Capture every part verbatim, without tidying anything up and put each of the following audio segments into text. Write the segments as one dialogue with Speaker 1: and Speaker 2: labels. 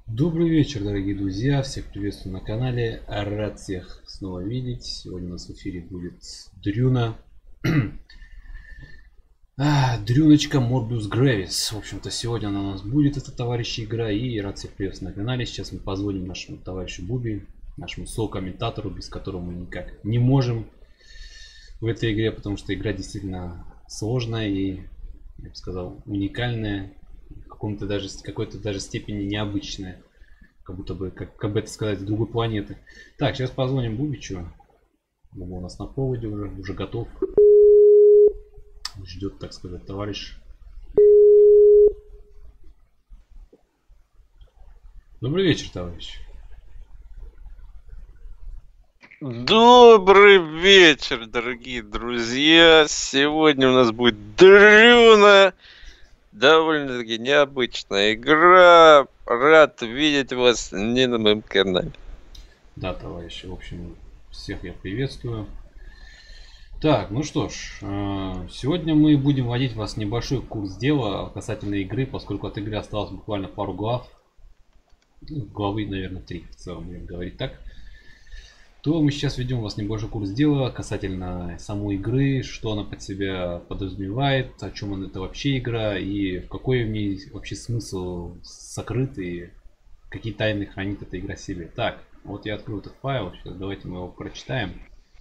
Speaker 1: Добрый вечер, дорогие друзья! Всех приветствую на канале. Рад всех снова видеть. Сегодня у нас в эфире будет Дрюна. а, Дрюночка Morbius Gravis. В общем-то, сегодня она у нас будет, эта товарищ игра. И рад всех приветствовать на канале. Сейчас мы позвоним нашему товарищу Буби, нашему со-комментатору, без которого мы никак не можем в этой игре, потому что игра действительно сложная и, я бы сказал, уникальная. В каком-то даже какой-то даже степени необычная, как будто бы, как, как бы это сказать, с другой планеты. Так, сейчас позвоним Бубичу. Буба у нас на поводе уже, уже готов. Ждет, так сказать, товарищ. Добрый вечер, товарищ.
Speaker 2: Добрый вечер, дорогие друзья. Сегодня у нас будет Дрюна. Довольно-таки необычная игра. Рад видеть вас не на моем канале.
Speaker 1: Да, товарищи, в общем, всех я приветствую. Так, ну что ж, сегодня мы будем вводить вас в небольшой курс дела касательно игры, поскольку от игры осталось буквально пару глав. Главы, наверное, три в целом, будем говорить так. То мы сейчас ведем вас в небольшой курс дела касательно самой игры, что она под себя подразумевает, о чем она это вообще игра и в какой в ней вообще смысл сокрыт и какие тайны хранит эта игра в себе. Так, вот я открою этот файл, сейчас давайте мы его прочитаем.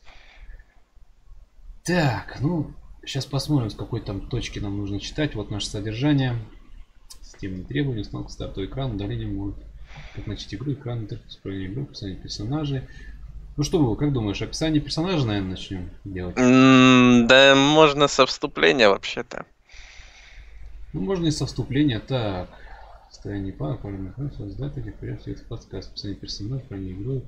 Speaker 1: Так, ну, сейчас посмотрим, с какой там точки нам нужно читать. Вот наше содержание. Системные требования, установка стартового экрана, удаление может. Как начать игру, экран, интерфейс, управление игрой, описание персонажей. Ну что, было, как думаешь, описание персонажа, наверное, начнем делать?
Speaker 2: М да, можно со вступления вообще-то.
Speaker 1: Ну, можно и со вступления. Так, состояние пара, параметр, создатель, прежде всего, подсказка, описание персонажа, управление игрой.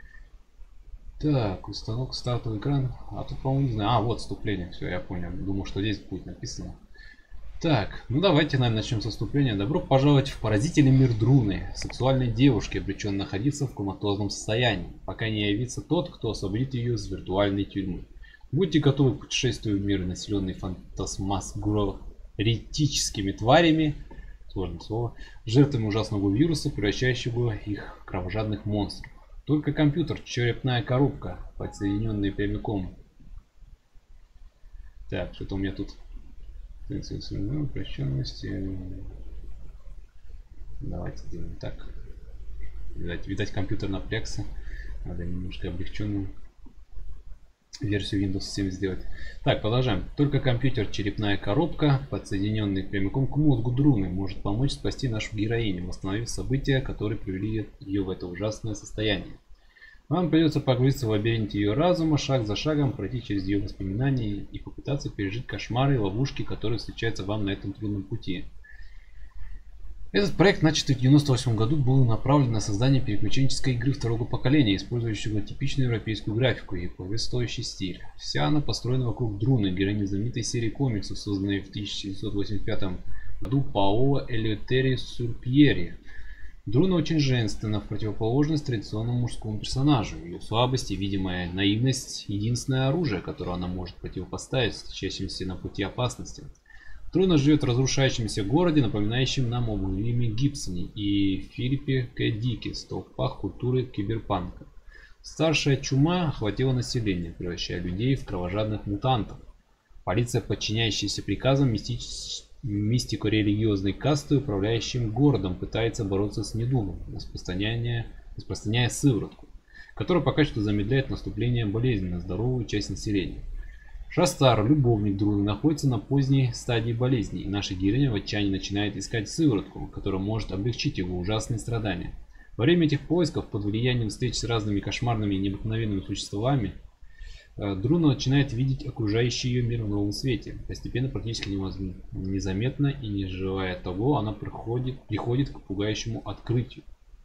Speaker 1: Так, установка стартовый экран. А тут, по-моему, не знаю. А, вот вступление. Все, я понял. Думал, что здесь будет написано. Так, ну давайте, наверное, начнем со вступления. Добро пожаловать в поразительный мир Друны, сексуальной девушки, обреченной находиться в коматозном состоянии, пока не явится тот, кто освободит ее из виртуальной тюрьмы. Будьте готовы к путешествию в мир, населенный фантасмагоретическими тварями, сложное слово, жертвами ужасного вируса, превращающего их в кровожадных монстров. Только компьютер, черепная коробка, подсоединенная прямиком. Так, что-то у меня тут... Упрощенности. Давайте сделаем так. Видать, видать, компьютер напрягся. Надо немножко облегченную версию Windows семь сделать. Так, продолжаем. Только компьютер, черепная коробка, подсоединенный прямиком к мозгу Друны, может помочь спасти нашу героиню, восстановив события, которые привели ее в это ужасное состояние. Вам придется погрузиться в лабиринт ее разума, шаг за шагом пройти через ее воспоминания и попытаться пережить кошмары и ловушки, которые встречаются вам на этом трудном пути. Этот проект, начатый в девяносто восьмом году, был направлен на создание приключенческой игры второго поколения, использующего типичную европейскую графику и повествующий стиль. Вся она построена вокруг Друны, героини знаменитой серии комиксов, созданной в тысяча девятьсот восемьдесят пятом году Паоло Элеутери Сурпьери. Друна очень женственна, в противоположность традиционному мужскому персонажу. Ее слабость и видимая наивность – единственное оружие, которое она может противопоставить встречающимся на пути опасности. Друна живет в разрушающемся городе, напоминающем нам об Уильяме Гибсоне и Филиппе К. Дике, столпах культуры киберпанка. Старшая чума охватила население, превращая людей в кровожадных мутантов. Полиция, подчиняющаяся приказам мистических мистико-религиозной касты, управляющим городом, пытается бороться с недугом, распространяя, распространяя сыворотку, которая пока что замедляет наступление болезни на здоровую часть населения. Шастар, любовник Друны, находится на поздней стадии болезни, и наша героиня в отчаянии начинает искать сыворотку, которая может облегчить его ужасные страдания. Во время этих поисков, под влиянием встреч с разными кошмарными и необыкновенными существами, Друна начинает видеть окружающий ее мир в новом свете. Постепенно, практически незаметно и не желая того, она приходит, приходит к пугающему открытию.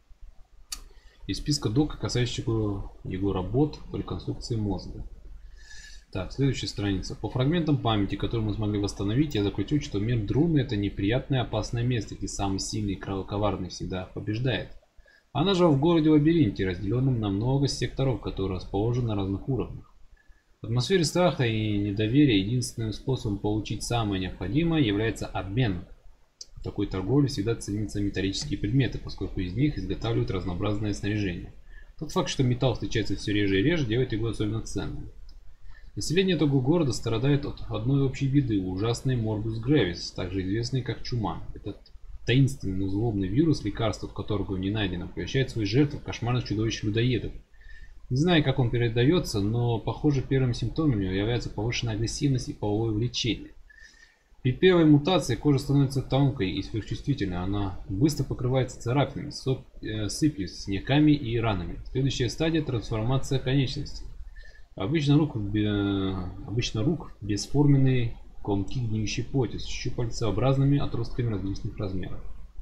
Speaker 1: Из списка дока, касающегося его работ по реконструкции мозга. Так, следующая страница. По фрагментам памяти, которые мы смогли восстановить, я заключил, что мир Друны — это неприятное опасное место, где самый сильный и коварный всегда побеждает. Она же в городе-лабиринте, разделенном на много секторов, которые расположены на разных уровнях. В атмосфере страха и недоверия единственным способом получить самое необходимое является обмен. В такой торговле всегда ценятся металлические предметы, поскольку из них изготавливают разнообразное снаряжение. Тот факт, что металл встречается все реже и реже, делает его особенно ценным. Население этого города страдает от одной общей беды – ужасный Morbus Gravis, также известный как чума. Этот таинственный злобный вирус, лекарство от которого не найдено, превращает своих жертв в кошмарных чудовищ-людоедов. Не знаю, как он передается, но, похоже, первыми симптомами являются повышенная агрессивность и половое влечение. При первой мутации кожа становится тонкой и сверхчувствительной, она быстро покрывается царапинами, соп, э, сыпью, синяками и ранами. Следующая стадия – трансформация конечностей. Обычно рук, э, обычно рук бесформенные комки гниющей плоти с щупальцеобразными отростками различных размеров.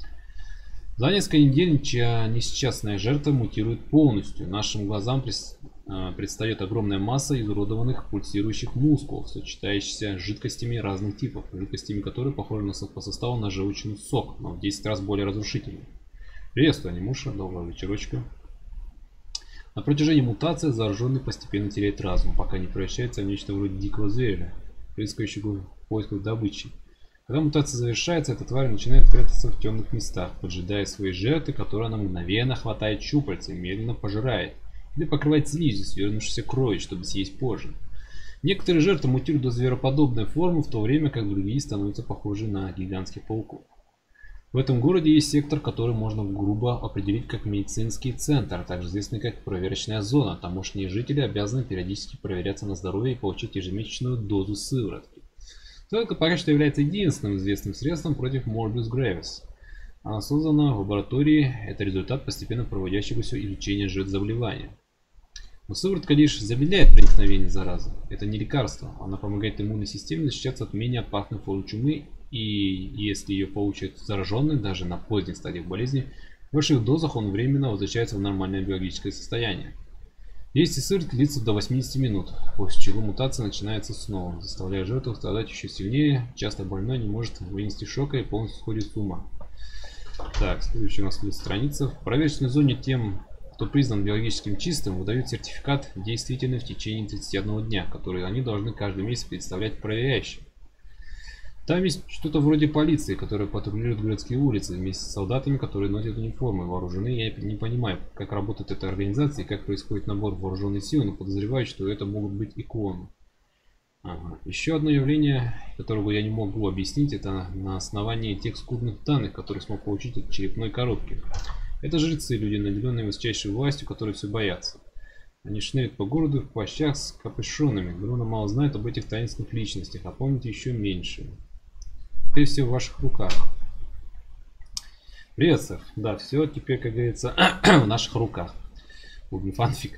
Speaker 1: За несколько недель несчастная жертва мутирует полностью. Нашим глазам предстает огромная масса изуродованных пульсирующих мускулов, сочетающихся с жидкостями разных типов, жидкостями которые похожи на, по составу на желчный сок, но в десять раз более разрушительный. Приветствую, Анимуша, доброго вечерочка. На протяжении мутации зараженный постепенно теряет разум, пока не превращается в нечто вроде дикого зверя, рыскающего в поисках добычи. Когда мутация завершается, эта тварь начинает прятаться в темных местах, поджидая своей жертвы, которую она мгновенно хватает щупальца и медленно пожирает, или покрывает слизью, свернувшейся кровью, чтобы съесть позже. Некоторые жертвы мутируют до звероподобной формы, в то время как другие становятся похожи на гигантских пауков. В этом городе есть сектор, который можно грубо определить как медицинский центр, а также известный как проверочная зона. Тамошние жители обязаны периодически проверяться на здоровье и получить ежемесячную дозу сыворотки. Сыворотка пока что является единственным известным средством против Morbus Gravis. Она создана в лаборатории, это результат постепенно проводящегося изучения жертв заболевания. Но сыворотка лишь замедляет проникновение заразы. Это не лекарство, она помогает иммунной системе защищаться от менее опасных форм чумы, и если ее получат зараженные, даже на поздних стадиях болезни, в больших дозах он временно возвращается в нормальное биологическое состояние. Действие сыворотки длится до восьмидесяти минут, после чего мутация начинается снова, заставляя жертву страдать еще сильнее. Часто больной не может вынести шока и полностью сходит с ума. Так, следующая у нас будет страница. В проверочной зоне тем, кто признан биологическим чистым, выдают сертификат, действенный в течение тридцати одного дня, который они должны каждый месяц представлять проверяющим. Там есть что-то вроде полиции, которая патрулирует городские улицы вместе с солдатами, которые носят униформы, вооружены. Я не понимаю, как работает эта организация и как происходит набор вооруженной силы, но подозреваю, что это могут быть и клоны. Ага. Еще одно явление, которого я не могу объяснить, это на основании тех скудных данных, которые смог получить от черепной коробки. Это жрецы, люди, наделенные высочайшей властью, которые все боятся. Они шнырят по городу в плащах с капюшонами. Бруно мало знает об этих таинственных личностях, а помните еще меньше. Теперь все в ваших руках. Привет, сэр. Да, все теперь, как говорится, в наших руках. Не фанфик.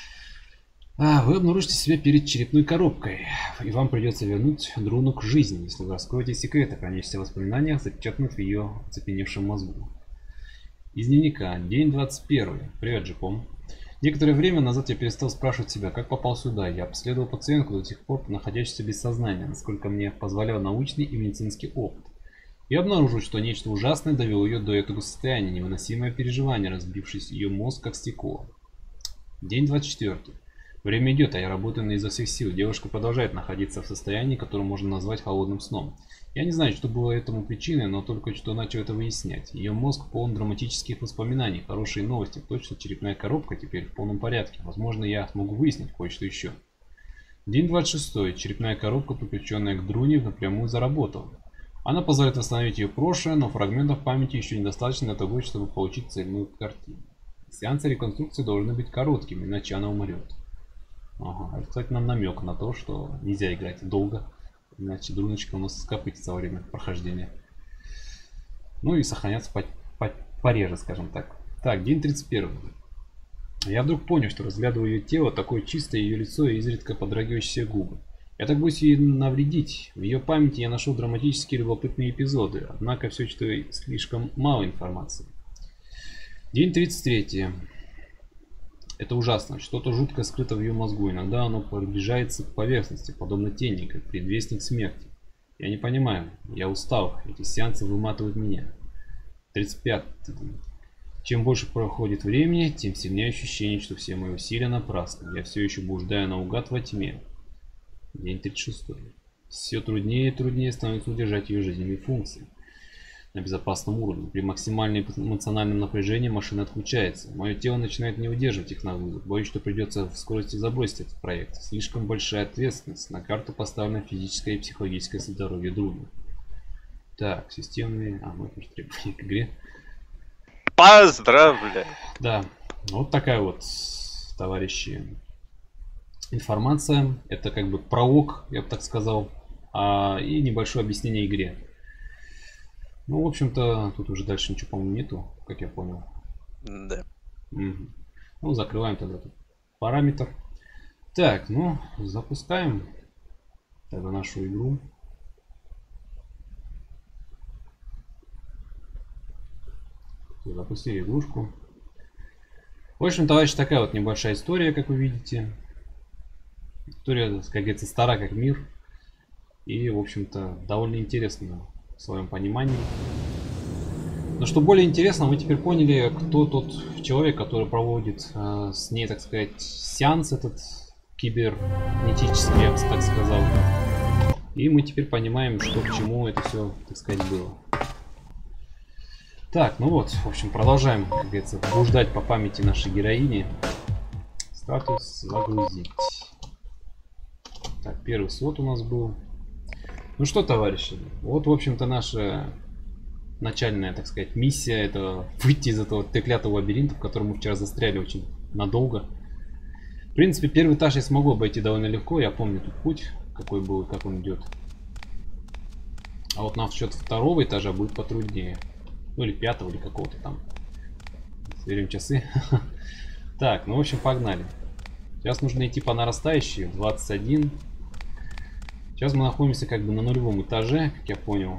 Speaker 1: А, вы обнаружите себя перед черепной коробкой, и вам придется вернуть Друну к жизни, если вы раскроете секреты, хранящиеся в воспоминаниях, запечатанных в ее оцепеневшем мозгу. Из дневника. День двадцать первый. Привет, Джипом. Некоторое время назад я перестал спрашивать себя, как попал сюда. Я обследовал пациентку до тех пор, находящуюся без сознания, насколько мне позволял научный и медицинский опыт. Я обнаружил, что нечто ужасное довело ее до этого состояния, невыносимое переживание, разбившись ее мозг как стекло. День двадцать четвёртый. Время идет, а я работаю на изо всех сил. Девушка продолжает находиться в состоянии, которое можно назвать холодным сном. Я не знаю, что было этому причиной, но только что начал это выяснять. Ее мозг полон драматических воспоминаний. Хорошие новости. Точно черепная коробка теперь в полном порядке. Возможно, я смогу выяснить кое-что еще. День двадцать шестой. Черепная коробка, подключенная к Друне, напрямую заработала. Она позволяет восстановить ее прошлое, но фрагментов памяти еще недостаточно для того, чтобы получить цельную картину. Сеансы реконструкции должны быть короткими, иначе она умрет. Ага, это, кстати, нам намек на то, что нельзя играть долго, иначе Друночка у нас скопытится во время прохождения. Ну и сохраняться по по пореже, скажем так. Так, день тридцать первый. Я вдруг понял, что разглядываю ее тело, такое чистое ее лицо и изредка подрагивающие губы. Я так боюсь ей навредить. В ее памяти я нашел драматические любопытные эпизоды, однако все что слишком мало информации. День тридцать третий. Это ужасно. Что-то жуткое скрыто в ее мозгу. Иногда оно приближается к поверхности, подобно тени, как предвестник смерти. Я не понимаю. Я устал. Эти сеансы выматывают меня. тридцать пятый. Чем больше проходит времени, тем сильнее ощущение, что все мои усилия напрасны. Я все еще блуждаю наугад во тьме. День тридцать шестой. Все труднее и труднее становится удержать ее жизненные функции. на безопасном уровне. При максимальном эмоциональном напряжении машина отключается. Мое тело начинает не удерживать их на вызов. Боюсь, что придется в скорости забросить этот проект. Слишком большая ответственность. На карту поставлено физическое и психологическое здоровье друга. Так, системные... А, мы тоже требования к игре.
Speaker 2: Поздравляю!
Speaker 1: Да, вот такая вот, товарищи, информация. Это как бы пролог, я бы так сказал, а, и небольшое объяснение игре. Ну, в общем-то, тут уже дальше ничего, по-моему, нету, как я понял.
Speaker 2: Да.
Speaker 1: Угу. Ну, закрываем тогда тут параметр. Так, ну, запускаем тогда нашу игру. Запустили игрушку. В общем, товарищи, такая вот небольшая история, как вы видите. История, как говорится, стара как мир. И, в общем-то, довольно интересно в своем понимании. Но что более интересно, мы теперь поняли, кто тот человек, который проводит э, с ней, так сказать, сеанс этот кибернетический, я бы так сказал. И мы теперь понимаем, что к чему это все, так сказать, было. Так, ну вот, в общем, продолжаем, как говорится, блуждать по памяти нашей героини. Статус загрузить. Так, первый слот у нас был. Ну что, товарищи, вот, в общем-то, наша начальная, так сказать, миссия. Это выйти из этого треклятого лабиринта, в котором мы вчера застряли очень надолго. В принципе, первый этаж я смогу обойти довольно легко. Я помню тут путь, какой был и как он идет. А вот насчет второго этажа будет потруднее. Ну или пятого, или какого-то там. Сверим часы. Так, ну в общем, погнали. Сейчас нужно идти по нарастающей. двадцать один. Сейчас мы находимся как бы на нулевом этаже, как я понял.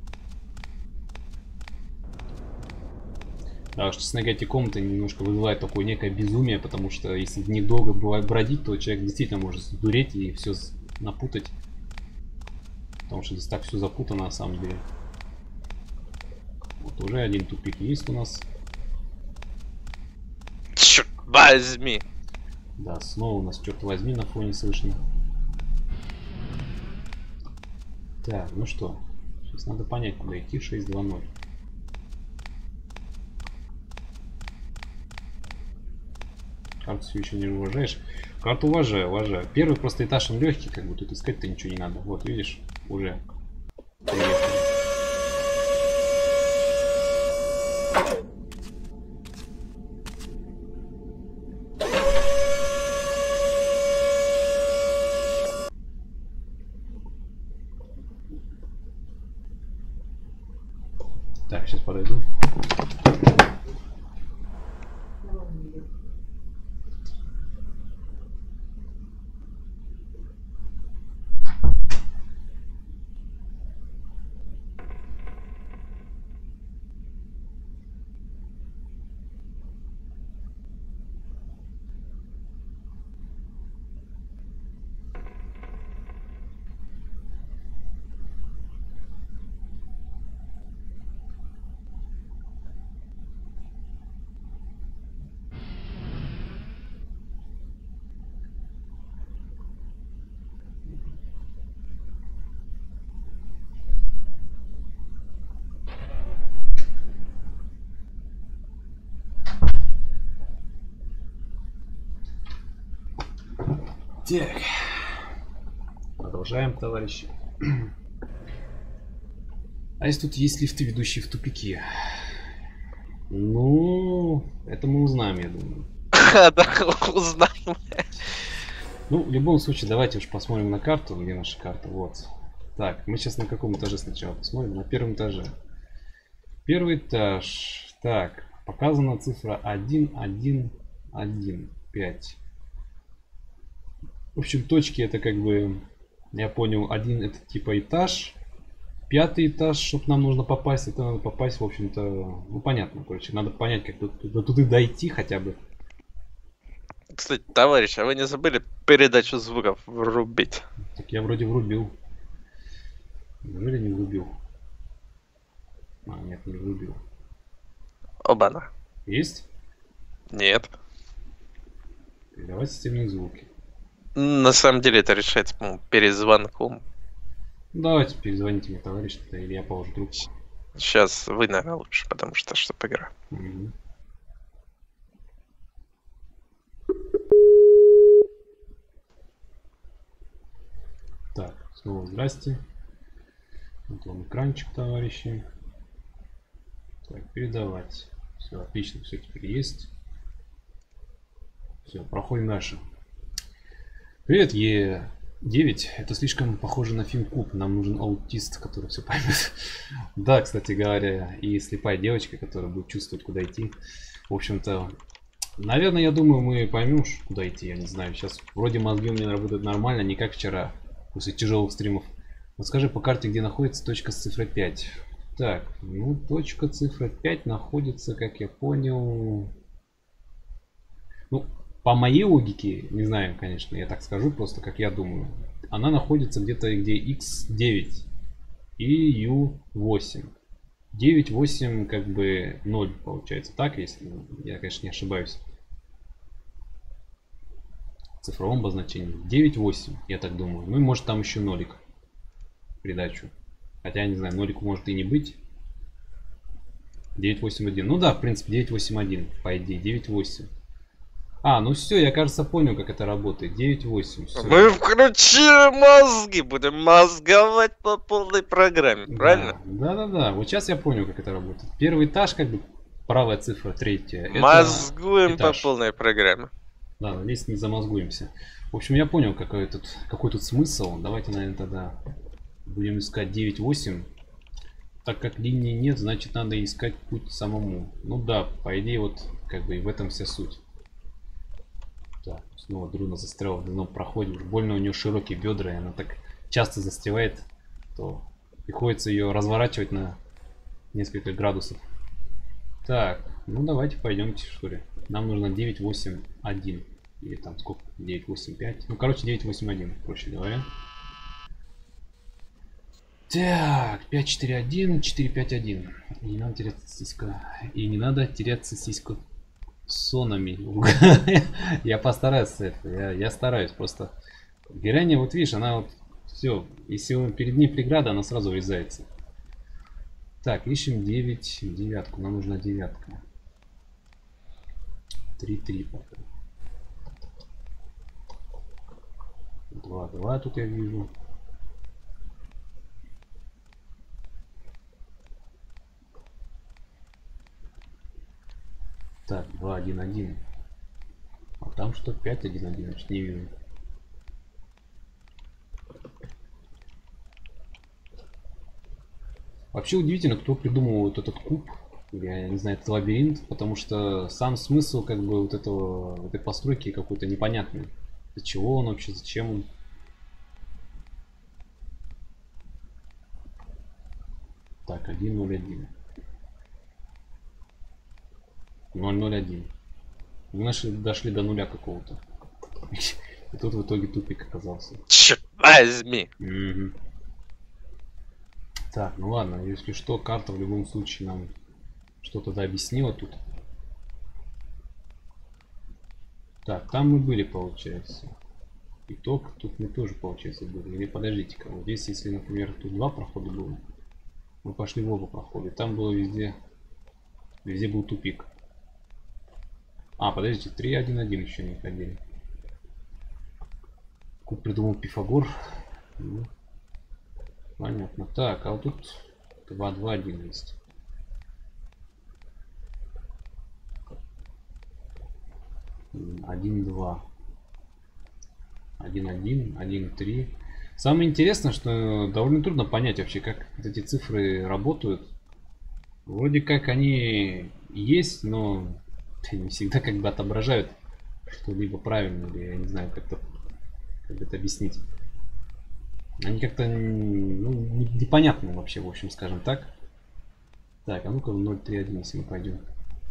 Speaker 1: Да, что, честно говоря, эти комнаты немножко вызывают такое некое безумие, потому что если в них долго бывает бродить, то человек действительно может сдуреть и все напутать. Потому что здесь так все запутано на самом деле. Вот уже один тупик есть у нас.
Speaker 2: Черт возьми!
Speaker 1: Да, снова у нас черт возьми на фоне слышно. Так, ну что, сейчас надо понять, куда идти. Шесть два ноль. Карту все еще не уважаешь. Карту уважаю, уважаю. Первый просто этаж он легкий, как бы тут искать-то ничего не надо. Вот, видишь, уже приехали. Так, сейчас подойду. Так, продолжаем, товарищи. А если тут есть лифты, ведущие в тупики? Ну, это мы узнаем, я думаю.
Speaker 2: Да, узнаем.
Speaker 1: Ну, в любом случае, давайте уж посмотрим на карту. Где наша карта? Вот. Так, мы сейчас на каком этаже сначала посмотрим? На первом этаже. Первый этаж. Так, показана цифра один, один, один, пять. В общем, точки это как бы, я понял, один это типа этаж. Пятый этаж, чтобы нам нужно попасть, это надо попасть, в общем-то, ну понятно, короче, надо понять, как до туда дойти хотя бы.
Speaker 2: Кстати, товарищ, а вы не забыли передачу звуков врубить?
Speaker 1: Так я вроде врубил. Неужели не врубил? А, нет, не врубил.
Speaker 2: Оба-на.
Speaker 1: Есть?
Speaker 2: Нет.
Speaker 1: Передавать системные звуки.
Speaker 2: На самом деле это решается, по-моему, перезвонком.
Speaker 1: Давайте перезвоните мне, товарищ, или я положу трубку.
Speaker 2: Сейчас вы, наверное, лучше, потому что чтоб игра.
Speaker 1: Мгм. Так, снова здрасте. Вот вам экранчик, товарищи. Так, передавать. Все, отлично, все теперь есть. Все, проходим дальше. Привет, Е девять. Это слишком похоже на фильм Куб. Нам нужен аутист, который все поймет. Да, кстати говоря, и слепая девочка, которая будет чувствовать, куда идти. В общем-то, наверное, я думаю, мы поймем, куда идти. Я не знаю, сейчас вроде мозги у меня работают нормально, не как вчера, после тяжелых стримов. Вот скажи по карте, где находится точка с цифрой пять. Так, ну точка цифра пять находится, как я понял... Ну, по моей логике, не знаю, конечно, я так скажу просто, как я думаю. Она находится где-то где икс девять и ю восемь. девять, восемь как бы ноль получается, так, если я, конечно, не ошибаюсь. В цифровом обозначении. девять, восемь, я так думаю. Ну и может там еще нолик в придачу. Хотя, я не знаю, нолик может и не быть. девять, восемь, один. Ну да, в принципе, девять, восемь, один, по идее, девять, восемь. А, ну все, я, кажется, понял, как это работает. девять, восемь. Все.
Speaker 2: Мы включили мозги, будем мозговать по полной программе,
Speaker 1: Да,
Speaker 2: правильно?
Speaker 1: да, да, да. Вот сейчас я понял, как это работает. Первый этаж, как бы правая цифра, третья. Это
Speaker 2: Мозгуем по
Speaker 1: этаж.
Speaker 2: полной программе.
Speaker 1: Да, надеюсь, не замозгуемся. В общем, я понял, какой тут, какой тут смысл. Давайте, наверное, тогда будем искать девять, восемь. Так как линии нет, значит, надо искать путь самому. Ну да, по идее, вот как бы и в этом вся суть. Так, снова Друна застряла в длинном проходе. Уж больно у нее широкие бедра, и она так часто застревает, то приходится ее разворачивать на несколько градусов. Так, ну давайте пойдемте, что ли. Нам нужно девять, восемь, один. Или там сколько? девять, восемь, пять. Ну, короче, девять, восемь, один, проще говоря. Так, пять, четыре, один, четыре, пять, один. И не надо теряться сиська. И не надо теряться сиську сонами. Я постараюсь это. Я, я стараюсь просто. Героиня, вот видишь, она вот все. Если перед ней преграда, она сразу врезается. Так, ищем девять, девятку. Нам нужна девятка. три, три пока. два, два тут я вижу. Так, два, один, один. А там что? пять, один, один. Значит, не вижу. Вообще удивительно, кто придумал вот этот куб. Я не знаю, этот лабиринт. Потому что сам смысл как бы вот этого, этой постройки какой-то непонятный. Для чего он вообще, зачем он? Так, один, ноль, один. ноль, ноль, один. Мы нашли, дошли до нуля какого-то. И тут в итоге тупик оказался.
Speaker 2: Черт возьми.
Speaker 1: Угу. Так, ну ладно, если что, карта в любом случае нам что-то да объяснила тут. Так, там мы были, получается. Итог тут мы тоже, получается, были. Или подождите-ка, вот здесь, если, например, тут два прохода было, мы пошли в оба прохода. Там было везде, везде был тупик. А, подождите, три, один, один еще не ходили. Куб придумал Пифагор. Ну, понятно. Так, а вот тут два, два, один есть. один, два. один, один, один, три. Самое интересное, что довольно трудно понять вообще, как эти цифры работают. Вроде как они есть, но не всегда как бы отображают что-либо правильно, или я не знаю, как-то как это объяснить. Они как-то ну, непонятны вообще, в общем, скажем так. Так, а ну-ка в ноль, три, один, если мы пойдем.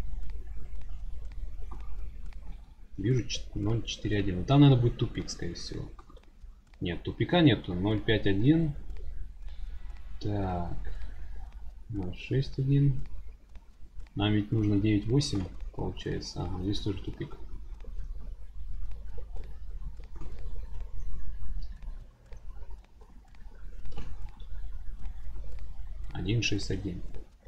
Speaker 1: Вижу ноль, четыре, один. Там, наверное, будет тупик, скорее всего. Нет, тупика нету. ноль, пять, один. Так. ноль, шесть, один. Нам ведь нужно девять, восемь, получается. Ага, здесь тоже тупик. один, шесть, один.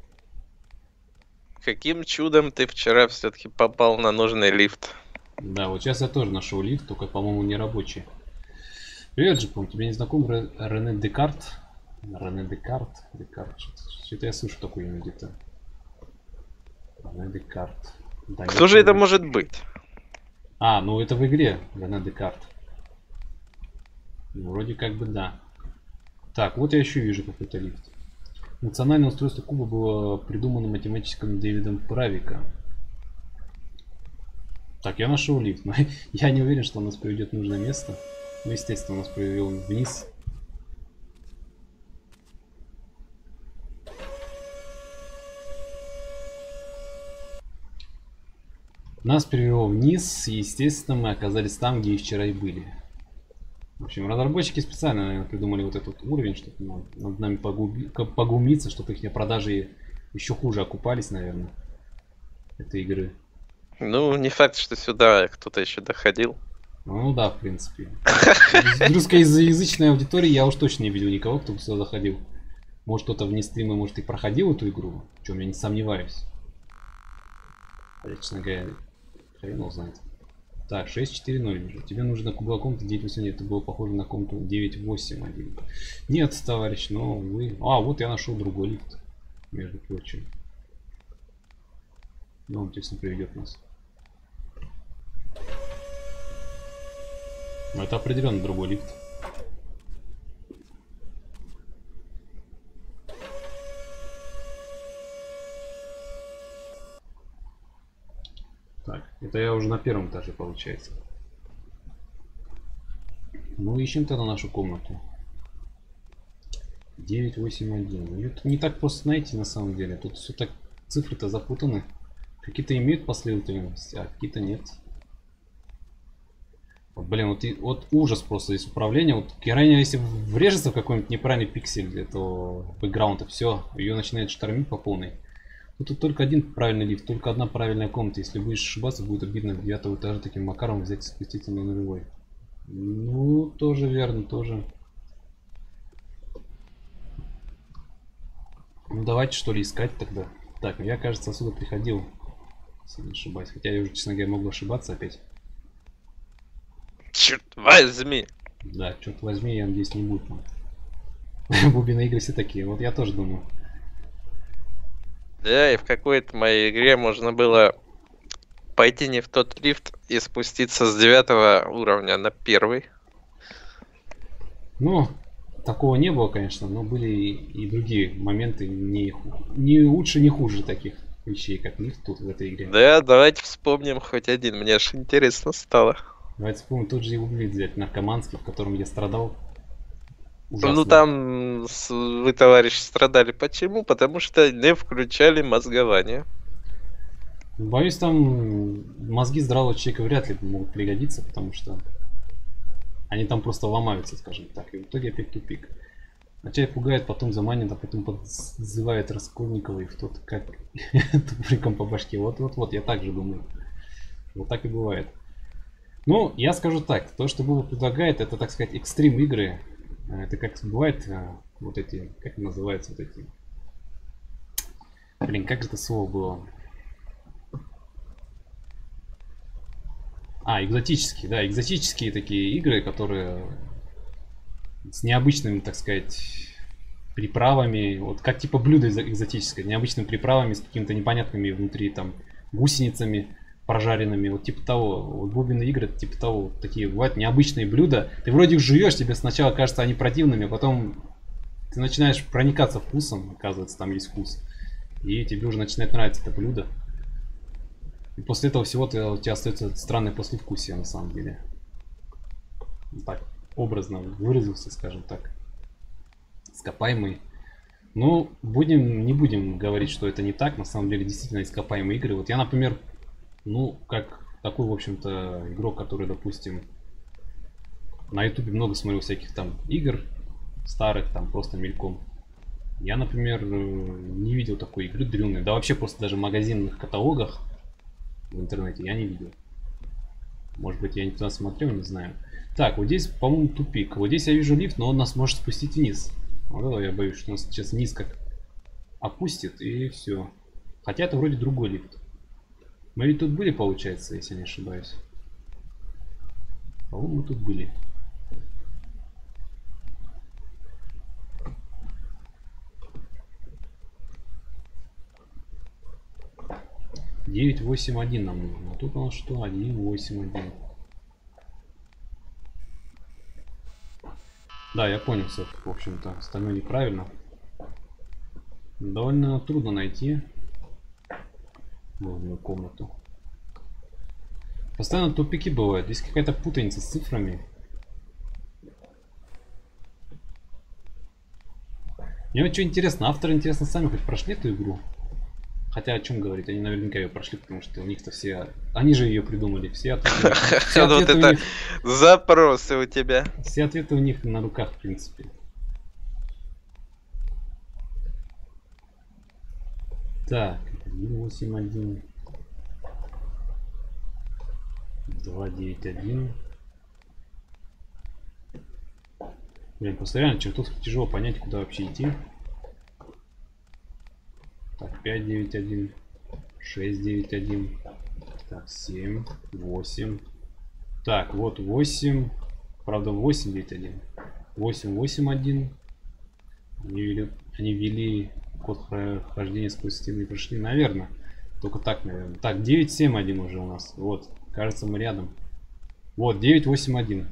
Speaker 2: Каким чудом ты вчера все-таки попал на нужный лифт?
Speaker 1: Да, вот сейчас я тоже нашел лифт, только, по-моему, не рабочий. Привет, Джипон, тебе не знаком Ре- Рене Декарт? Рене Декарт? Декарт, что-то, что-то я слышу такое имя где-то. Рене Декарт. Да,
Speaker 2: Кто
Speaker 1: нет,
Speaker 2: же это
Speaker 1: не-
Speaker 2: может быть?
Speaker 1: А, ну это в игре, Рене Декарт. Ну, вроде как бы да. Так, вот я еще вижу какой-то лифт. Национальное устройство куба было придумано математиком Дэвидом Правика. Так, я нашел лифт, но я не уверен, что он нас приведет в нужное место. Ну, естественно, он нас привел вниз. Нас привело вниз, и, естественно, мы оказались там, где и вчера и были. В общем, разработчики специально, наверное, придумали вот этот уровень, чтобы над нами погуби- погумиться, чтобы их продажи еще хуже окупались, наверное, этой игры.
Speaker 2: Ну, не факт, что сюда кто-то еще доходил.
Speaker 1: Ну да, в принципе. Из русскоязычной аудитории я уж точно не видел никого, кто бы сюда заходил. Может, кто-то вне стрима, может, и проходил эту игру, в чем я не сомневаюсь. Хотя, честно говоря, хрен его знает. Так, шесть четыре ноль вижу. Тебе нужно была комната девять восемь один. Это было похоже на комнату девять восемь один. Нет, товарищ, но вы... А, вот я нашел другой лифт, между прочим. Ну, он, естественно, приведет нас. Но это определенно другой лифт. Так, это я уже на первом этаже, получается. Ну, ищем тогда нашу комнату. девять восемь один. Это не так просто найти на самом деле. Тут все так, цифры-то запутаны. Какие-то имеют последовательность, а какие-то нет. Вот, блин, вот, и, вот ужас просто из управления. Вот героиня, если врежется в какой-нибудь неправильный пиксель, то бэкграунда, все, ее начинает штормить по полной. Но тут только один правильный лифт, только одна правильная комната. Если будешь ошибаться, будет обидно девятого этажа таким макаром взять и спуститься на нулевой. Ну, тоже верно, тоже. Ну, давайте что ли искать тогда. Так, я, кажется, отсюда приходил, если не ошибаюсь. Хотя я уже, честно говоря, могу ошибаться опять.
Speaker 2: Черт возьми!
Speaker 1: Да, черт возьми, я надеюсь, не будет. Бубины игры все такие, вот я тоже думаю.
Speaker 2: Да, и в какой-то моей игре можно было пойти не в тот лифт и спуститься с девятого уровня на первый.
Speaker 1: Ну, такого не было, конечно, но были и, и другие моменты не, не лучше, не хуже таких вещей, как лифт тут в этой игре.
Speaker 2: Да, давайте вспомним хоть один, мне аж интересно стало.
Speaker 1: Давайте вспомним тот же Evil Grid взять, наркоманский, в котором я страдал. Ужасно.
Speaker 2: Ну там с- вы, товарищи, страдали. Почему? Потому что не включали мозгование.
Speaker 1: Боюсь, там мозги здравого человека вряд ли могут пригодиться, потому что они там просто ломаются, скажем так, и в итоге опять тупик. Вначале пугает, потом заманит, а потом подзывает Раскольникова и в тот как туприком по башке. Вот-вот-вот, я так же думаю. Вот так и бывает. Ну, я скажу так, то, что Буба предлагает, это, так сказать, экстрим игры. Это как бывает, вот эти, как называются вот эти... Блин, как же это слово было? А, экзотические, да, экзотические такие игры, которые с необычными, так сказать, приправами. Вот как типа блюдо экзотическое, необычными приправами, с какими-то непонятными внутри там гусеницами прожаренными, вот типа того. Вот Бубины игры типа того, вот такие бывают необычные блюда. Ты вроде их жуешь, тебе сначала кажется они противными, а потом ты начинаешь проникаться вкусом, оказывается, там есть вкус. И тебе уже начинает нравиться это блюдо. И после этого всего ты, у тебя остается странное послевкусие на самом деле. Так, образно выразился, скажем так. Ископаемый. Ну, будем, не будем говорить, что это не так. На самом деле, действительно, ископаемые игры. Вот я, например, ну, как такой, в общем-то, игрок, который, допустим, на ютубе много смотрел всяких там игр старых, там просто мельком. Я, например, не видел такой игры дрюны. Да вообще просто даже в магазинных каталогах в интернете я не видел. Может быть, я не туда смотрел, не знаю. Так, вот здесь, по-моему, тупик. Вот здесь я вижу лифт, но он нас может спустить вниз. Вот это я боюсь, что он сейчас вниз как опустит, и все. Хотя это вроде другой лифт. Мы ведь тут были, получается, если не ошибаюсь. По-моему, мы тут были. девять восемь один нам нужно. А тут у нас что? один восемь один. Да, я понял, все, в общем-то. Остальное неправильно. Довольно трудно найти нужную комнату. Постоянно тупики бывают. Здесь какая-то путаница с цифрами. Мне вот что интересно, авторы, интересно, сами хоть прошли эту игру? Хотя о чем говорить, они наверняка ее прошли, потому что у них-то все... Они же ее придумали, все ответы, все
Speaker 2: Вот
Speaker 1: ответы у
Speaker 2: это
Speaker 1: них...
Speaker 2: запросы у тебя.
Speaker 1: Все ответы у них на руках, в принципе. Так, один восемь один. два девять один. Блин, просто реально чертовски тяжело понять, куда вообще идти. Так, пять девять один. шесть девять один. Так, семь, восемь. Так, вот восемь. Правда, восемь девять один. восемь восемь один. Они ввели, они ввели код хождения сквозь стены и прошли, наверное. Только так, наверное. Так, девять семь один уже у нас. Вот, кажется, мы рядом. Вот, девять восемь один.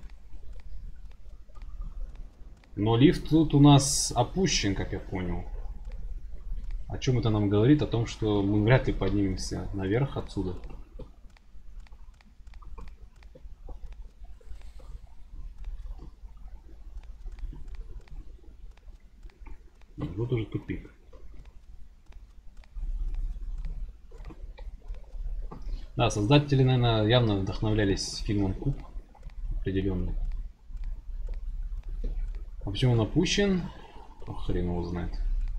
Speaker 1: Но лифт тут у нас опущен, как я понял. О чем это нам говорит? О том, что мы вряд ли поднимемся наверх отсюда. Вот уже тупик. Да, создатели, наверное, явно вдохновлялись фильмом Куб. Определенно. А почему он опущен? О, хрен его знает.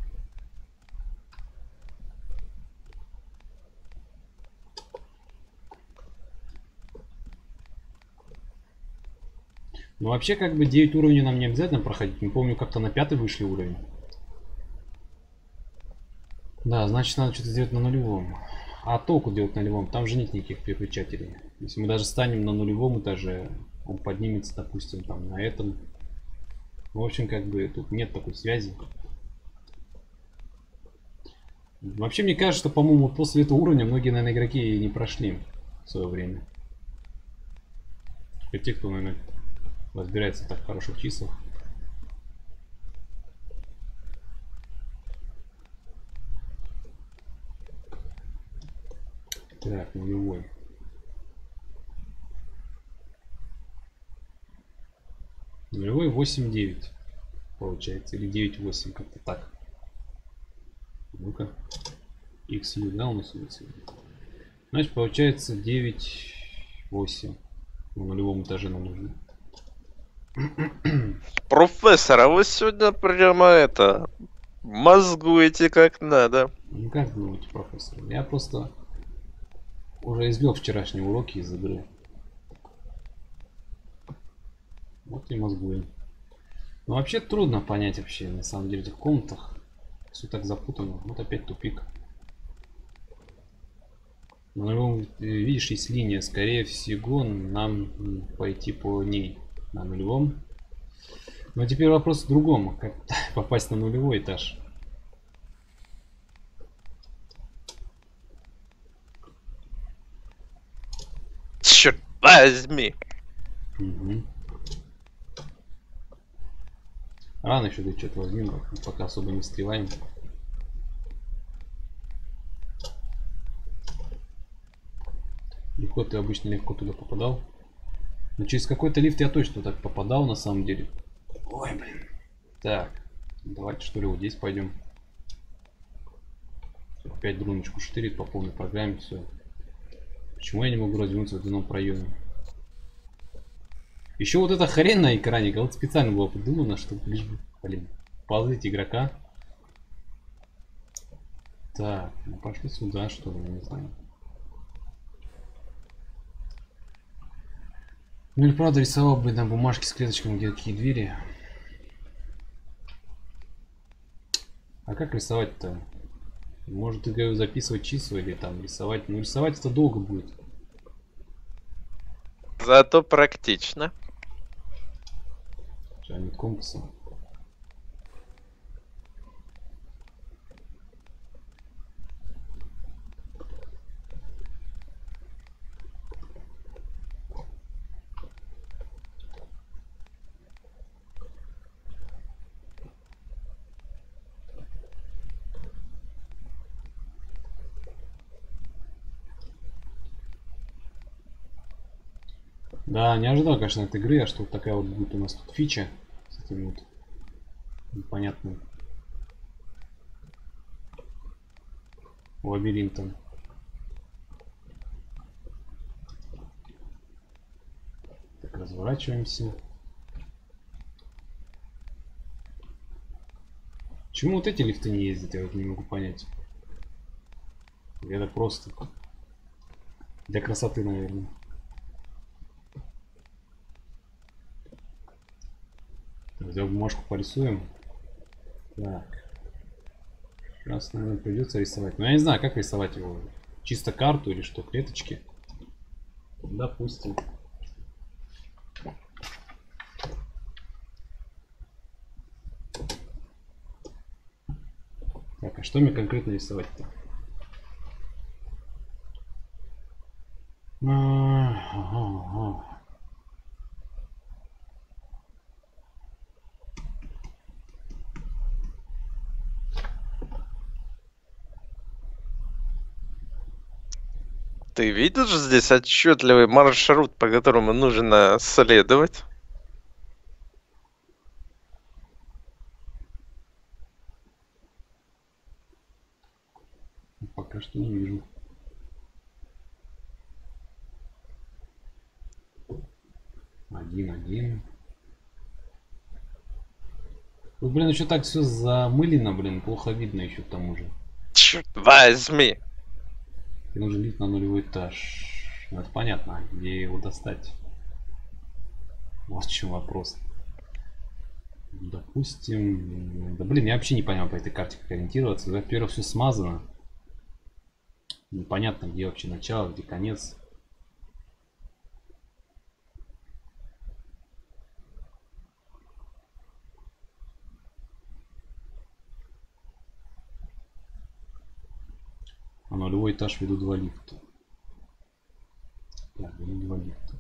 Speaker 1: Ну вообще, как бы девять уровней нам не обязательно проходить. Не помню, как-то на пятый вышли уровень. Да, значит, надо что-то сделать на нулевом. А толку делать на нулевом? Там же нет никаких переключателей. Если мы даже станем на нулевом этаже, он поднимется, допустим, там на этом. В общем, как бы тут нет такой связи. Вообще, мне кажется, что, по-моему, после этого уровня многие, наверное, игроки не прошли в свое время. Только те, кто, наверное, разбирается в так хороших числах. Так, нулевой. Нулевой восемь девять получается. Или девять восемь, как-то так. Ну-ка. X U, да, у нас улица. Значит, получается девять восемь. На нулевом этаже нам нужно.
Speaker 2: Профессор, а вы сегодня прямо это мозгуете как надо.
Speaker 1: Ну как думаете, профессор? Я просто уже извлек вчерашние уроки из игры. Вот и мозгуем. Но вообще трудно понять вообще, на самом деле, в этих комнатах. Все так запутано. Вот опять тупик. Ну, видишь, есть линия. Скорее всего, нам пойти по ней. На нулевом. Но теперь вопрос в другом. Как попасть на нулевой этаж?
Speaker 2: Черт возьми.
Speaker 1: Угу. Рано еще да что-то возьмем, пока особо не встреваем. Легко ты обычно легко туда попадал. Но через какой-то лифт я точно так попадал на самом деле. Ой, блин. Так, давайте что ли вот здесь пойдем. Опять друночку штырит по полной программе, все. Почему я не могу развернуться в дверном проеме? Еще вот эта хрень на экране, вот специально было придумано, чтобы лишь бы, блин, ползать игрока. Так, ну пошли сюда, что ли, не знаю. Ну или правда рисовал бы на бумажке с клеточками, где какие двери. А как рисовать-то? Может, ты говорю, записывать числа или там рисовать. Ну, рисовать это долго будет.
Speaker 2: Зато практично.
Speaker 1: Чайник компаса. Да, не ожидал, конечно, от игры, а что вот такая вот будет у нас тут фича с этим вот непонятным лабиринтом. Так, разворачиваемся. Почему вот эти лифты не ездят, я вот не могу понять. Это просто для красоты, наверное. Взял бумажку, порисуем. Так. Сейчас, наверное, придется рисовать. Но я не знаю, как рисовать его. Чисто карту или что, клеточки. Допустим. Так, а что мне конкретно рисовать-то? Ага, ага.
Speaker 2: Ты видишь здесь отчетливый маршрут, по которому нужно следовать?
Speaker 1: Пока что не вижу. Один, один. Ну, блин, еще так все замылено, блин, плохо видно еще к тому же.
Speaker 2: Черт возьми!
Speaker 1: И нужен лифт на нулевой этаж. Ну, это понятно, где его достать. Вот в чем вопрос. Допустим... Да блин, я вообще не понял по этой карте, как ориентироваться. Во-первых, все смазано. Непонятно, где вообще начало, где конец. А нулевой этаж ведут два лифта. Так, ведут два лифта.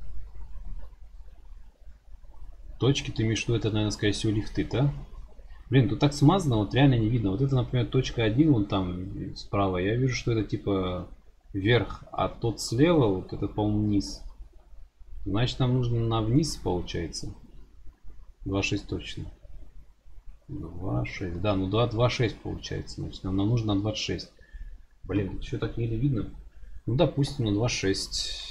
Speaker 1: Точки ты имеешь в виду, это, наверное, скорее всего, лифты, да? Блин, тут так смазано, вот реально не видно. Вот это, например, точка один, вон там справа. Я вижу, что это типа вверх, а тот слева, вот это, по-моему, вниз. Значит, нам нужно на вниз, получается. два шесть точно. два шесть. Да, ну два два шесть получается. Значит, нам, нам нужно на двадцать шесть. Блин, еще так еле видно. Ну, допустим, на два шесть.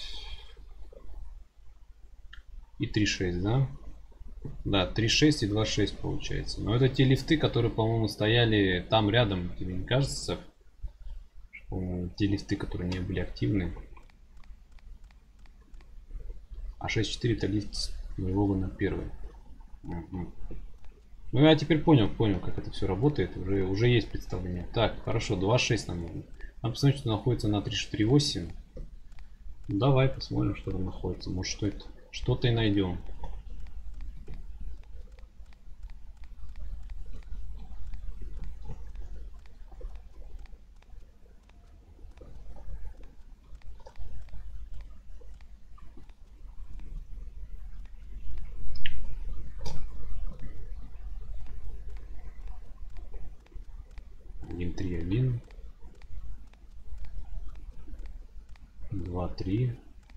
Speaker 1: И три шесть, да? Да, три шесть и два шесть получается. Но это те лифты, которые, по-моему, стояли там рядом. Тебе не кажется? По-моему, те лифты, которые не были активны. А шесть четыре это лифт с нулевого на первый. Угу. Ну, я теперь понял, понял, как это все работает. Уже, уже есть представление. Так, хорошо, два шесть нам нужно. Надо посмотреть, что находится на три четыре восемь. Давай посмотрим, что там находится. Может, что это? Что-то и найдем. один три один. два три.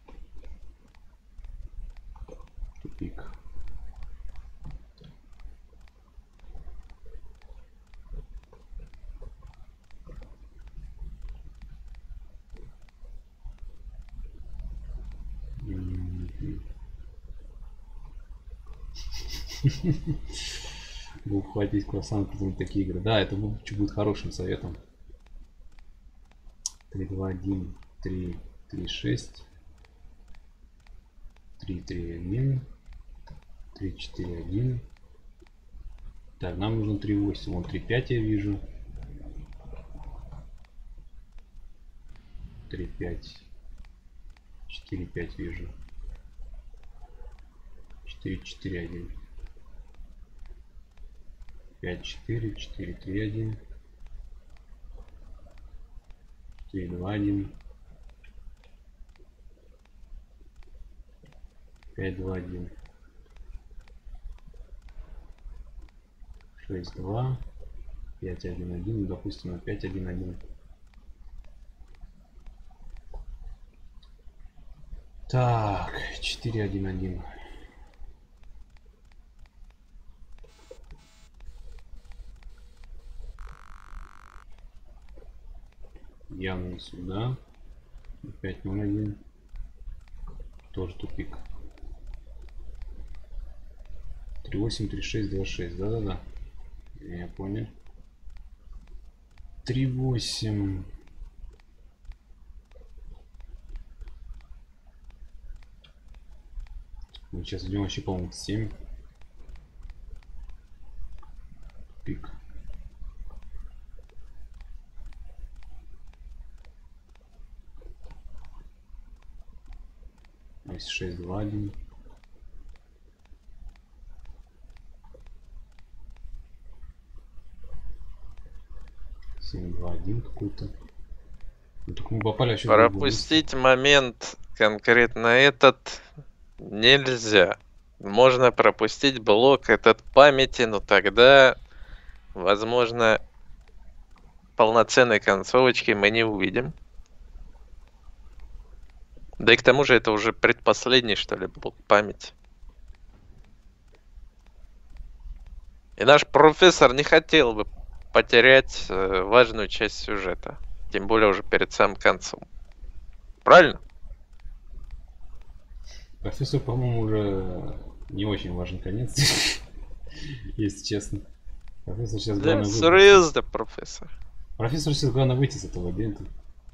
Speaker 1: Тупик. Вы ухватить круассан, придумать такие игры. Да, это будет хорошим советом. три два один три три шесть три три один три четыре один. Так, нам нужно три восемь. Вон три пять я вижу. три пять. четыре пять вижу. четыре четыре один. пять четыре. четыре три один. четыре два один. пять два один. шесть два. пять один один. Допустим, на пять один один. Так, четыре один один. Явно не сюда. пять ноль один. Тоже тупик. три восемь три шесть два шесть. Да-да-да. Я понял. три восемь. Мы сейчас идем вообще, по-моему, семь. Пик. Здесь шесть два один. семь два один какой-то. Ну, так мы попали вообще в другую
Speaker 2: Пропустить момент конкретно этот нельзя. Можно пропустить блок этот памяти, но тогда, возможно, полноценной концовочки мы не увидим. Да и к тому же это уже предпоследний, что ли, блок памяти. И наш профессор не хотел бы потерять э, важную часть сюжета. Тем более уже перед самым концом. Правильно?
Speaker 1: Профессор, по-моему, уже не очень важен конец, если честно. Профессор сейчас
Speaker 2: Да,
Speaker 1: главное выйти.
Speaker 2: серьезно, профессор.
Speaker 1: Профессор сейчас главное выйти с этого лабиринта.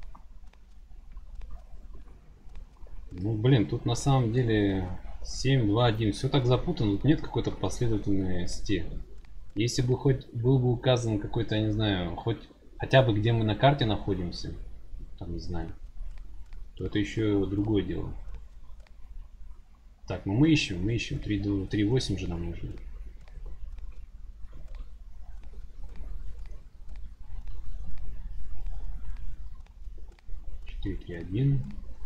Speaker 1: Ну, блин, тут на самом деле семь два один. Все так запутано, тут нет какой-то последовательности. Если бы хоть был бы указан какой-то, я не знаю, хоть хотя бы где мы на карте находимся, там не знаю, то это еще другое дело. Так, ну мы ищем, мы ищем. три восемь же нам нужно. четыре три один.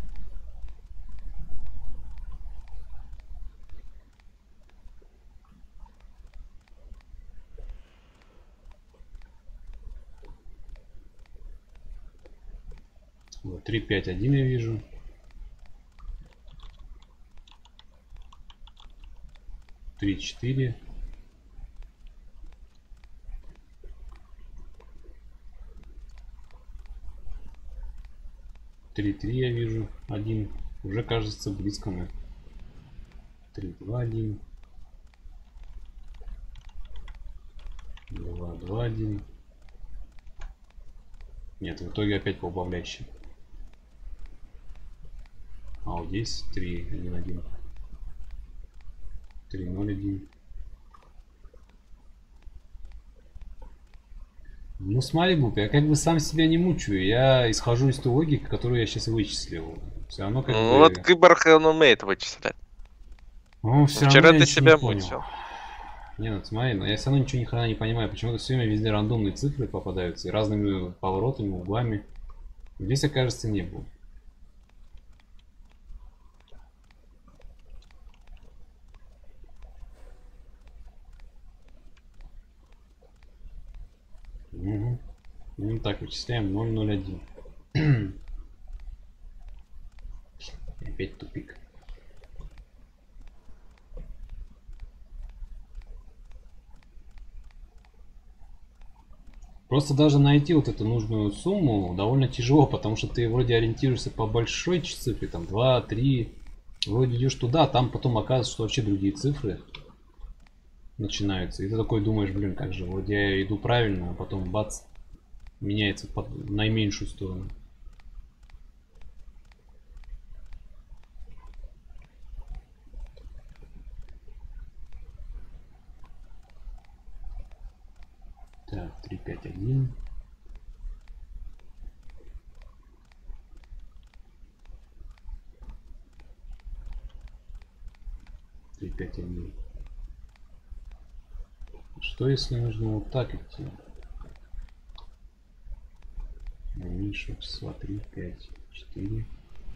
Speaker 1: Вот, три пять один я вижу. три четыре. три три я вижу. один. Уже кажется близко мы. три два один. два два один. Нет, в итоге опять по убавляющей. А вот здесь три один один. три ноль один. Ну смотри, Бук, я как бы сам себя не мучаю. Я исхожу из той логики, которую я сейчас вычислил. Все равно как
Speaker 2: Ну,
Speaker 1: бы...
Speaker 2: вот Киборг он умеет вычислять.
Speaker 1: Ну, все
Speaker 2: Вчера
Speaker 1: равно я
Speaker 2: ты
Speaker 1: ничего
Speaker 2: себя
Speaker 1: не понял.
Speaker 2: мучил.
Speaker 1: Не, ну смотри, но я все равно ничего ни хрена не понимаю. Почему-то все время везде рандомные цифры попадаются. И разными поворотами, углами. Здесь, окажется, не было. Угу. Ну так, вычисляем ноль ноль один. Опять тупик. Просто даже найти вот эту нужную сумму довольно тяжело, потому что ты вроде ориентируешься по большой цифре, там два, три, вроде идешь туда, а там потом оказывается, что вообще другие цифры начинаются. И ты такой думаешь, блин, как же, вроде я иду правильно, а потом бац, меняется под наименьшую сторону. Так, три пять один. три пять один. Что если нужно вот так идти? Меньше числа три пять четыре.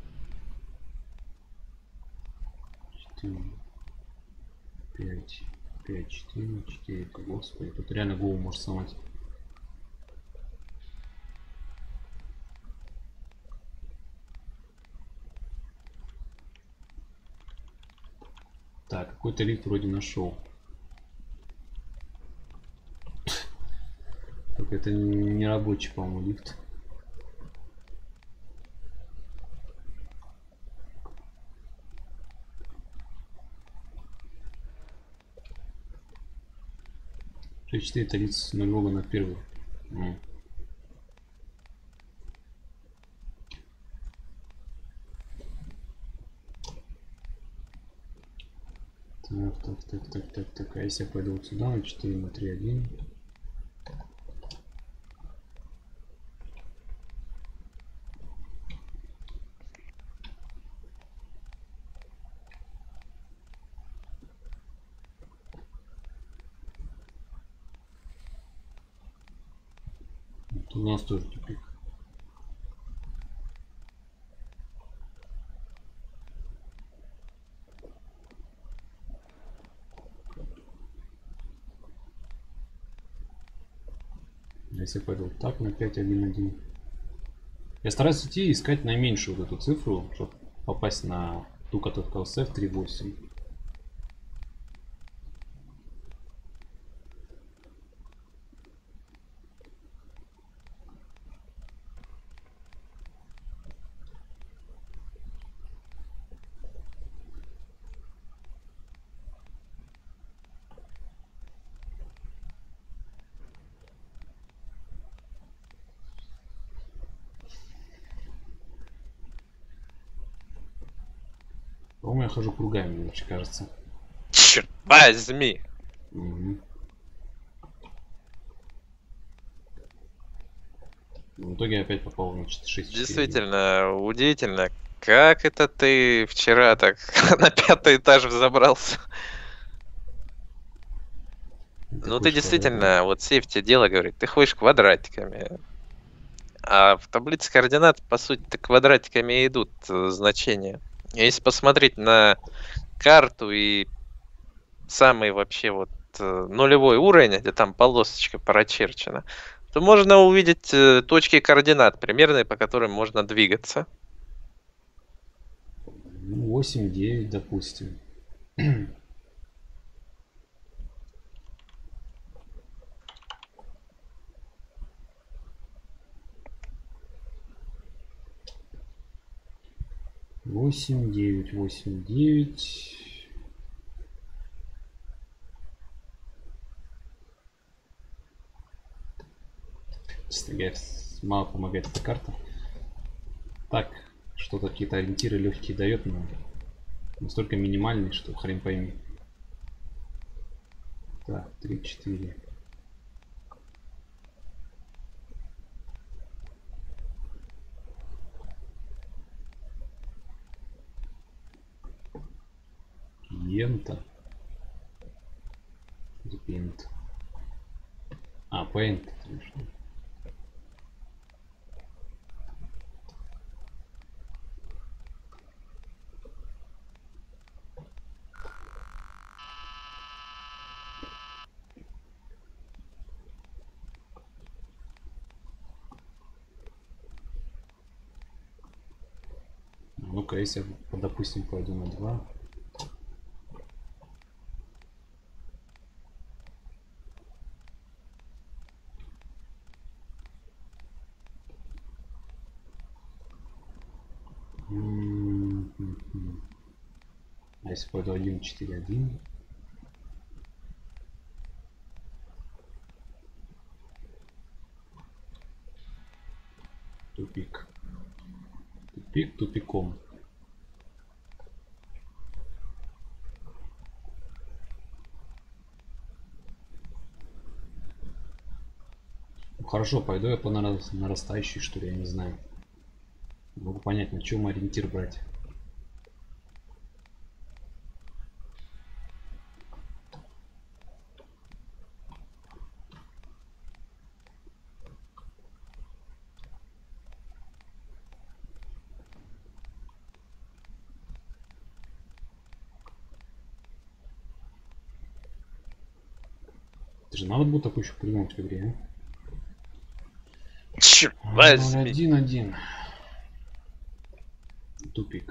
Speaker 1: четыре пять пять четыре четыре. Господи, тут реально голову может сломать. Так, какой-то лифт вроде нашел. Только это не рабочий, по-моему, лифт. шесть четыре тридцать нулевого на первый. Mm. Так, так, так, так, так, так. А если я пойду вот сюда на четыре на три один. Тут у нас тоже тупик. Если я пойду вот так на пять один один. Я стараюсь идти и искать наименьшую вот эту цифру, чтобы попасть на ту, которая в эф три восемь. По-моему, я хожу кругами, мне кажется.
Speaker 2: Черт возьми!
Speaker 1: Угу. В итоге я опять попал на шесть четыре.
Speaker 2: Действительно, удивительно. Как это ты вчера так на пятый этаж взобрался?
Speaker 1: Это
Speaker 2: Ну ты
Speaker 1: хочешь
Speaker 2: действительно,
Speaker 1: квадратик.
Speaker 2: вот сейфти дело говорит, ты ходишь квадратиками. А в таблице координат, по сути-то, квадратиками и идут э, значения. Если посмотреть на карту и самый вообще вот э, нулевой уровень, где там полосочка прочерчена, то можно увидеть э, точки координат примерные, по которым можно двигаться.
Speaker 1: Ну, восемь девять, допустим. восемь девять восемь девять. Честно говоря, мало помогает эта карта. Так, что-то какие-то ориентиры легкие дает, но настолько минимальные, что хрен пойми. Так, три четыре. Пента. Пент. А, пент. Ну-ка, если я, допустим, пойду на два. А если пойду один четыре один. Тупик. Тупик тупиком. Ну, хорошо, пойду я по нарастающей, что ли, я не знаю. Могу понять, на чем ориентир брать. Это же надо было такой еще придумать в игре, а?
Speaker 2: Черт возьми.
Speaker 1: один один. Тупик.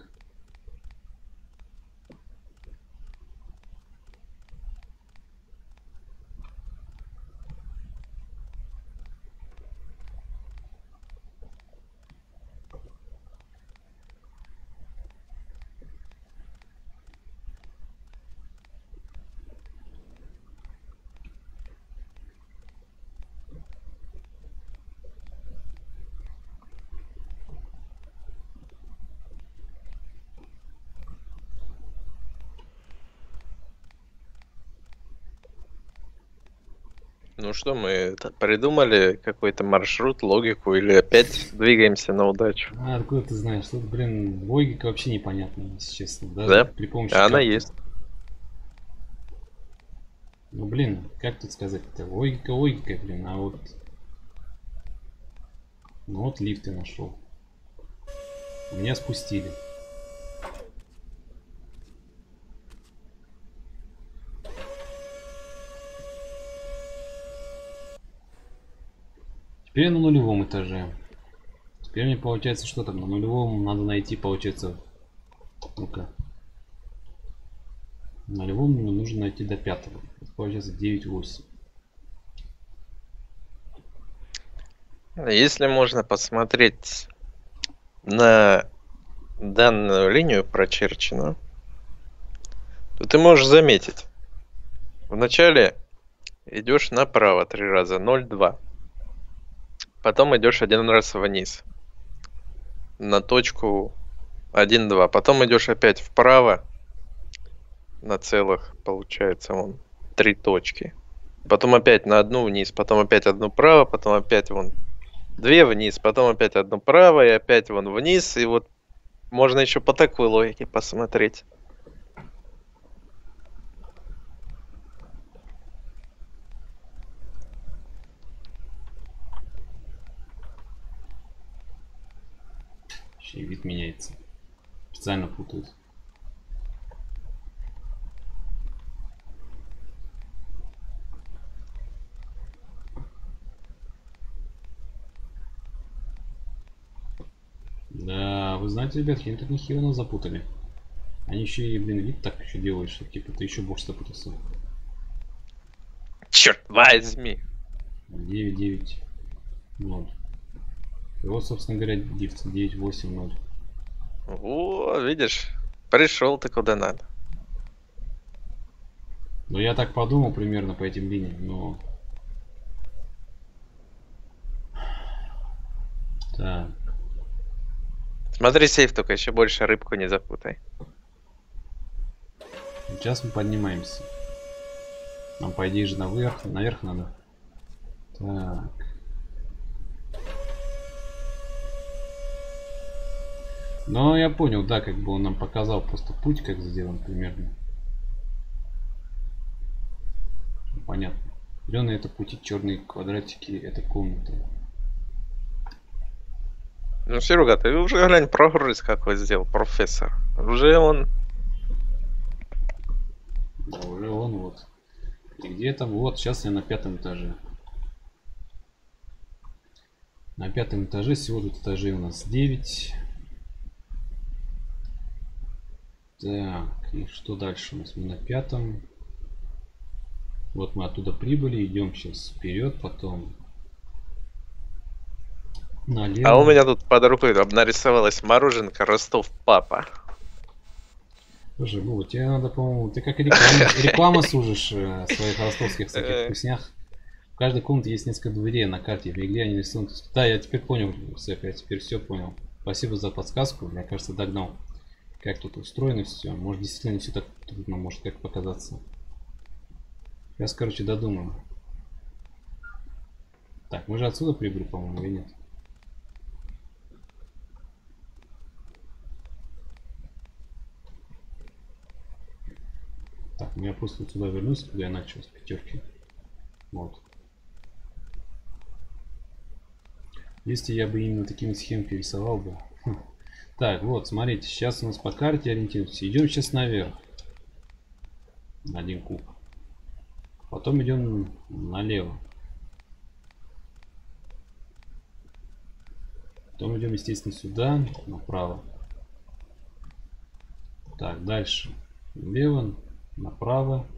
Speaker 2: Ну что, мы это придумали какой-то маршрут, логику или опять двигаемся на удачу?
Speaker 1: А, откуда ты знаешь? Тут, блин, логика вообще непонятная, если честно. Даже
Speaker 2: Да?
Speaker 1: при помощи
Speaker 2: А она
Speaker 1: карты.
Speaker 2: есть.
Speaker 1: Ну, блин, как тут сказать-то? Логика, логика, блин, а вот... Ну вот лифт я нашел. Меня спустили. Теперь я на нулевом этаже. Теперь мне получается, что там на нулевом надо найти, получается. Ну-ка. На нулевом мне нужно найти до пятого. Это получается девять восемь.
Speaker 2: Если можно посмотреть на данную линию прочерченную, то ты можешь заметить. Вначале идешь направо три раза, ноль два. Потом идешь один раз вниз на точку один два. Потом идешь опять вправо на целых, получается, вон три точки. Потом опять на одну вниз, потом опять одну вправо, потом опять вон две вниз, потом опять одну вправо и опять вон вниз. И вот можно еще по такой логике посмотреть.
Speaker 1: Еще и вид меняется. Специально путают. Да, вы знаете, ребят, они тут нехило нас запутали. Они еще и, блин, вид так еще делают, что типа ты еще больше запутался.
Speaker 2: Черт возьми!
Speaker 1: девять девять ноль. И вот, собственно говоря, дифт девять восемь ноль.
Speaker 2: О, видишь, пришел ты куда надо.
Speaker 1: Ну, я так подумал примерно по этим линиям, но... Так.
Speaker 2: Смотри, сейф, только еще больше рыбку не запутай.
Speaker 1: Сейчас мы поднимаемся. Нам, по идее, же наверх, наверх надо. Так. Ну, я понял, да, как бы он нам показал просто путь, как сделан примерно. Понятно. Зеленые это пути, черные квадратики это комната.
Speaker 2: Ну, Серега, ты уже глянь прогресс какой сделал профессор. Уже он...
Speaker 1: Да, уже он вот. И где там? Вот, сейчас я на пятом этаже. На пятом этаже, всего тут этажей у нас девять. Так, и что дальше у нас? Мы на пятом. Вот мы оттуда прибыли, идем сейчас вперед, потом налево.
Speaker 2: А у меня тут под рукой нарисовалась мороженка Ростов папа.
Speaker 1: Слушай, ну, тебе надо, по-моему, ты как реклама, реклама служишь э, своих ростовских всяких вкуснях. В каждой комнате есть несколько дверей на карте, в игре они рисуют. Да, я теперь понял, все, я теперь все понял. Спасибо за подсказку, мне кажется, догнал. Как тут устроено все. Может, действительно не все так трудно, может, как показаться. Сейчас, короче, додумаю. Так, мы же отсюда прибыли, по-моему, или нет? Так, я просто вот сюда вернусь, куда я начал с пятерки. Вот. Если я бы именно такими схемами рисовал бы. Хм. Так, вот, смотрите, сейчас у нас по карте ориентируемся. Идем сейчас наверх. На один куб. Потом идем налево. Потом идем, естественно, сюда, направо. Так, дальше. Влево, направо.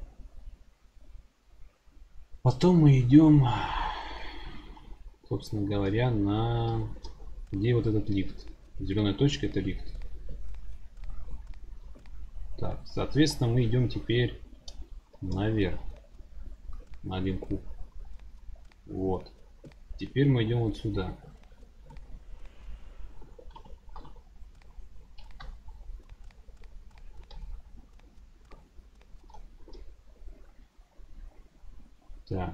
Speaker 1: Потом мы идем, собственно говоря, на... Где вот этот лифт? Зеленая точка — это лифт. Так, соответственно, мы идем теперь наверх. На один куб. Вот. Теперь мы идем вот сюда. Так.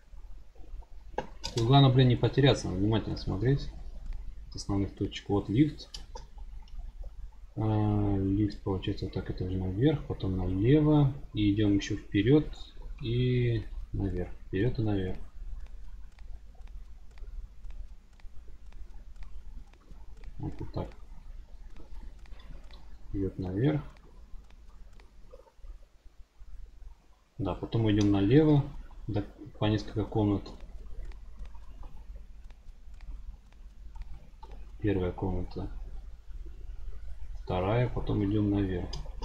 Speaker 1: Тут главное, блин, не потеряться, надо внимательно смотреть с основных точек. Вот лифт. А, лифт, получается, вот так, это уже наверх, потом налево. И идем еще вперед и наверх. Вперед и наверх. Вот, вот так. Вперед наверх. Да, потом мы идем налево. Да, по несколько комнат. Первая комната. Вторая, потом идем наверх.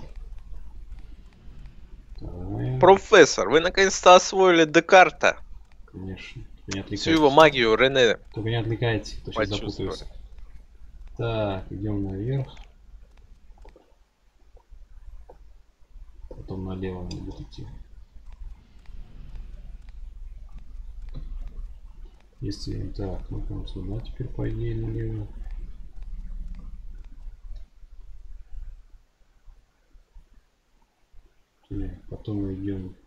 Speaker 1: Вторая.
Speaker 2: Профессор, вы наконец-то освоили Декарта.
Speaker 1: Конечно. Не
Speaker 2: Всю его магию Рене.
Speaker 1: Только не отвлекайте, то сейчас запутаюсь. Так, идем наверх. Потом налево надо будет идти. Если так, ну там сюда теперь по идее налево. Потом мы идем,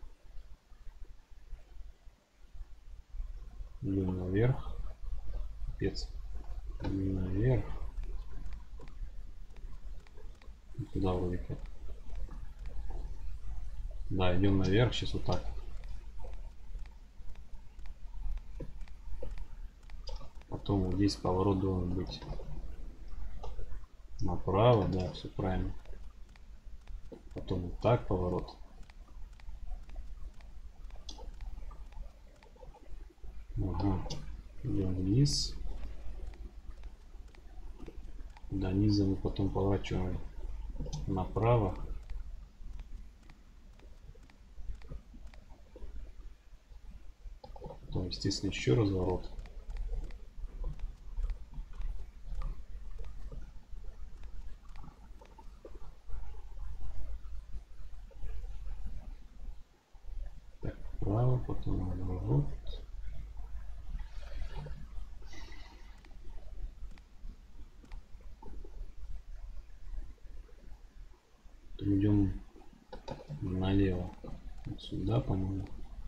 Speaker 1: идем наверх. Капец. Идем наверх. И туда вроде как. Да, идем наверх, сейчас вот так. Потом вот здесь поворот должен быть направо, да, все правильно. Потом вот так поворот. Ага. Идем вниз. До низа мы потом поворачиваем направо. Потом, естественно, еще разворот. Так, вправо, потом разворот. Потом идем налево. Вот сюда, по-моему.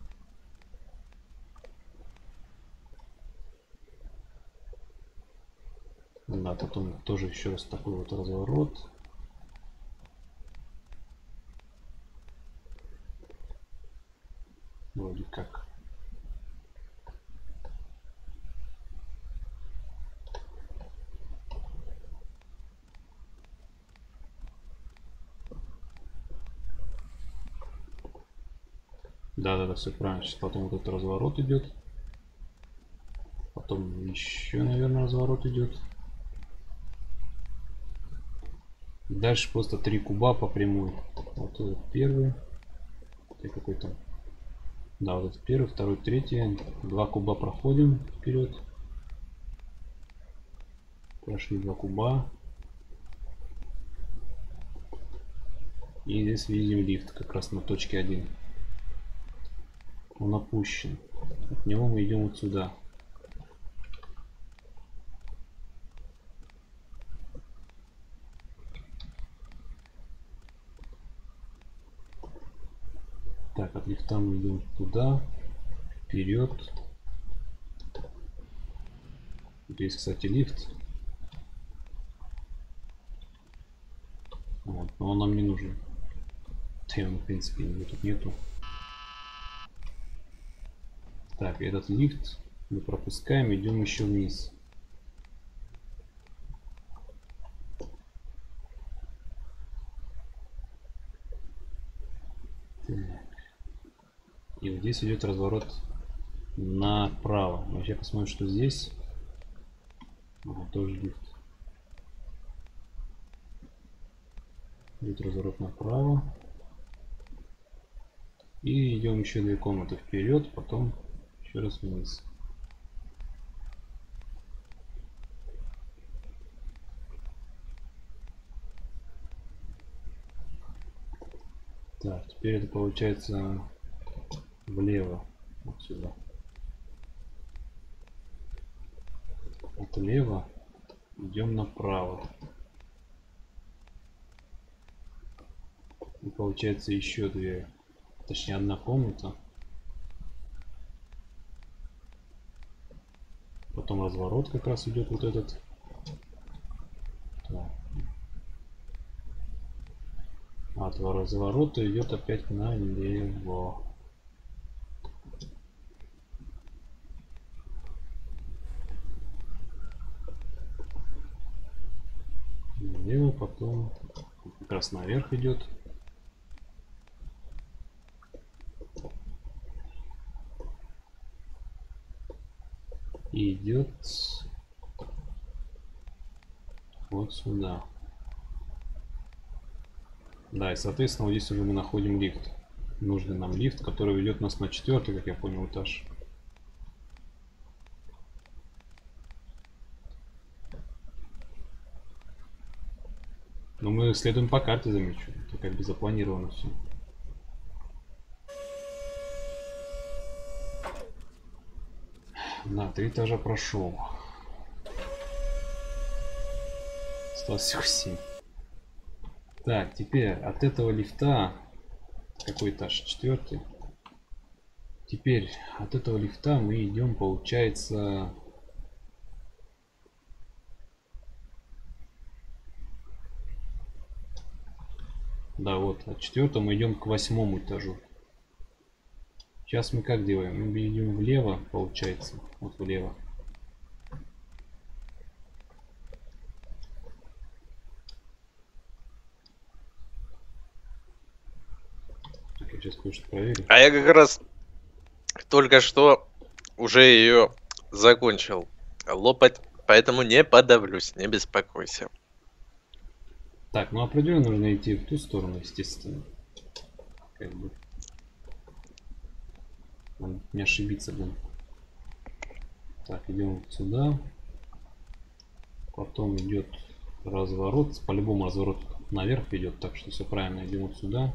Speaker 1: Да, потом тоже еще раз такой вот разворот. Вроде как. Да, да, да, все правильно. Сейчас потом вот этот разворот идет. Потом еще, наверное, разворот идет. Дальше просто три куба по прямой. Вот этот первый. Какой-то. Да, вот этот первый, второй, третий. Два куба проходим вперед. Прошли два куба. И здесь видим лифт как раз на точке один. Он опущен. От него мы идем вот сюда. Так, от лифта мы идем туда, вперед. Здесь, кстати, лифт. Вот, но он нам не нужен. Да, он, в принципе, его тут нету. Так, этот лифт мы пропускаем, идем еще вниз. Так. И вот здесь идет разворот направо. Но сейчас посмотрим, что здесь. Ага, тоже лифт. Идет разворот направо. И идем еще две комнаты вперед, потом еще раз вниз. Так, теперь это получается влево, вот сюда. Отлево идем направо. И получается еще две, точнее одна комната. Потом разворот как раз идет вот этот. Так. От разворота идет опять налево. Налево, потом как раз наверх идет. И идет вот сюда. Да, и соответственно вот здесь уже мы находим лифт. Нужный нам лифт, который ведет нас на четвертый, как я понял, этаж. Но мы следуем по карте, замечу. Это как бы запланировано все. Да, три этажа прошел. Осталось всего семь. Так, теперь от этого лифта, какой этаж? Четвертый. Теперь от этого лифта мы идем, получается, да, вот от четвертого мы идем к восьмому этажу. Сейчас мы как делаем? Мы идем влево, получается, вот влево. Сейчас кое-что проверю.
Speaker 2: А я как раз только что уже ее закончил лопать, поэтому не подавлюсь, не беспокойся.
Speaker 1: Так, ну определенно нужно идти в ту сторону, естественно. Как бы. Надо не ошибиться, блин. Так, идем вот сюда. Потом идет разворот. По-любому разворот наверх идет, так что все правильно. Идем вот сюда.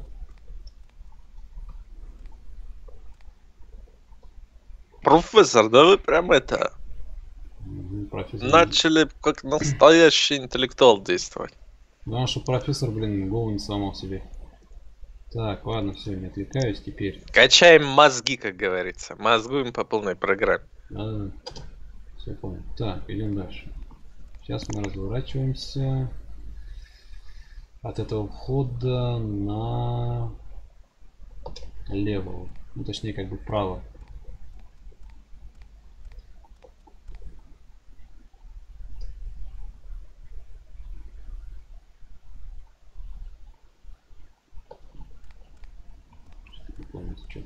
Speaker 2: Профессор, да вы прям это...
Speaker 1: Профессор...
Speaker 2: Начали как настоящий интеллектуал действовать.
Speaker 1: Ну, что профессор, блин, голову не сломал себе. Так, ладно, все, не отвлекаюсь теперь.
Speaker 2: Качаем мозги, как говорится. Мозгуем по полной программе.
Speaker 1: Да, все понял. Так, идем дальше. Сейчас мы разворачиваемся от этого входа на лево. Ну, точнее, как бы вправо. Что?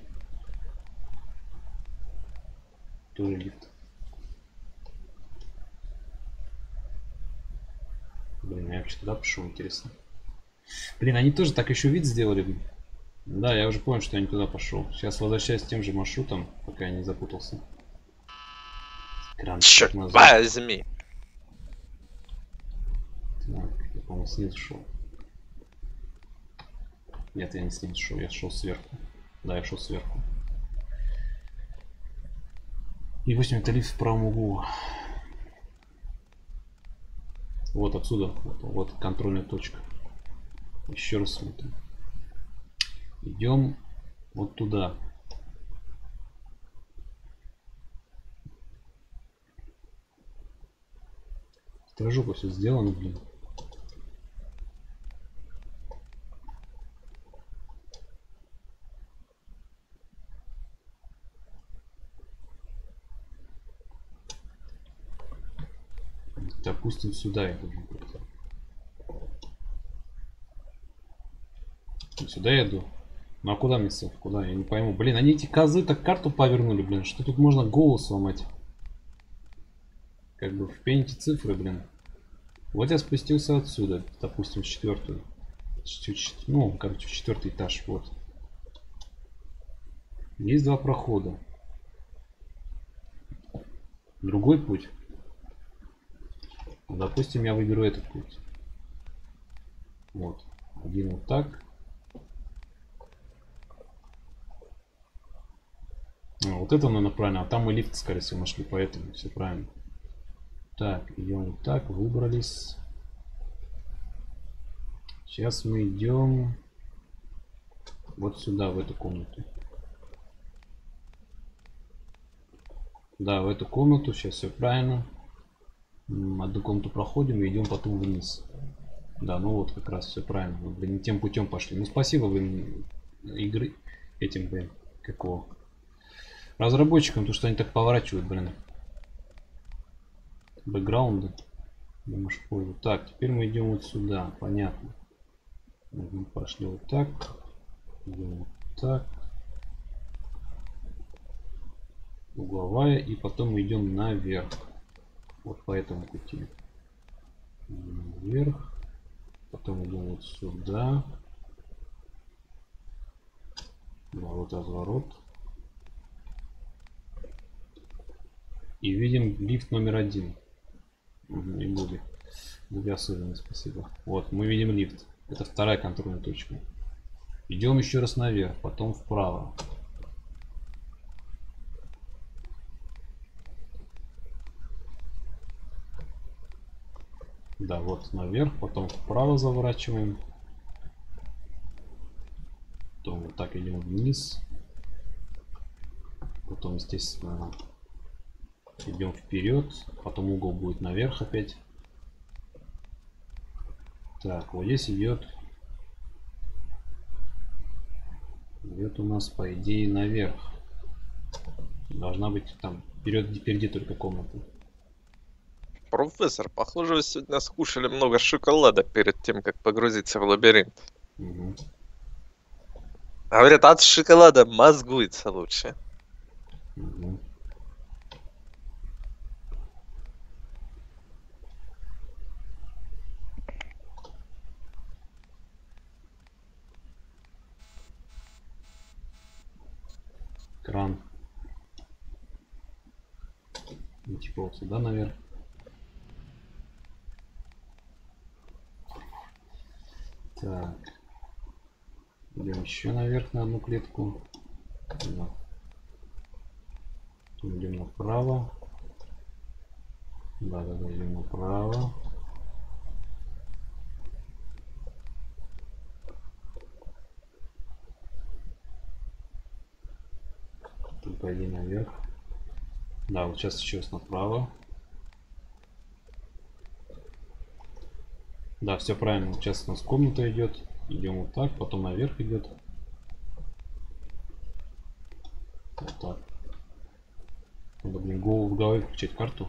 Speaker 1: Тоже лифт. Блин, я вообще туда пошел, интересно. Блин, они тоже так еще вид сделали. Да, я уже понял, что я не туда пошел. Сейчас возвращаюсь тем же маршрутом, пока я не запутался.
Speaker 2: Черт возьми.
Speaker 1: Так, я, по-моему, снизу шел. Нет, я не снизу шел, я шел сверху. Да, я шел сверху. И восемь это лифт в правом углу. Вот отсюда. Вот, вот контрольная точка. Еще раз смотрим. Идем вот туда. Стражука все сделано, блин. Допустим, сюда я должен пройти. Сюда я иду. Ну а куда мне сейф? Куда? Я не пойму. Блин, они эти козы так карту повернули, блин. Что тут можно голову сломать? Как бы в пенте цифры, блин. Вот я спустился отсюда, допустим, в четвертую. Ну, короче, в четвертый этаж, вот. Есть два прохода. Другой путь. Допустим, я выберу этот путь. Вот. Один вот так. А, вот это, наверное, правильно. А там мы лифт, скорее всего, нашли, поэтому все правильно. Так, идем вот так, выбрались. Сейчас мы идем вот сюда, в эту комнату. Да, в эту комнату, сейчас все правильно. Одну комнату проходим и идем потом вниз. Да, ну вот как раз все правильно. Мы, блин, не тем путем пошли. Ну спасибо, блин, игры этим, блин, какого разработчикам, то что они так поворачивают, блин. Бэкграунды. Думаешь, понял. Так, теперь мы идем вот сюда, понятно. Мы пошли вот так. Идем вот так. Угловая, и потом мы идем наверх. Вот по этому пути. Вверх. Потом идем вот сюда. Да, вот разворот. И видим лифт номер один. Угу, и Буги. Буги особенно, спасибо. Вот, мы видим лифт. Это вторая контрольная точка. Идем еще раз наверх, потом вправо. Да, вот наверх, потом вправо заворачиваем. Потом вот так идем вниз. Потом, естественно, идем вперед. Потом угол будет наверх опять. Так, вот здесь идет. Идет у нас, по идее, наверх. Должна быть там вперед, впереди только комната.
Speaker 2: Профессор, похоже, вы сегодня скушали много шоколада перед тем, как погрузиться в лабиринт.
Speaker 1: Угу.
Speaker 2: Говорят, от шоколада мозгуется лучше.
Speaker 1: Угу. Кран. И типа вот сюда наверх. Так. Идем еще наверх на одну клетку. Да. Идем направо. Да, да, да, идем направо. Тут пойди наверх. Да, вот сейчас еще раз направо. Да, все правильно. Сейчас у нас комната идет. Идем вот так, потом наверх идет. Вот так. Надо, блин, голову в голове включать карту.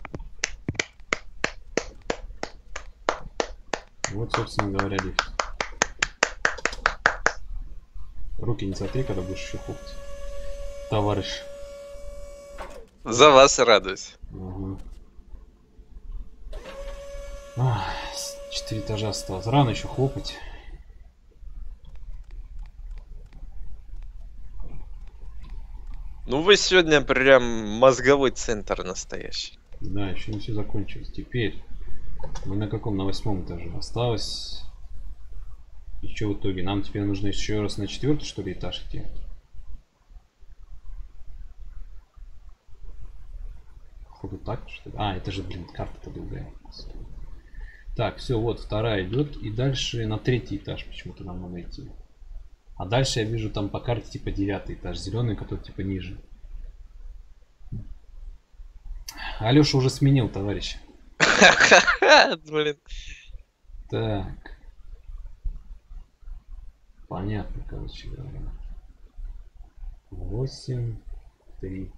Speaker 1: Вот, собственно говоря, лифт. Руки не сотри, когда будешь еще хлопать. Товарищ.
Speaker 2: За вас радуюсь.
Speaker 1: Угу. Четыре этажа осталось. Рано еще хлопать.
Speaker 2: Ну вы сегодня прям мозговой центр настоящий.
Speaker 1: Да, еще не все закончилось. Теперь мы на каком? На восьмом этаже. Осталось. И что в итоге? Нам теперь нужно еще раз на четвертый, что ли, этаж идти? Походу так, что ли? А, это же, блин, карта-то другая. Так, все, вот вторая идет. И дальше на третий этаж почему-то нам надо идти. А дальше я вижу там по карте типа девятый этаж. Зеленый, который типа ниже. Алеша уже сменил, товарищ.
Speaker 2: Блин.
Speaker 1: Так. Понятно, короче говоря. восемь, три.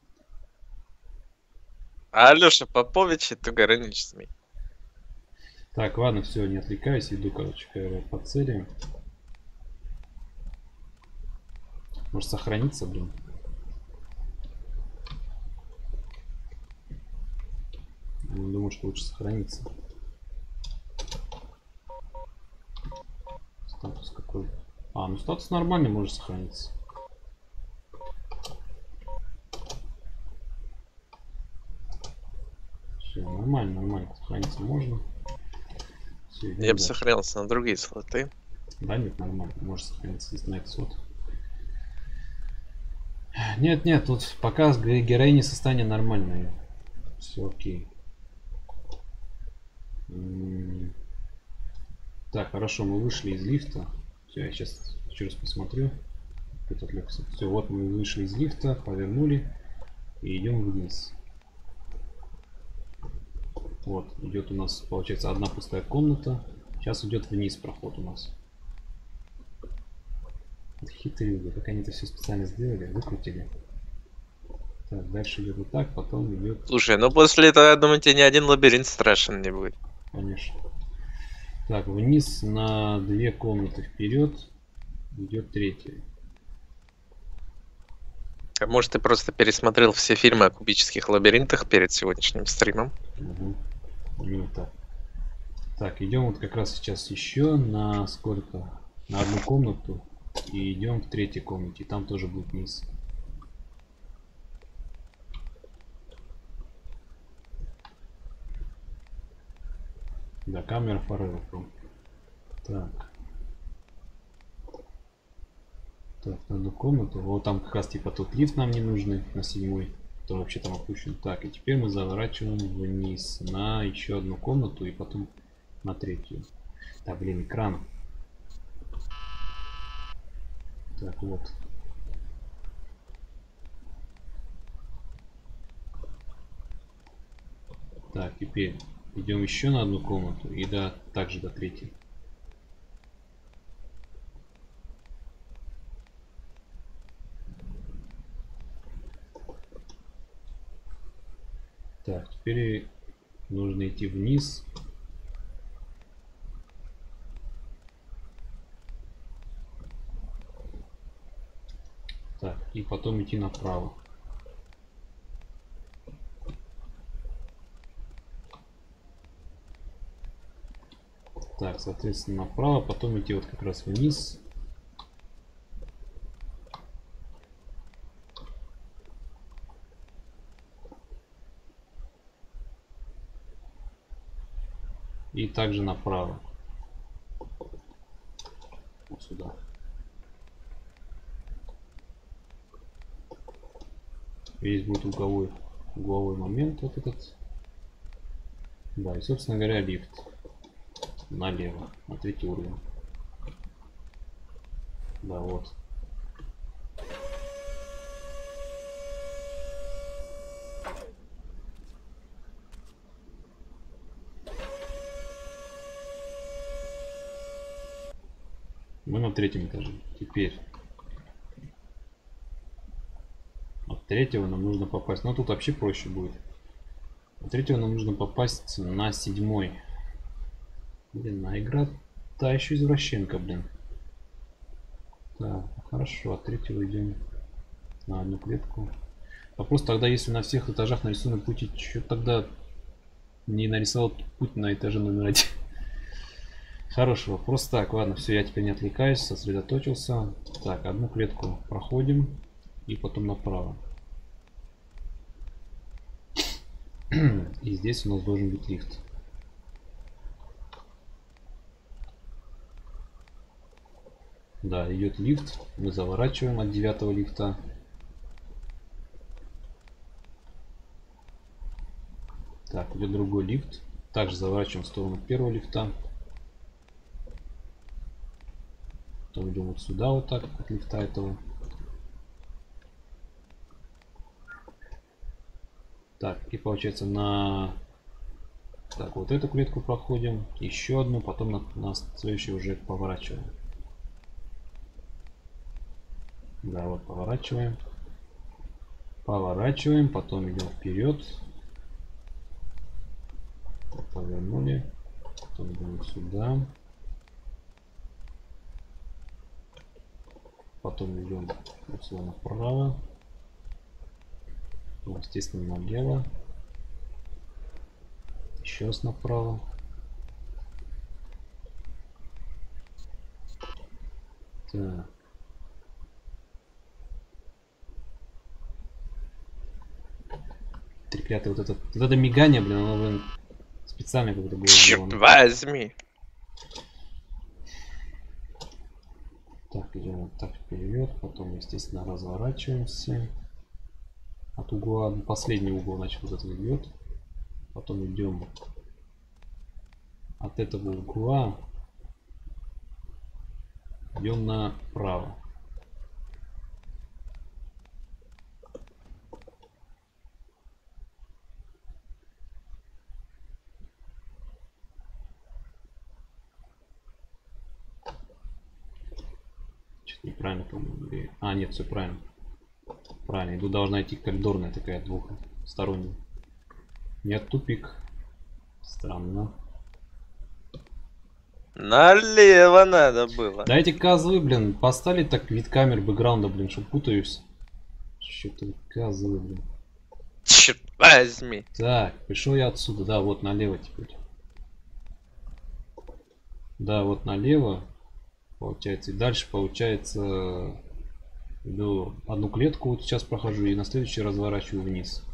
Speaker 2: А Алёша Попович это граничный.
Speaker 1: Так, ладно, все, не отвлекаюсь, иду, короче, по цели. Может сохраниться, блин. Думаю, что лучше сохраниться. Статус какой? А, ну статус нормальный, может сохраниться. Все, нормально, нормально. Сохраниться можно. Все,
Speaker 2: Я бы
Speaker 1: дальше.
Speaker 2: сохранился на другие слоты.
Speaker 1: Да, нет, нормально. Может сохраниться, если на этот слот. Нет, нет, тут пока героини состояние нормальное. Все окей. Так, хорошо, мы вышли из лифта. Все, я сейчас еще раз посмотрю. Все, вот мы вышли из лифта, повернули и идем вниз. Вот, идет у нас, получается, одна пустая комната. Сейчас идет вниз проход у нас. Хитрюга, как они это все специально сделали, выкрутили. Так, дальше идет вот так, потом идет...
Speaker 2: Слушай, ну после этого, я думаю, тебе ни один лабиринт страшен не будет.
Speaker 1: Конечно. Так, вниз на две комнаты вперед идет третья.
Speaker 2: А может, ты просто пересмотрел все фильмы о кубических лабиринтах перед сегодняшним стримом?
Speaker 1: Угу. Именно так. Так, идем вот как раз сейчас еще на сколько? На одну комнату. И идем в третьей комнате. Там тоже будет низ. Да, камера forever. Так. Так, на одну комнату. Вот там как раз типа тот лифт нам не нужный, на седьмой. То вообще там опущен. Так, и теперь мы заворачиваем вниз на еще одну комнату и потом на третью. Так, блин, экран. Так, вот. Так, теперь идем еще на одну комнату и до, также до третьей. Так, теперь нужно идти вниз. Так, и потом идти направо. Так, соответственно, направо, потом идти вот как раз вниз. И также направо. Вот сюда. Здесь будет угловой, угловой момент вот этот. Да, и, собственно говоря, лифт. Налево, на третий уровень. Да, вот. Мы на третьем этаже. Теперь от третьего нам нужно попасть. Но тут вообще проще будет. От третьего нам нужно попасть на седьмой. Блин, на игра та еще извращенка, блин. Так, хорошо, от третьего идем на одну клетку. Вопрос тогда, если на всех этажах нарисованы пути, что тогда не нарисовал путь на этаже номер один? Хороший вопрос. Так, ладно, все, я теперь не отвлекаюсь, сосредоточился. Так, одну клетку проходим и потом направо. И здесь у нас должен быть лифт. Да, идет лифт. Мы заворачиваем от девятого лифта. Так, идет другой лифт. Также заворачиваем в сторону первого лифта. Потом идем вот сюда, вот так, от лифта этого. Так, и получается на... Так, вот эту клетку проходим. Еще одну, потом на, на следующую уже поворачиваем. Да, вот поворачиваем. Поворачиваем, потом идем вперед. Повернули. Потом идем сюда. Потом идем условно вправо. Ну, естественно, налево. Еще раз направо. Так. Треклятое вот это, вот это мигание, блин, оно, блин, специально как-то было
Speaker 2: Черт
Speaker 1: сделано.
Speaker 2: возьми.
Speaker 1: Так, идем вот так вперед, потом, естественно, разворачиваемся от угла. Ну, последний угол, значит, вот это идет. Потом идем от этого угла, идем направо. Что-то неправильно, по-моему. А, нет, все правильно. Правильно, иду, должна идти коридорная такая двухсторонняя. Нет, тупик. Странно.
Speaker 2: Налево надо было.
Speaker 1: Да эти козлы, блин, поставили так вид камер бэкграунда, блин, что путаюсь. Что-то козлы, блин.
Speaker 2: Черт возьми.
Speaker 1: Так, пришел я отсюда, да, вот налево теперь. Да, вот налево. Получается. И дальше получается иду одну клетку вот сейчас прохожу и на следующий разворачиваю вниз.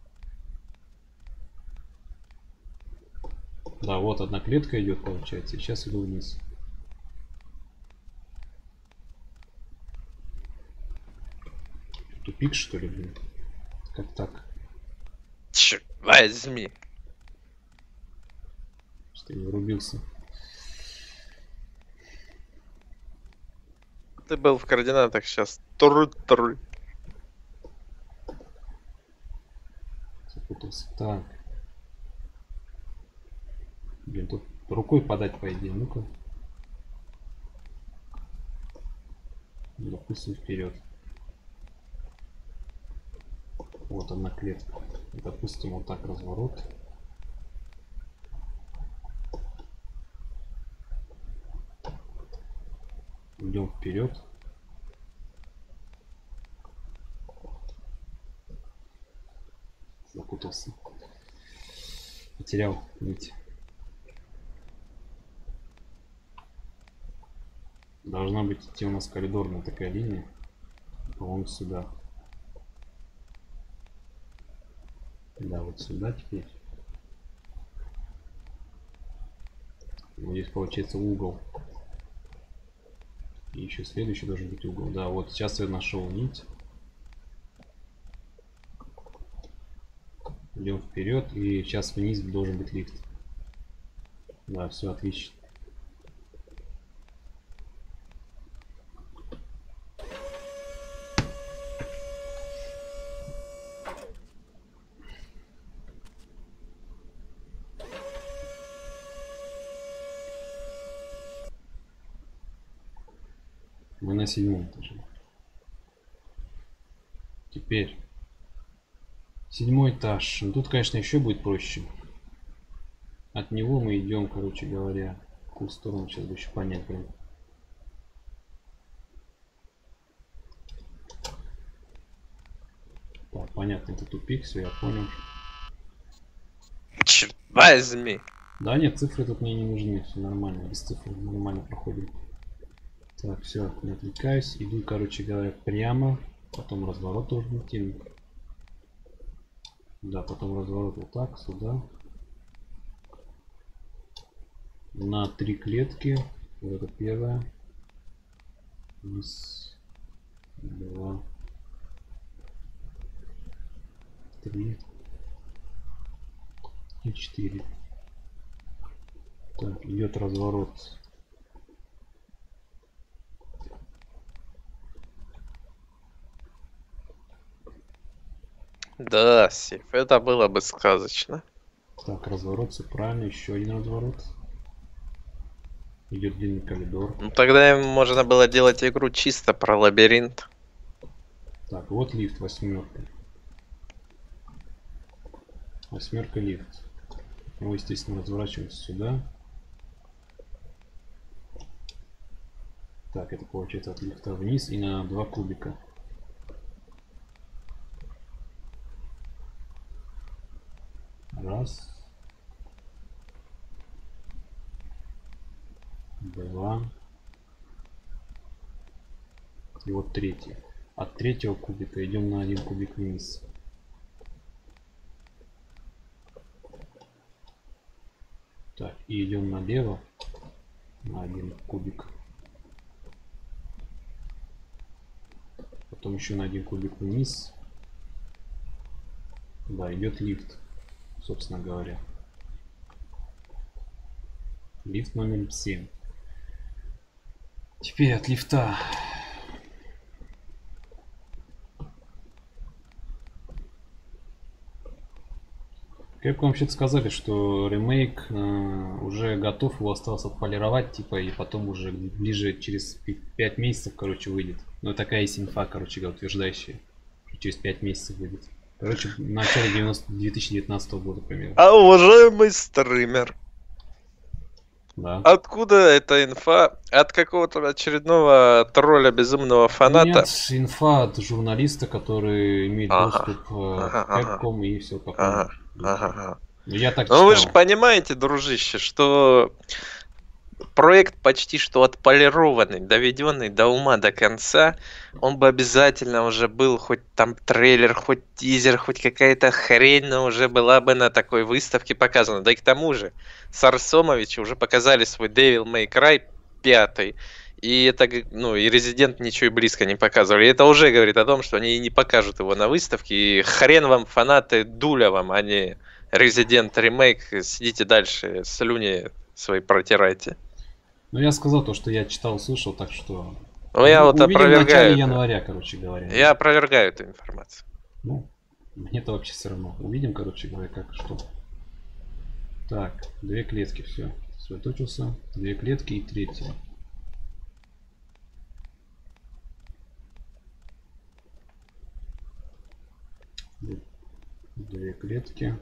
Speaker 1: Да, вот одна клетка идет, получается. И сейчас иду вниз. Тупик, что ли, блин? Как так?
Speaker 2: Черт возьми.
Speaker 1: Что я врубился.
Speaker 2: Ты был в координатах сейчас. Тур-тур.
Speaker 1: Запутался. Так. Блин, тут рукой подать, по идее. Ну-ка. Допустим, вперед. Вот одна клетка. Допустим, вот так разворот. Идем вперед. Запутался. Потерял нить. Должна быть идти у нас коридорная такая линия. По-моему, сюда. Да, вот сюда теперь. Вот здесь получается угол. И еще следующий должен быть угол. Да, вот сейчас я нашел нить. Идем вперед. И сейчас вниз должен быть лифт. Да, все отлично. Мы на седьмом этаже. Теперь седьмой этаж. Ну, тут, конечно, еще будет проще. От него мы идем, короче говоря, в какую сторону. Сейчас бы еще понять, блин. Так, понятно, это тупик, все, я понял.
Speaker 2: Черт возьми.
Speaker 1: Да нет, цифры тут мне не нужны, все нормально, без цифр нормально проходим. Так, все, не отвлекаюсь, иду, короче говоря, прямо, потом разворот должен идти. Да, потом разворот вот так, сюда. На три клетки, вот это первая. Раз, два, три и четыре. Так, идет разворот.
Speaker 2: Да, Сив, это было бы сказочно.
Speaker 1: Так, разворот, все правильно, еще один разворот. Идет длинный коридор.
Speaker 2: Ну тогда можно было делать игру чисто про лабиринт.
Speaker 1: Так, вот лифт, восьмерка. Восьмерка лифт. Ну, естественно, разворачиваемся сюда. Так, это получается от лифта вниз и на два кубика. Раз. Два. И вот третий. От третьего кубика идем на один кубик вниз. Так, и идем налево на один кубик. Потом еще на один кубик вниз. Да, идет лифт, собственно говоря. Лифт номер семь. Теперь от лифта. Capcom вообще сказали, что ремейк э, уже готов, его осталось отполировать, типа, и потом уже ближе через пять месяцев, короче, выйдет. Ну, такая есть инфа, короче, утверждающая, что через пять месяцев выйдет. Короче, в начале две тысячи девятнадцатого года примерно.
Speaker 2: А уважаемый стример,
Speaker 1: да.
Speaker 2: Откуда эта инфа? От какого-то очередного тролля безумного фаната?
Speaker 1: Нет, инфа от журналиста, который имеет
Speaker 2: ага.
Speaker 1: доступ
Speaker 2: ага,
Speaker 1: к Capcom ага. и все такое.
Speaker 2: Ага. Ага. Ага.
Speaker 1: Я так
Speaker 2: Ну
Speaker 1: читал.
Speaker 2: вы же понимаете, дружище, что проект почти что отполированный, доведенный до ума до конца, он бы обязательно уже был, хоть там трейлер, хоть тизер, хоть какая-то хрень, но уже была бы на такой выставке показана. Да и к тому же, Сарсомовичи уже показали свой Devil May Cry пятый, и это, ну, и Resident ничего и близко не показывали. И это уже говорит о том, что они и не покажут его на выставке, и хрен вам, фанаты, дуля вам, а не Resident Remake, сидите дальше, слюни свои протирайте.
Speaker 1: Ну, я сказал то, что я читал, слышал, так что...
Speaker 2: Ну, я вот опровергаю.
Speaker 1: В начале января, короче говоря.
Speaker 2: Я опровергаю эту информацию.
Speaker 1: Ну, мне-то вообще все равно. Увидим, короче говоря, как что. Так, две клетки, все. Сосредоточился. Две клетки и третья. Две клетки.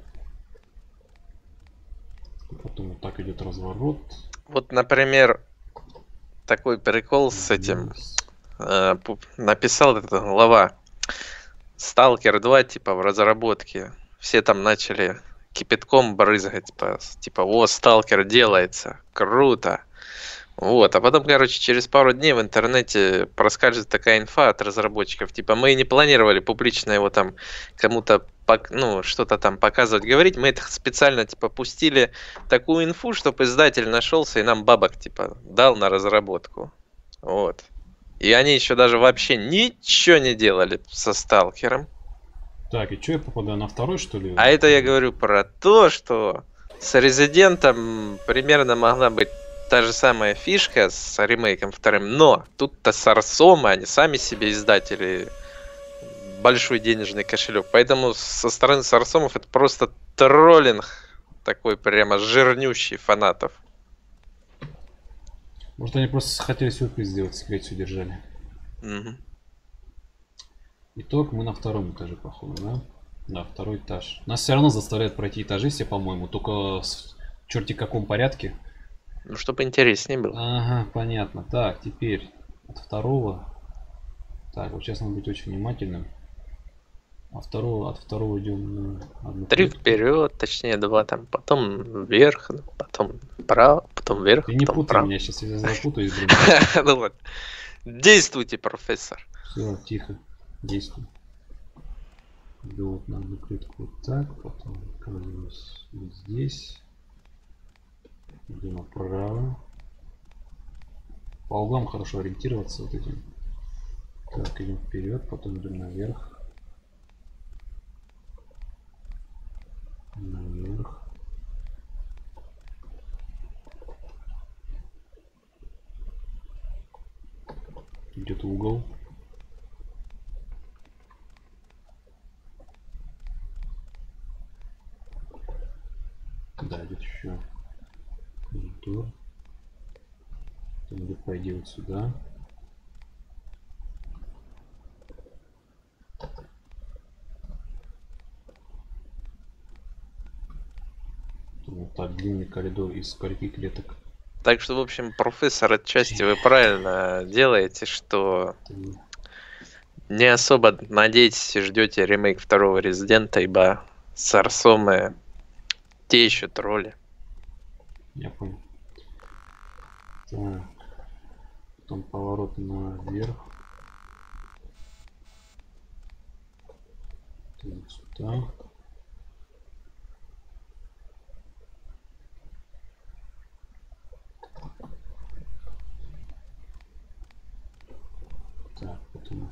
Speaker 1: Потом вот так идет разворот.
Speaker 2: Вот, например, такой прикол с этим. Э, написал этот глава. Сталкер два, типа, в разработке. Все там начали кипятком брызгать. Типа, типа, о, Сталкер делается. Круто. Вот, а потом, короче, через пару дней в интернете проскальзывает такая инфа от разработчиков. Типа, мы не планировали публично его там кому-то, ну, что-то там показывать, говорить. Мы это специально, типа, пустили такую инфу, чтобы издатель нашелся и нам бабок, типа, дал на разработку. Вот. И они еще даже вообще ничего не делали со Сталкером.
Speaker 1: Так, и что я попадаю на второй, что ли?
Speaker 2: А это я говорю про то, что с Резидентом примерно могла быть та же самая фишка с ремейком вторым, но тут-то Сарсома, они сами себе издатели, большой денежный кошелек, поэтому со стороны Сарсомов это просто троллинг такой прямо жирнющий фанатов.
Speaker 1: Может, они просто хотели сюрприз сделать, секрет держали.
Speaker 2: Угу.
Speaker 1: Итог, мы на втором этаже, походу, да? Да, второй этаж. Нас все равно заставляют пройти этажи все, по-моему, только в черти каком порядке.
Speaker 2: Ну, чтобы интереснее было.
Speaker 1: Ага, понятно. Так, теперь от второго. Так, вот сейчас надо быть очень внимательным. А второго, от второго идем на одну
Speaker 2: Три
Speaker 1: клетку.
Speaker 2: вперед, точнее два там, потом вверх, потом вправо, потом вверх.
Speaker 1: Ты не
Speaker 2: потом
Speaker 1: путай
Speaker 2: вправо.
Speaker 1: меня, сейчас я запутаюсь.
Speaker 2: Ну вот. Действуйте, профессор.
Speaker 1: Все, тихо, действуй. Иду вот на одну клетку вот так, потом оказываюсь вот здесь. Иду направо. По углам хорошо ориентироваться вот этим. Так, идем вперед, потом идем наверх. Наверх. Идет угол. Да, идет еще коридор. Потом идет, пойди вот сюда. Вот так, длинный коридор из скольки клеток?
Speaker 2: Так что, в общем, профессор, отчасти вы правильно делаете, что не особо надеетесь и ждете ремейк второго Резидента, ибо Сарсомы те еще тролли.
Speaker 1: Я понял. Так. Потом поворот наверх. Так, сюда. Так, потом.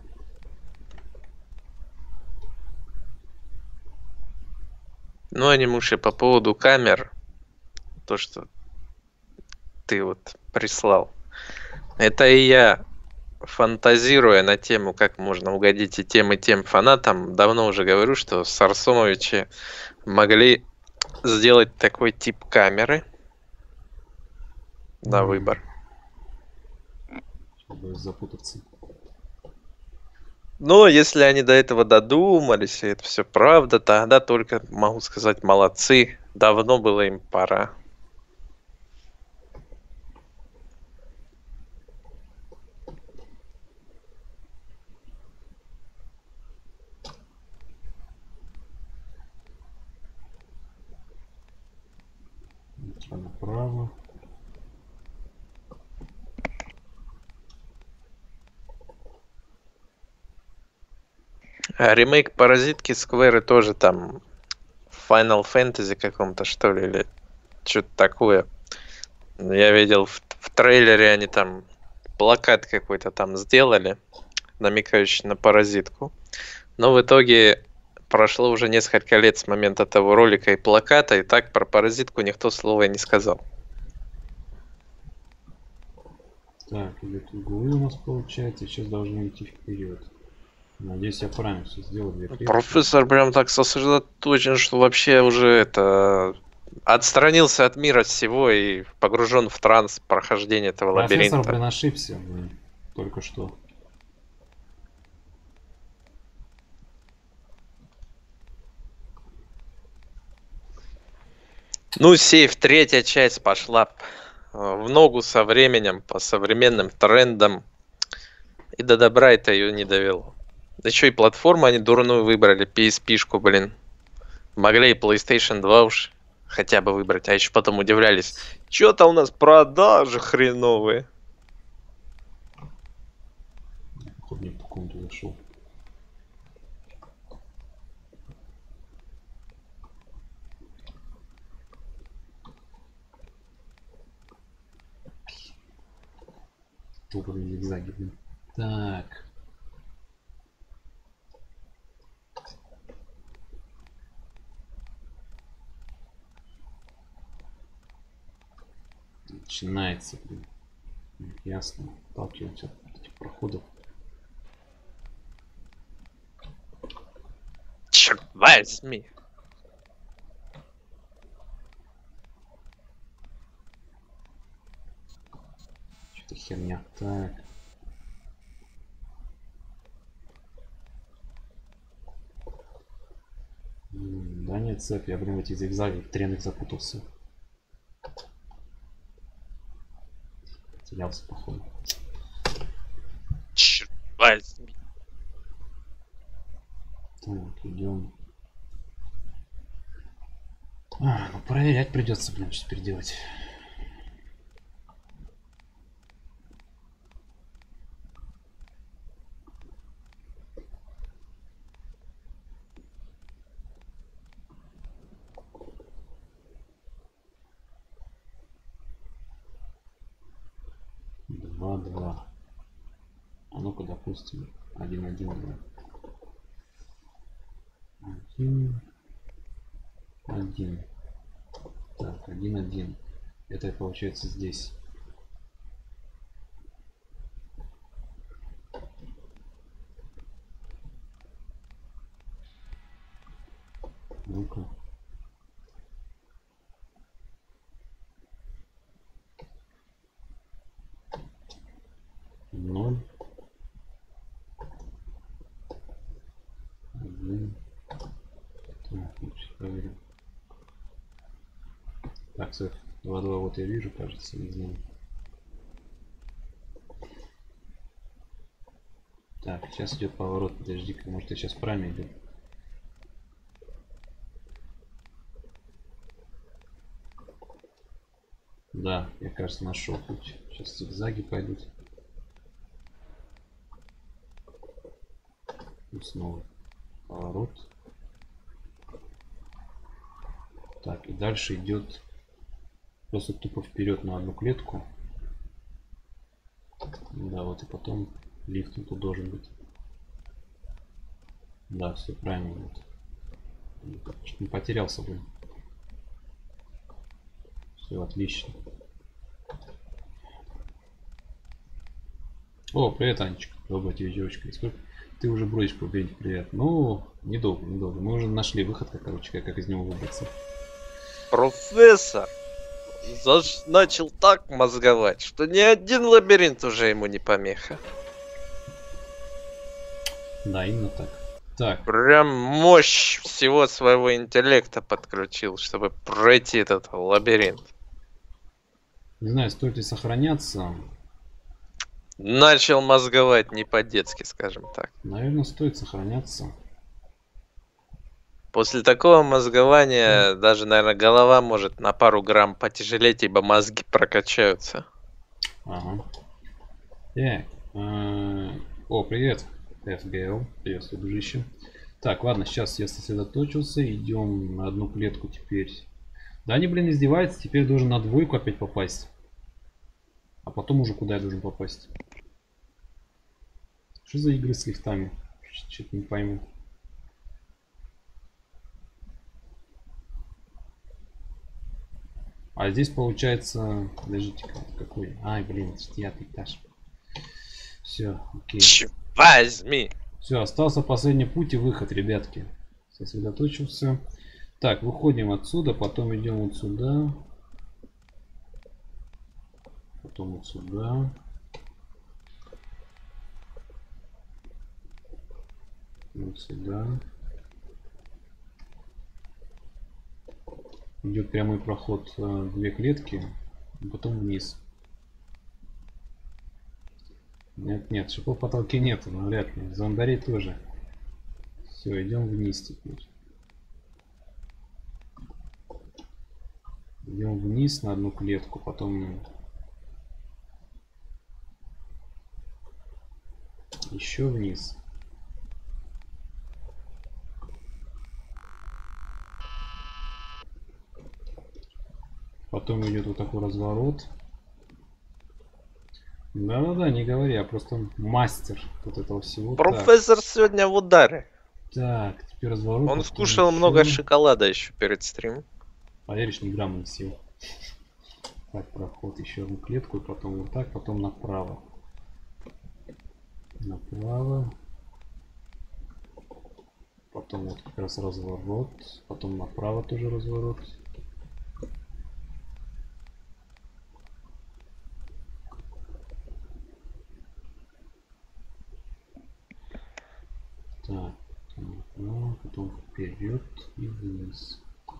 Speaker 2: Ну, анимуши, по поводу камер, то, что ты вот прислал. Это и я, фантазируя на тему, как можно угодить и тем, и тем фанатам, давно уже говорю, что Сарсомовичи могли сделать такой тип камеры на
Speaker 1: М.
Speaker 2: выбор.
Speaker 1: Чтобы запутаться.
Speaker 2: Но если они до этого додумались, и это все правда, тогда только могу сказать молодцы. Давно было им пора.
Speaker 1: Ничего направо.
Speaker 2: А ремейк Паразитки Скверы тоже там в Final Fantasy каком-то, что ли, или что-то такое. Я видел в, в трейлере они там плакат какой-то там сделали, намекающий на Паразитку. Но в итоге прошло уже несколько лет с момента того ролика и плаката, и так про Паразитку никто слова и не сказал.
Speaker 1: Так, идет углы у нас получается. Сейчас должны идти вперед. Надеюсь, я правильно все сделал. Две клетки.
Speaker 2: Профессор прям так сосредоточен, что вообще уже это отстранился от мира всего и погружен в транс прохождения этого
Speaker 1: Профессор,
Speaker 2: лабиринта.
Speaker 1: блин, ошибся, блин, только что.
Speaker 2: Ну, сейф, третья часть пошла э, в ногу со временем, по современным трендам. И до добра это ее не довело. Да еще и платформу они дурную выбрали, пи эс пи-шку, блин. Могли и PlayStation два уж хотя бы выбрать, а еще потом удивлялись. Че-то у нас продажи хреновые.
Speaker 1: Походу, не в ту комнату зашел. Тупые зигзаги, блин. Так. Начинается, блин. Ясно. Сталкиваемся от этих проходов.
Speaker 2: Черт возьми.
Speaker 1: Что-то херня. Так. М, Да нет, цепь. Я, блин, в эти зигзаги в тренах запутался. Терялся, походу.
Speaker 2: Черт возьми.
Speaker 1: Так, идем. А, ну проверять придется, блин, что теперь делать. Два, два. А ну-ка, допустим, один, один, два. Один, один. Так, один, один. Это получается здесь. Ну-ка. Ноль. Один. Так, ну, сейчас проверим. Так, Софь, два-два вот я вижу, кажется, не знаю. Так, сейчас идет поворот. Подожди-ка, может я сейчас правильно иду. Да, я, кажется, нашел путь. Сейчас зигзаги пойдут. И снова поворот. Так, и дальше идет просто тупо вперед на одну клетку. Да, вот и потом лифт тут должен быть. Да, все правильно. Вот. Чуть не потерялся, блин. Все отлично. О, привет, Анечка. Добрая тебе девочка. Сколько ты уже бродишь по беде? Привет. Ну, недолго, недолго. Мы уже нашли выход, короче, как, как из него выбраться.
Speaker 2: Профессор заш... начал так мозговать, что ни один лабиринт уже ему не помеха.
Speaker 1: Да, именно так. Так.
Speaker 2: Прям мощь всего своего интеллекта подключил, чтобы пройти этот лабиринт.
Speaker 1: Не знаю, стоит ли сохраняться.
Speaker 2: Начал мозговать не по-детски, скажем так.
Speaker 1: Наверное, стоит сохраняться.
Speaker 2: После такого мозгования даже, наверное, голова может на пару грамм потяжелеть, ибо мозги прокачаются.
Speaker 1: Ага. Так. О, привет, эф джи эл. Приветствую, дружище. Так, ладно, сейчас я сосредоточился. Идем на одну клетку теперь. Да они, блин, издеваются. Теперь должен на двойку опять попасть. А потом уже куда я должен попасть? Что за игры с лифтами? Что-то не пойму. А здесь получается... Подождите, какой? Ай, блин, девятый этаж. Все, окей.
Speaker 2: Черт возьми!
Speaker 1: Все, остался последний путь и выход, ребятки. Сосредоточился. Так, выходим отсюда, потом идем вот сюда. Потом вот сюда. Вот сюда. Идет прямой проход, две клетки, и потом вниз. Нет, нет, шипов в потолке нету, но вряд ли. Зондарей тоже. Все, идем вниз теперь. Идем вниз на одну клетку, потом еще вниз. Потом идет вот такой разворот. Да-да-да, не говори, я просто мастер вот этого всего.
Speaker 2: Профессор так. Сегодня в ударе.
Speaker 1: Так, теперь разворот.
Speaker 2: Он скушал еще много шоколада еще перед стримом.
Speaker 1: Поверишь, ни грамма не съел. Так, проход еще одну клетку, и потом вот так, потом направо. Направо. Потом вот как раз разворот. Потом направо тоже разворот. Так, ну, потом вперед и вниз.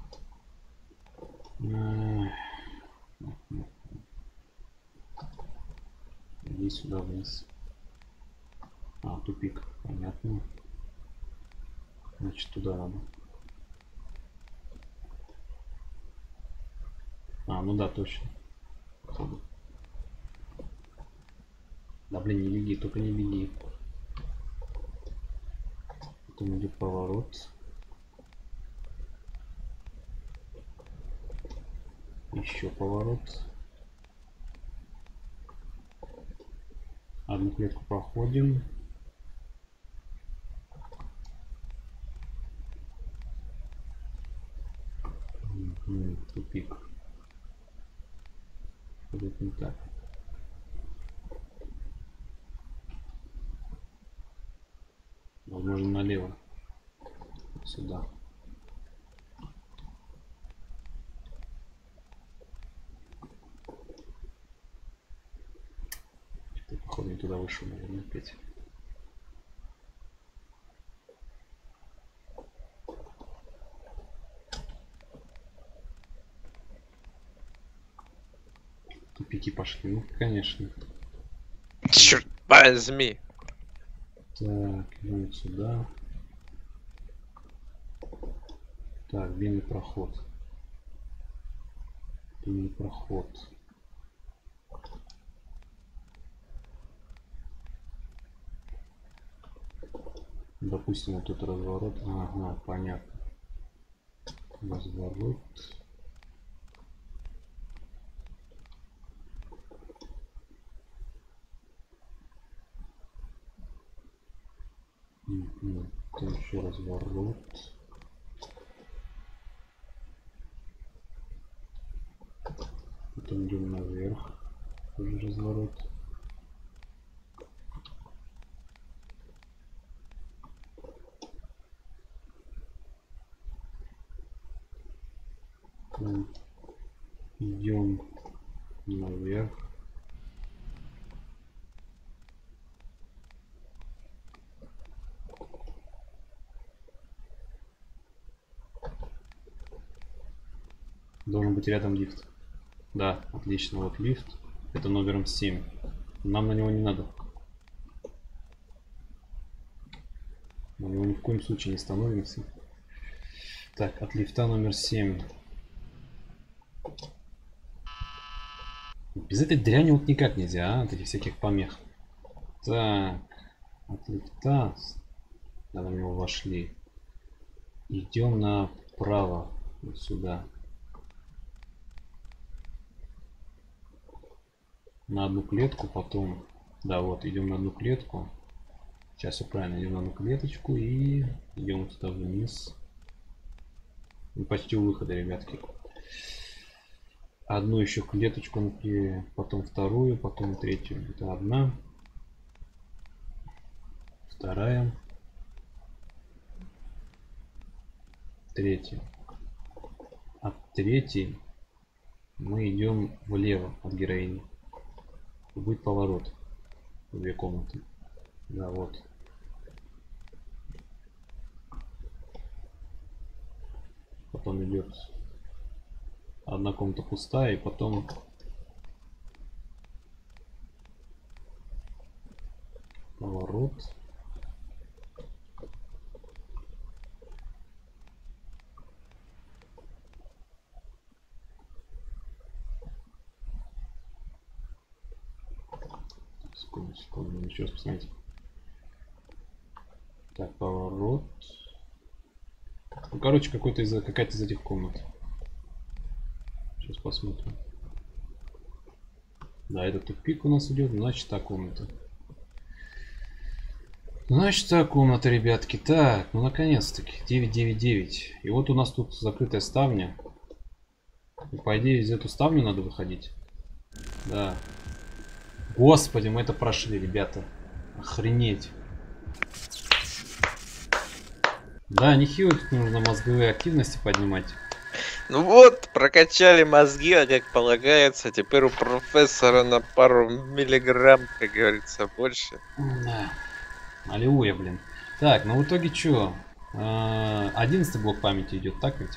Speaker 1: Иди сюда вниз. А, тупик, понятно. Значит, туда надо. А, ну да, точно. Да блин, не беги, только не беги. Потом идет поворот. Еще поворот. Одну клетку проходим. Угу, тупик. Ходит не так. Возможно, налево. Сюда. Походу не туда вышел, наверное, опять. Тупики пошли, ну конечно.
Speaker 2: Черт возьми.
Speaker 1: Так, идем сюда. Так, длинный проход. Длинный проход. Допустим, вот тут разворот. Ага, понятно. Разворот. Угу. Тут еще разворот. Потом идем наверх. Тоже разворот. Идем наверх. Должен быть рядом лифт. Да, отлично. Вот лифт. Это номером семь. Нам на него не надо. На него ни в коем случае не становимся. Так, от лифта номер семь. Без этой дряни вот никак нельзя, а? От этих всяких помех. Так, от лифта. Да, в него вошли. Идем направо. Вот сюда. На одну клетку, потом... Да, вот, идем на одну клетку. Сейчас все правильно, идем на одну клеточку и идем сюда вниз. Мы почти у выхода, ребятки. Одну еще клеточку, потом вторую, потом третью. Это одна. Вторая. Третья. От третьей мы идем влево от героини. Будет поворот. Две комнаты. Да, вот. Потом идет одна комната пустая, и потом поворот. Секунду, секунду, еще раз посмотрите. Так, поворот. Ну, короче, какой-то из какая-то из этих комнат. Сейчас посмотрим. Да, это тупик у нас идет, значит, та комната. Значит, та комната, ребятки. Так, ну наконец-таки. девять девять девять. И вот у нас тут закрытая ставня. И, по идее, из эту ставню надо выходить. Да. Господи, мы это прошли, ребята. Охренеть. Да, нехило тут нужно мозговые активности поднимать.
Speaker 2: Ну вот, прокачали мозги, а как полагается, теперь у профессора на пару миллиграмм, как говорится, больше.
Speaker 1: Да. Аллилуйя, блин. Так, ну в итоге что? одиннадцатый блок памяти идет, так ведь?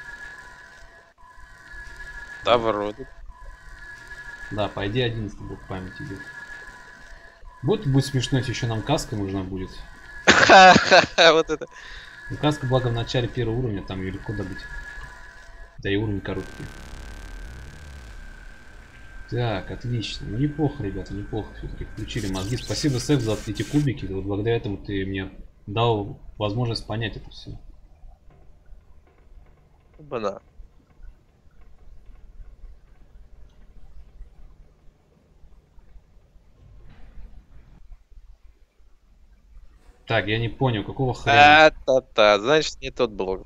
Speaker 2: Да, вроде.
Speaker 1: Да, по идее одиннадцатый блок памяти идет. Вот будет смешно, если еще нам каска нужна будет.
Speaker 2: Вот это.
Speaker 1: Ну, каска, благо, в начале первого уровня, там ее легко добыть. Да и уровень короткий. Так, отлично. Ну, неплохо, ребята, неплохо. Все-таки включили мозги. Спасибо, Сэф, за эти кубики. Вот благодаря этому ты мне дал возможность понять это все.
Speaker 2: Бана.
Speaker 1: Так, я не понял, какого хрена?
Speaker 2: А-та-та, значит, не тот блок.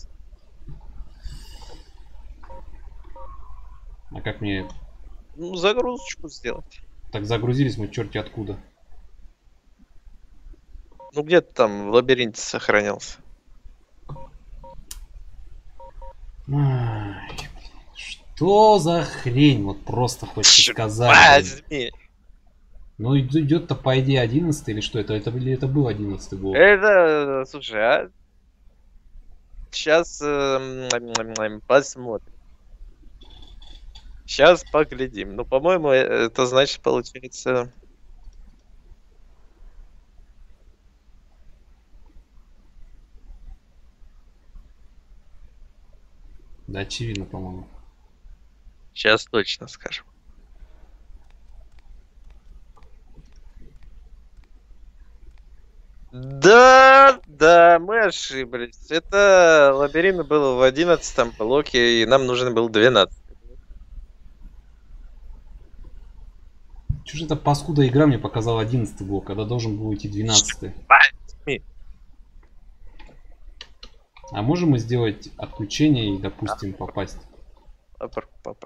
Speaker 1: А как мне...
Speaker 2: Ну, загрузочку сделать.
Speaker 1: Так загрузились мы черти откуда.
Speaker 2: Ну, где-то там в лабиринте сохранился.
Speaker 1: Ай, что за хрень? Вот просто хочется
Speaker 2: Черт
Speaker 1: сказать.
Speaker 2: возьми.
Speaker 1: Ну идет-то по идее одиннадцатый или что? Это, это, или это был одиннадцатый блок?
Speaker 2: Это, слушай, а? Сейчас э, посмотрим. Сейчас поглядим. Ну, по-моему, это значит, получается...
Speaker 1: Да, очевидно, по-моему.
Speaker 2: Сейчас точно скажем. Да, да, мы ошиблись. Это лабиринт был в одиннадцатом блоке, и нам нужен был двенадцатый.
Speaker 1: Чё же эта паскуда игра мне показала одиннадцатый блок, когда должен был идти двенадцатый? А можем мы сделать отключение и, допустим, попасть?
Speaker 2: Папа, папа.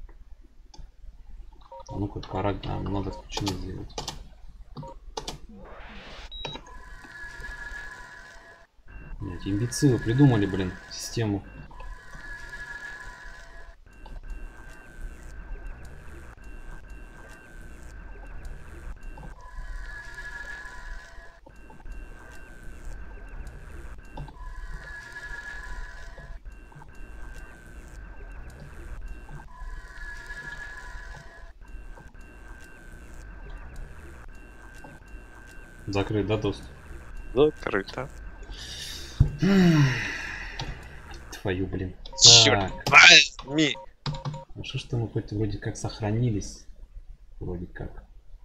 Speaker 1: А ну-ка, пора, а, надо отключение сделать. Блять, имбецилы придумали, блин, систему. Закрыть, да, доступ?
Speaker 2: Закрыто.
Speaker 1: Твою, блин.
Speaker 2: Черт
Speaker 1: Так.
Speaker 2: возьми.
Speaker 1: Ну что ж то мы хоть вроде как сохранились. Вроде как.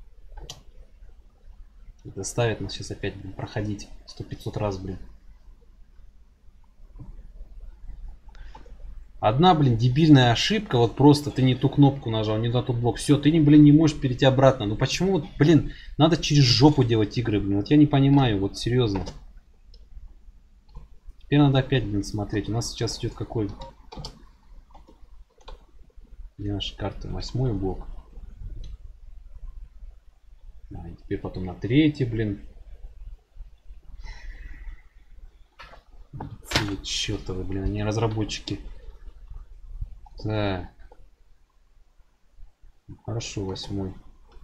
Speaker 1: Заставит нас сейчас опять, блин, проходить сто пятьсот раз, блин. Одна, блин, дебильная ошибка, вот просто ты не ту кнопку нажал, не на тот блок. Все, ты, не, блин, не можешь перейти обратно. Ну почему, вот, блин, надо через жопу делать игры, блин. Вот я не понимаю, вот серьезно. Теперь надо опять, блин, смотреть. У нас сейчас идет какой? Где наша карта? Восьмой блок. А, и теперь потом на третий, блин. Фу, чертовы, блин, они разработчики. Так. Хорошо, восьмой.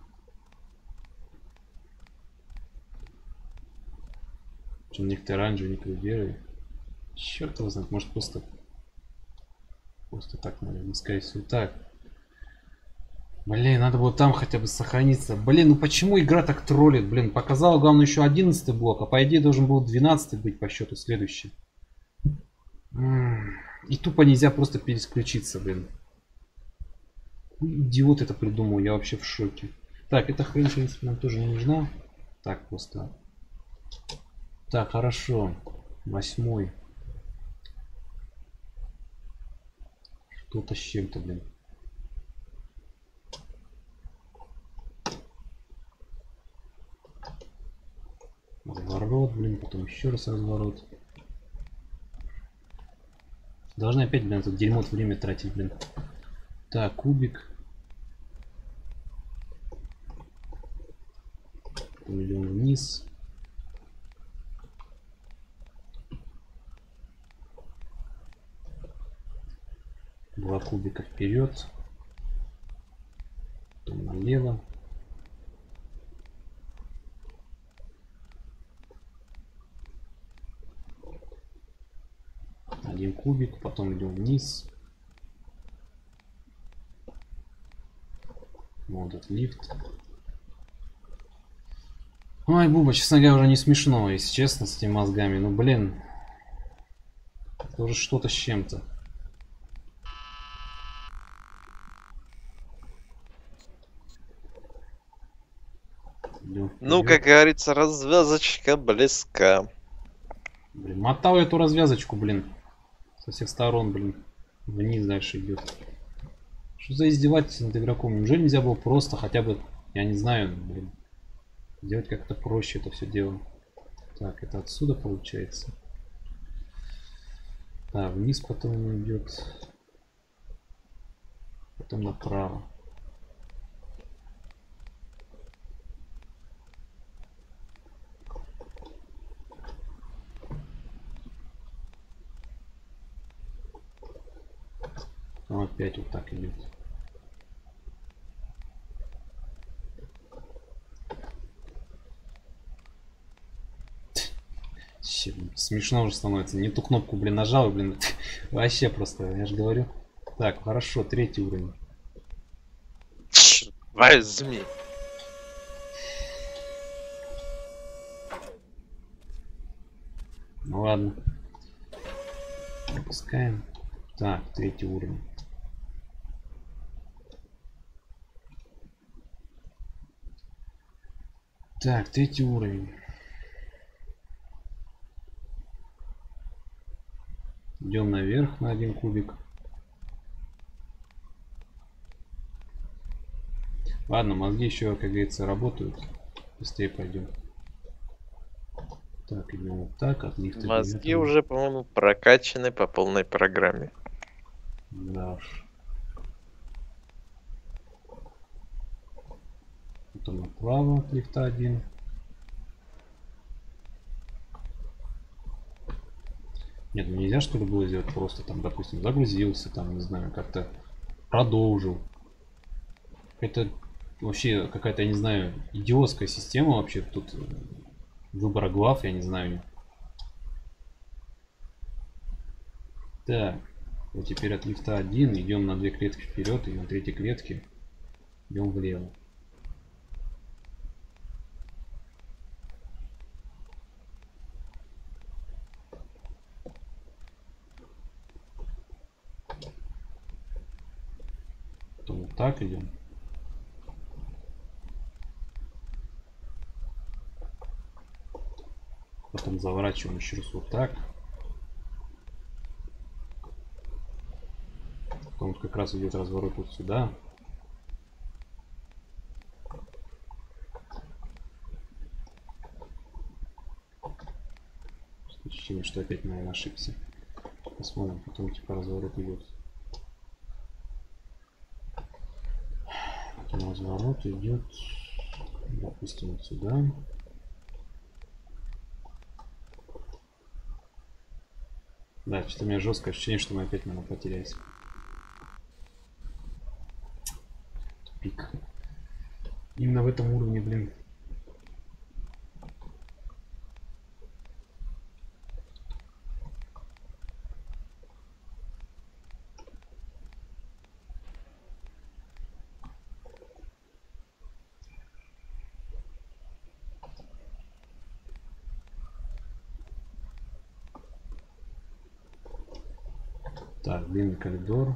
Speaker 1: Чем некто оранжевый, некто белый. Черт его знает, может просто... Просто так, наверное, скорее всего так. Блин, надо было там хотя бы сохраниться. Блин, ну почему игра так троллит? Блин, показала, главное, еще одиннадцатый блок, а по идее должен был двенадцатый быть по счету следующий. И тупо нельзя просто пересключиться, блин. Идиот это придумал, я вообще в шоке. Так, эта хрень, в принципе, нам тоже не нужна. Так, просто. Так, хорошо. Восьмой. Что-то с чем-то, блин. Разворот, блин, потом еще раз разворот. Должны опять, блин, тут дерьмо время тратить, блин. Так, кубик. Идем вниз. Два кубика вперед. Потом налево. Один кубик, потом идем вниз. Вот этот лифт. Ой, Буба, честно говоря, уже не смешно, если честно, с этими мозгами. Ну, блин. Это уже что-то с чем-то.
Speaker 2: Ну, как говорится, развязочка близка.
Speaker 1: Блин, мотал эту развязочку, блин. Со всех сторон, блин. Вниз дальше идет. Что за издевательство над игроком? Неужели нельзя было просто хотя бы, я не знаю, блин, сделать как-то проще это все дело? Так, это отсюда получается. Да, вниз потом он идет. Потом направо. Он опять вот так идет. Че, смешно уже становится. Не ту кнопку, блин, нажал, блин. Вообще просто, я же говорю. Так, хорошо, третий уровень.
Speaker 2: Возьми.
Speaker 1: Ну ладно. Запускаем. Так, третий уровень. Так, третий уровень. Идем наверх на один кубик. Ладно, мозги еще, как говорится, работают. Быстрее пойдем. Так, идем вот так, от лифта.
Speaker 2: Мозги уже, по-моему, прокачаны по полной программе.
Speaker 1: Да уж. Потом направо от лифта один. Нет, ну нельзя что ли было сделать просто там, допустим, загрузился, там, не знаю, как-то продолжил. Это вообще какая-то, я не знаю, идиотская система вообще тут выбора глав, я не знаю. Так, вот теперь от лифта один идем на две клетки вперед и на третьей клетке идем влево. Потом вот так идем. Потом заворачиваем еще раз вот так. Потом вот как раз идет разворот вот сюда. Ощущение, что опять, наверное, ошибся. Посмотрим, потом типа разворот идет. Потом разворот идет, допустим, вот сюда. Да, что-то у меня жесткое ощущение, что мы опять, наверное, потерялись. Тупик. Именно в этом уровне, блин. Так, длинный коридор.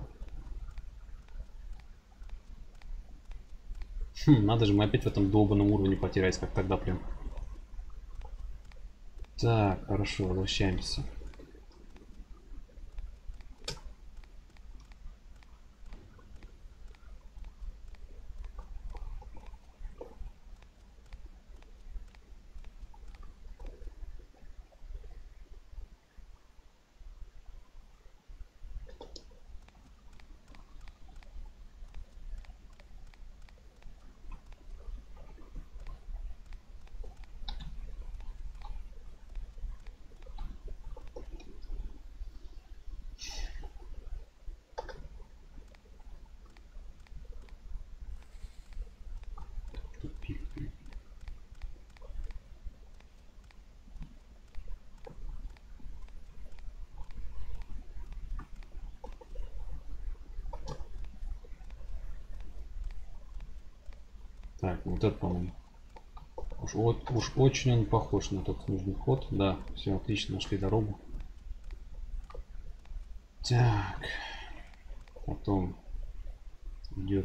Speaker 1: Хм, надо же, мы опять в этом долбанном уровне потерялись, как тогда прям. Так, хорошо, возвращаемся. Так, вот это, по-моему. Уж, вот, уж очень он похож на тот нужный ход. Да, все, отлично, нашли дорогу. Так. Потом идет.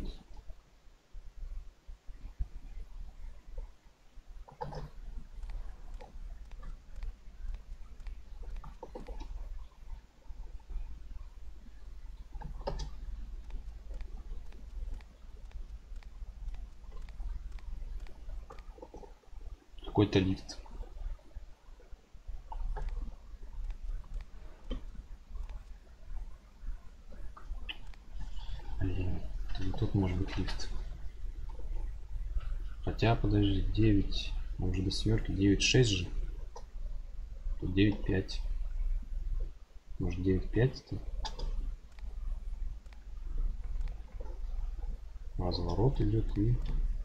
Speaker 1: Какой-то лифт. Блин, тут может быть лифт. Хотя, подожди, девять. Может до семерки, девять шесть же. Тут девять пять. Может девять пять-то? Разворот идет и...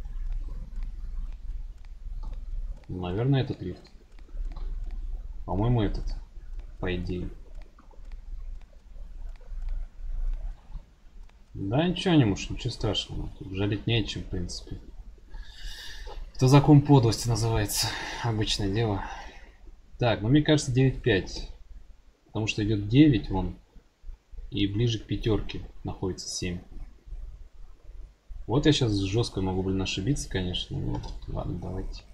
Speaker 1: Наверное, этот лифт. По-моему, этот. По идее. Да ничего не муж, ничего страшного. Тут жалеть нечем, в принципе. Это закон подлости называется. Обычное дело. Так, ну мне кажется девять пять. Потому что идет девять вон. И ближе к пятерке находится семь. Вот я сейчас жестко могу, блин, ошибиться, конечно. Ну, ладно, давайте.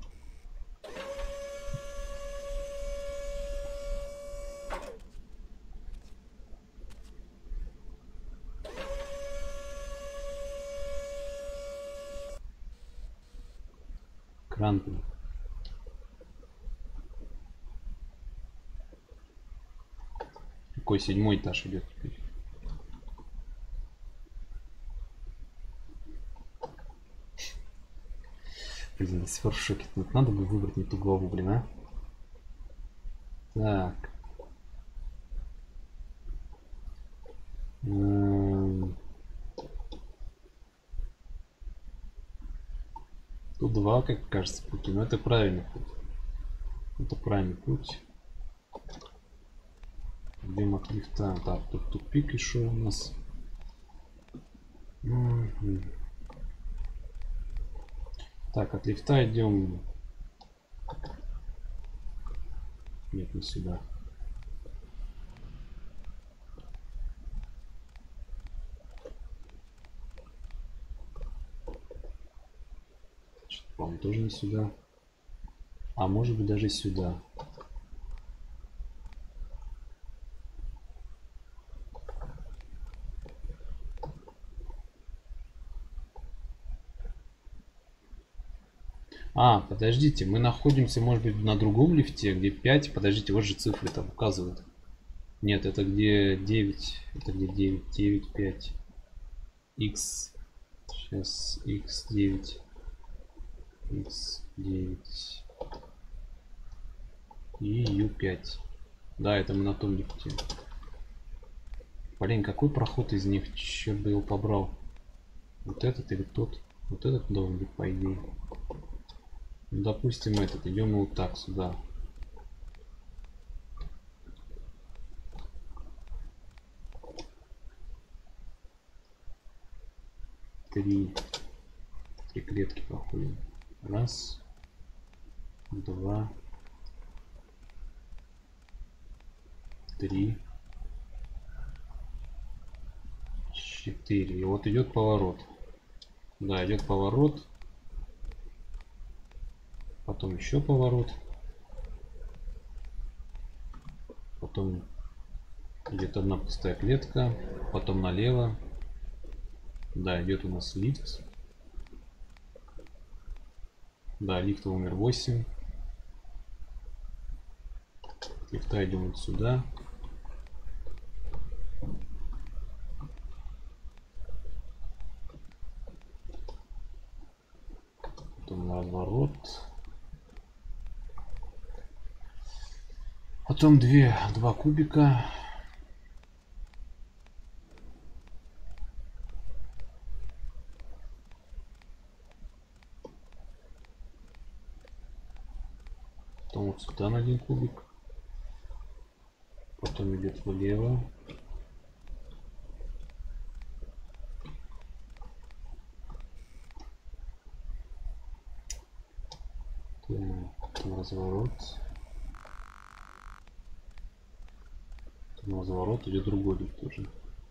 Speaker 1: Кран. Какой седьмой этаж идет теперь? Блин, до сих пор в шоке. Тут надо бы выбрать не ту главу, блин, а? Так. М-м. Тут два, как кажется, пути. Но это правильный путь. Это правильный путь. Идем от лифта. Так, тут тупик еще у нас. М-м. Так, от лифта идем. Нет, не сюда. По-моему, тоже не сюда. А может быть даже сюда. А, подождите, мы находимся, может быть, на другом лифте, где пять. Подождите, вот же цифры там указывают. Нет, это где девять. Это где девять, девять, пять. X. Сейчас X девять. X девять. И ю пять. Да, это мы на том лифте. Блин, какой проход из них? Черт бы его побрал. Вот этот или тот? Вот этот должен быть, по идее. Ну, допустим, этот. Идем вот так сюда. Три. Три клетки проходим. Раз. Два. Три. Четыре. И вот идет поворот. Да, идет поворот. Потом еще поворот. Потом идет одна пустая клетка. Потом налево. Да, идет у нас лифт. Да, лифт номер восемь. Лифта идем вот сюда. Потом разворот. Потом две, два кубика. Потом вот сюда на один кубик. Потом идет влево. Потом разворот. Потом разворот идет другой лифт тоже.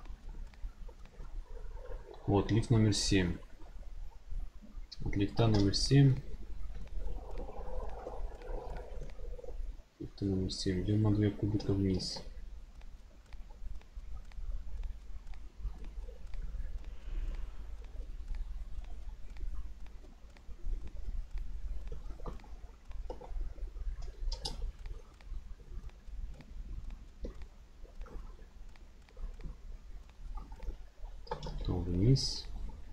Speaker 1: Вот лифт номер семь. От лифта номер семь. Лифта номер семь. Идем на два кубика вниз. Потом вниз.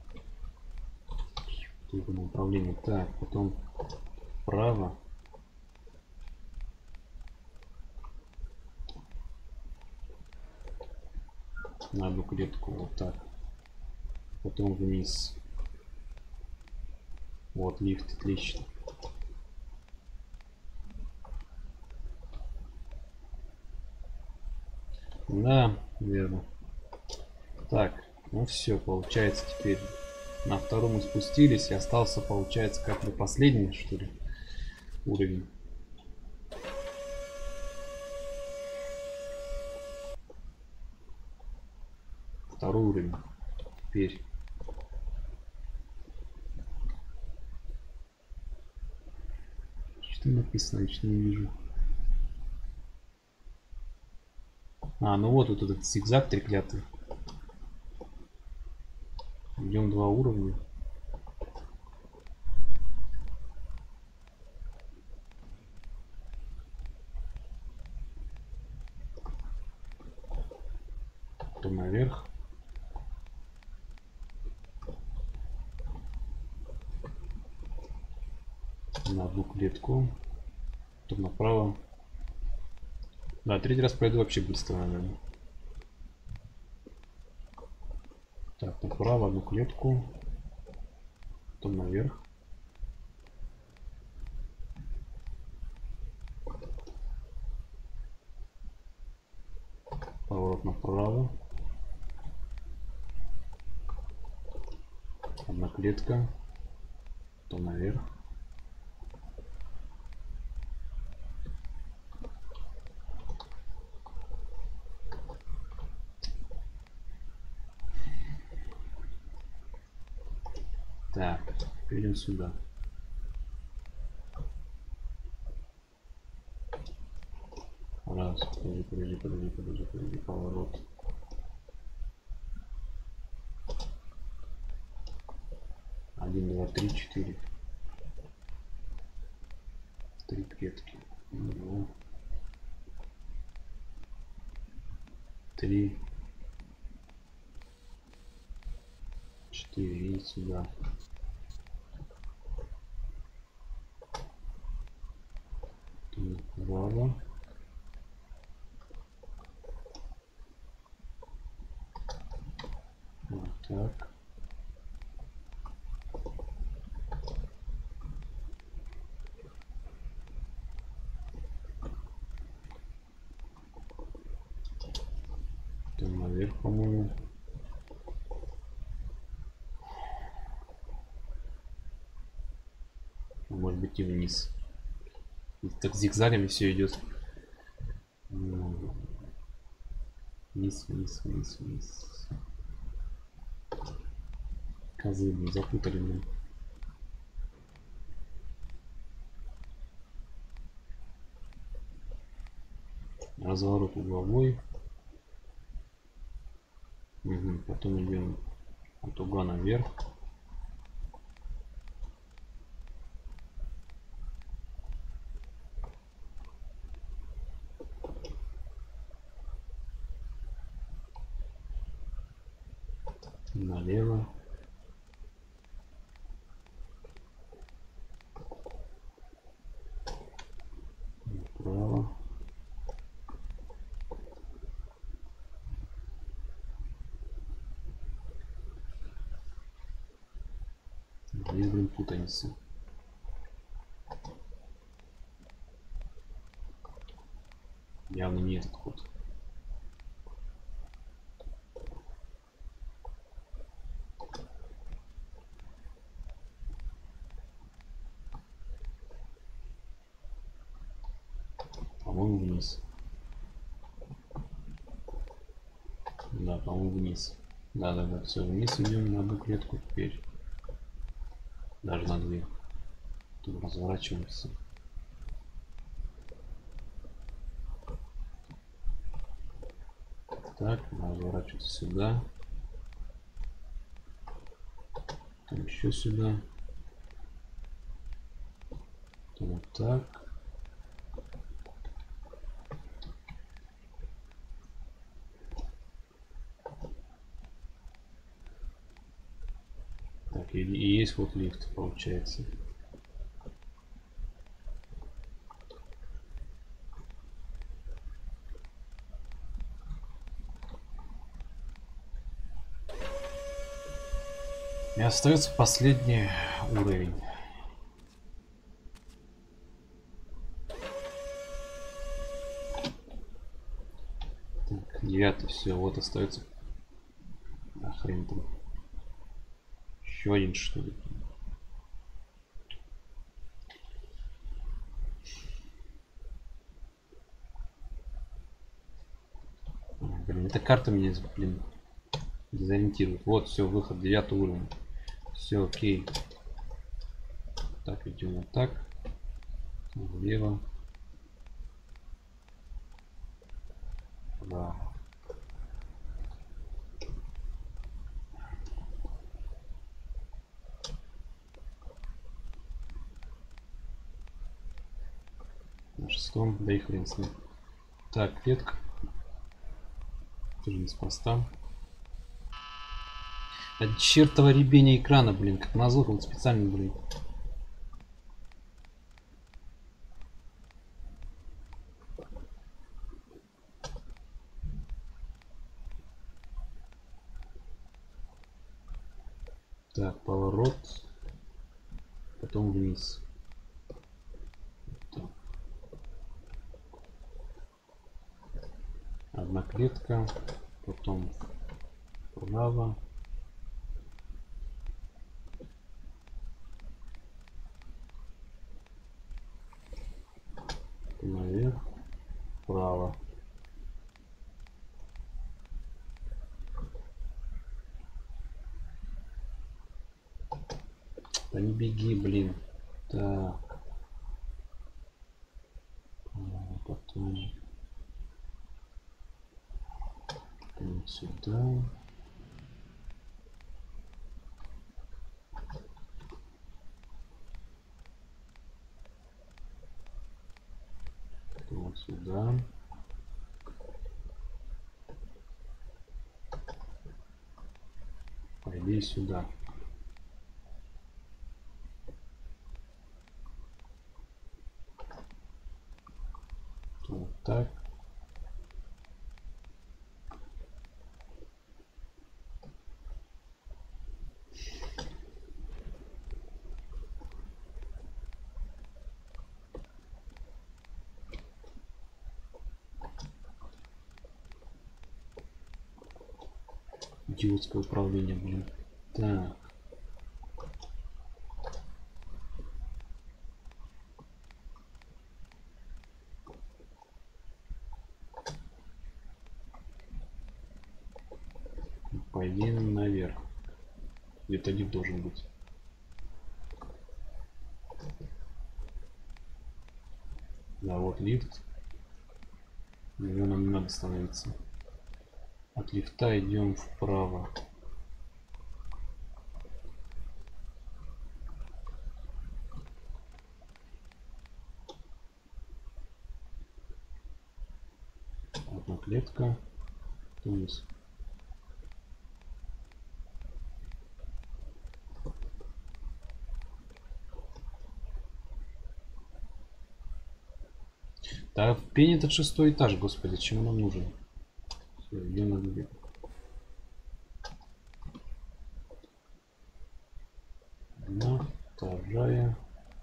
Speaker 1: Тут направление. Так, потом вправо. На одну клетку вот так. Потом вниз. Вот лифт, отлично. Да, верно. Так, Ну все, получается теперь на втором мы спустились, и остался, получается, как бы последний, что ли, уровень. Второй уровень. Теперь. Что написано, я не вижу. А, ну вот, вот этот зигзаг треклятый. Идем два уровня. Потом наверх. На одну клетку. Потом направо. Да, третий раз пройду вообще быстро, наверное. Так, направо одну клетку. Потом наверх. Поворот направо. Одна клетка. Потом наверх. Так, идем сюда. Раз, подожди, подожди, подожди, подожди, подожди, поворот. Один, два, три, четыре. Три клетки. Два, три, четыре и сюда. Право. Вот так. Там наверх, по-моему. Может быть и вниз. И так зигзагами все идет. Вниз, вниз, вниз, вниз. Козы, блин, запутали меня. Разворот угловой. Угу. Потом идем от угла наверх. Налево. Направо. Здесь, блин, путаница. Явно не этот ход. По-моему, вниз. Да, по-моему, вниз. Да, да, да, все, вниз идем на одну клетку теперь. Даже на две. Тут разворачиваемся. Так, разворачиваться сюда. Потом еще сюда. Потом вот так. Так, и, и есть вот лифт, получается. И остается последний уровень. Так, девятый, все, вот остается. Ах, хрен там. Еще один, что ли? А, блин, эта карта меня, блин, дезориентирует. Вот, все, выход, девятый уровень. Все, окей. Так, идем вот так. Влево. Да. На шестом, да и хрен с ним. Так, клетка. Тоже неспроста. От чертова ребения экрана, блин, как назло, вот специально, блин. Так, поворот. Потом вниз. Так. Одна клетка. Потом вправо. Наверх. Вправо. Да не беги, блин. Так. Потом. Вот сюда. Вот сюда. Пойди сюда. Вот так. Идиотское управление, блин. Так. Пойди наверх. Где-то лифт должен быть. Да, вот лифт. На него нам не надо становиться. От лифта идем вправо. Одна клетка. Вниз. Да, в пене этот шестой этаж, господи, чему нам нужен? Все, идем на две. Одна, вторая.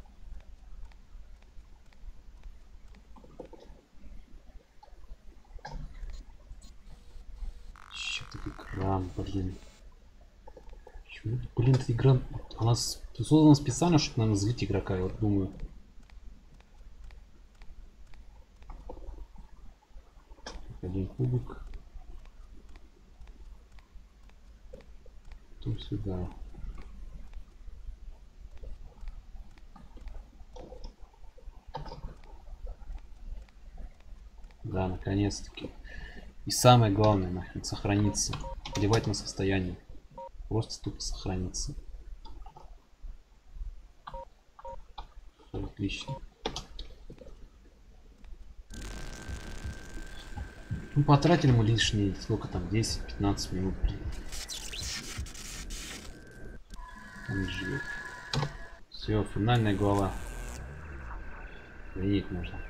Speaker 1: Че ты экран, блин. Почему, блин, эта игра, она создана специально, чтобы, наверное, злить игрока, я вот думаю. Один кубик. Потом сюда. Да, наконец-таки. И самое главное, нахрен, сохраниться. Плевать на состояние. Просто тупо сохраниться. Все, отлично. Ну, потратили мы лишние, сколько там, десять-пятнадцать минут. Он живет. Все, финальная глава. Винить можно.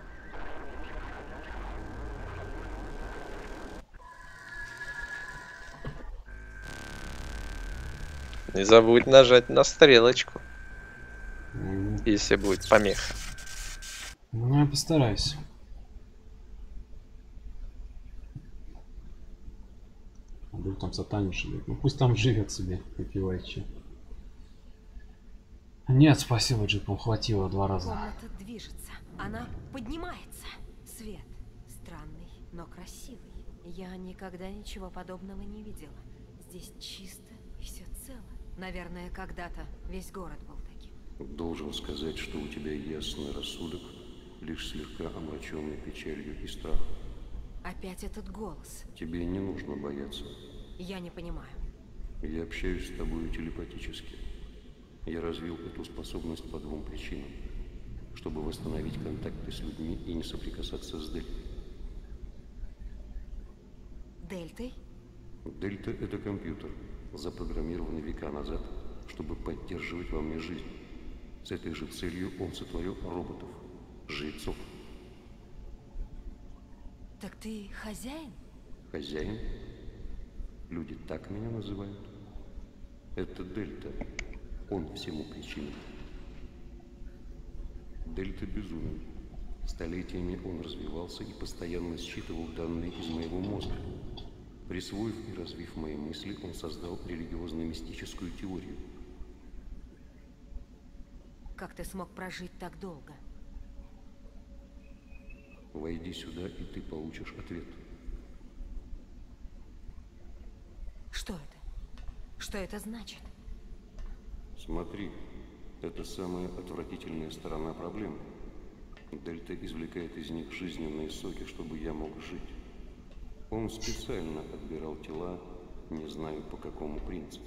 Speaker 2: Не забудь нажать на стрелочку,
Speaker 1: Mm.
Speaker 2: если будет помеха.
Speaker 1: Ну, я постараюсь. Вдруг там сатане живет. Ну пусть там живет себе, выпивает че. Нет, спасибо, Джипом, хватило два раза.
Speaker 3: Комната движется. Она поднимается. Свет странный, но красивый. Я никогда ничего подобного не видела. Здесь чисто и все цело. Наверное, когда-то весь город был таким.
Speaker 4: Должен сказать, что у тебя ясный рассудок, лишь слегка омраченный печалью и страхом.
Speaker 3: Опять этот голос.
Speaker 4: Тебе не нужно бояться.
Speaker 3: Я не понимаю.
Speaker 4: Я общаюсь с тобой телепатически. Я развил эту способность по двум причинам. Чтобы восстановить контакты с людьми и не соприкасаться с Дельтой.
Speaker 3: Дельтой?
Speaker 4: Дельта — это компьютер, запрограммированный века назад, чтобы поддерживать во мне жизнь. С этой же целью он сотворил роботов, жрецов.
Speaker 3: Так ты хозяин?
Speaker 4: Хозяин? Люди так меня называют. Это Дельта. Он всему причина. Дельта безумен. Столетиями он развивался и постоянно считывал данные из моего мозга. Присвоив и развив мои мысли, он создал религиозно-мистическую теорию.
Speaker 3: Как ты смог прожить так долго?
Speaker 4: Войди сюда, и ты получишь ответ.
Speaker 3: Что это? Что это значит?
Speaker 4: Смотри, это самая отвратительная сторона проблемы. Дельта извлекает из них жизненные соки, чтобы я мог жить. Он специально отбирал тела, не знаю по какому принципу.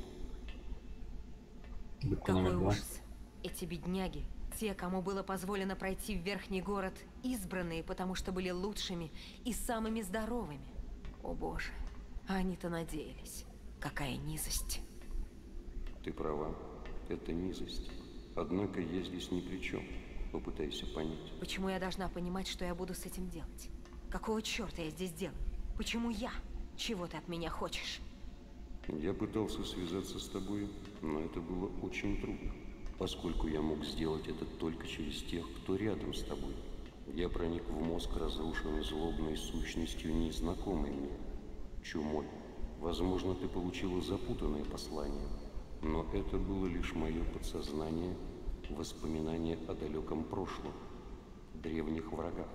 Speaker 3: Какой ужас. Эти бедняги, те, кому было позволено пройти в верхний город, избранные, потому что были лучшими и самыми здоровыми. О боже, они-то надеялись. Какая низость.
Speaker 4: Ты права, это низость. Однако я здесь ни при чем. Попытайся понять.
Speaker 3: Почему я должна понимать, что я буду с этим делать? Какого черта я здесь делаю? Почему я? Чего ты от меня хочешь?
Speaker 4: Я пытался связаться с тобой, но это было очень трудно, поскольку я мог сделать это только через тех, кто рядом с тобой. Я проник в мозг, разрушенной злобной сущностью, незнакомой мне, чумой. Возможно, ты получила запутанное послание, но это было лишь мое подсознание, воспоминание о далеком прошлом, древних врагах.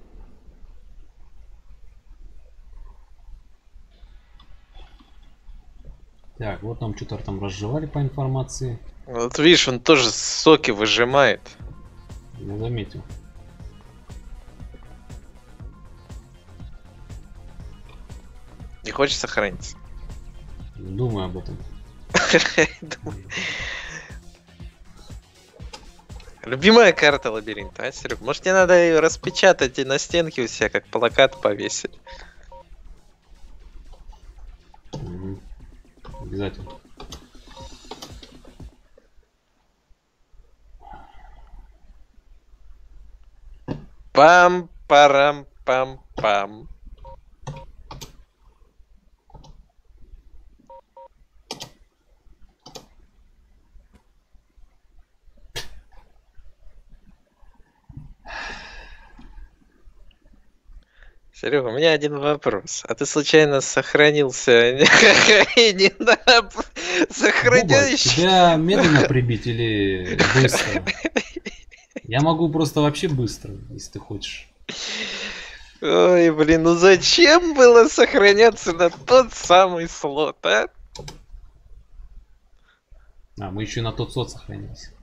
Speaker 1: Так, вот нам что-то там разжевали по информации.
Speaker 2: Вот видишь, он тоже соки выжимает.
Speaker 1: Я заметил.
Speaker 2: Не хочет сохраниться.
Speaker 1: Думаю об этом.
Speaker 2: Любимая карта лабиринта, а, Серег? Может, тебе надо ее распечатать и на стенке у себя как плакат повесить?
Speaker 1: Угу. Обязательно.
Speaker 2: Пам-парам-пам-пам. Серега, у меня один вопрос. А ты случайно сохранился? Не на сохраняющий?
Speaker 1: Тебя медленно прибить или быстро? Я могу просто вообще быстро, если ты хочешь.
Speaker 2: Ой, блин, ну зачем было сохраняться на тот самый слот, а?
Speaker 1: А, мы еще и на тот слот сохранились.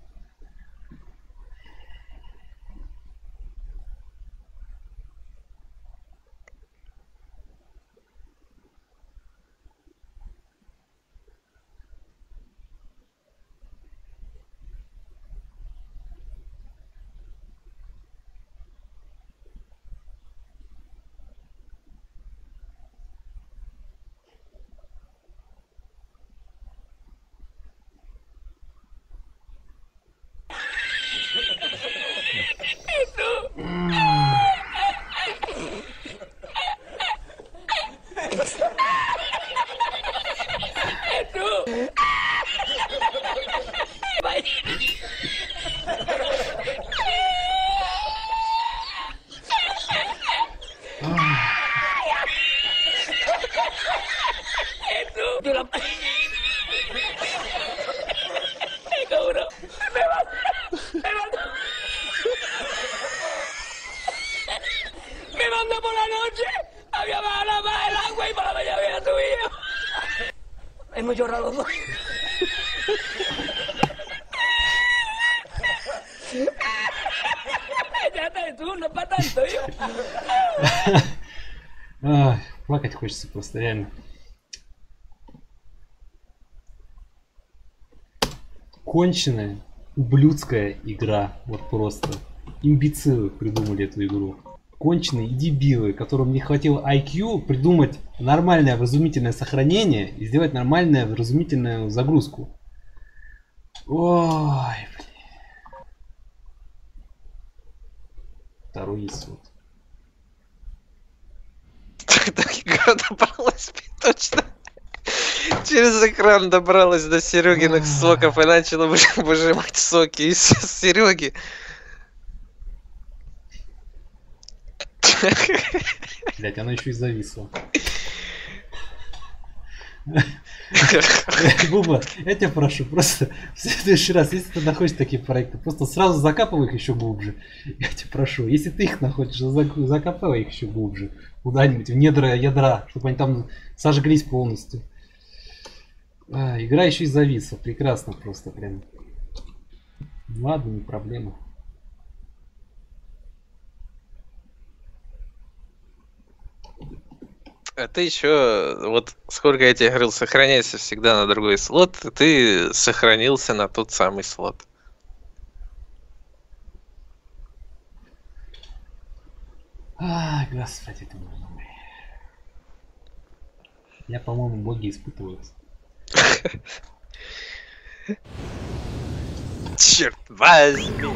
Speaker 5: llorado no. Ya está, tú no para tanto, yo.
Speaker 1: Ах, плакать хочется просто, реально. Конченая, ублюдская игра. Вот просто. Имбецилы придумали эту игру. Конченые и дебилы, которым не хватило ай кью придумать нормальное вразумительное сохранение и сделать нормальную вразумительную загрузку. Ой, блин. Второй исход.
Speaker 2: Так игра добралась точно. Через экран добралась до Серегиных соков и начала выжимать соки из Сереги.
Speaker 1: Блять, она еще и зависла. Буба, я тебя прошу, просто в следующий раз, если ты находишь такие проекты, просто сразу закапывай их еще глубже. Я тебя прошу, если ты их находишь, закапывай их еще глубже. Куда-нибудь в недра ядра, чтобы они там сожглись полностью. А, игра еще и зависла. Прекрасно просто прям. Ладно, не проблема.
Speaker 2: А ты еще, вот сколько я тебе говорил, сохраняйся всегда на другой слот, ты сохранился на тот самый слот.
Speaker 1: А, господи ты мой. Я, по-моему, боги испытывают.
Speaker 2: Черт возьми!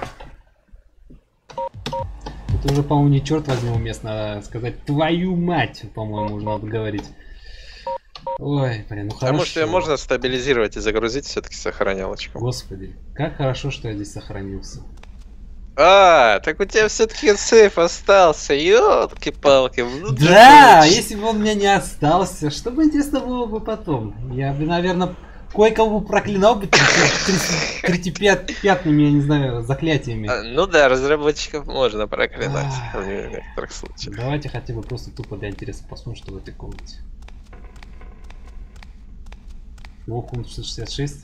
Speaker 1: Это уже, по-моему, не черт возьми уместно, а сказать твою мать, по-моему, уже надо говорить. Ой, блин, ну хорошо.
Speaker 2: Потому что ее можно стабилизировать и загрузить все-таки сохранялочку.
Speaker 1: Господи, как хорошо, что я здесь сохранился.
Speaker 2: А, так у тебя все-таки сейф остался, ёлки-палки. Ну,
Speaker 1: да, если бы он у меня не остался, что бы интересно было бы потом? Я бы, наверное, кое-кого проклинал бы третьепятными, я не знаю, заклятиями.
Speaker 2: А, ну да, разработчиков можно проклинать в некоторых случаях.
Speaker 1: Давайте хотя бы просто тупо для интереса посмотрим, что в этой комнате. О, комната шестьсот шестьдесят шесть.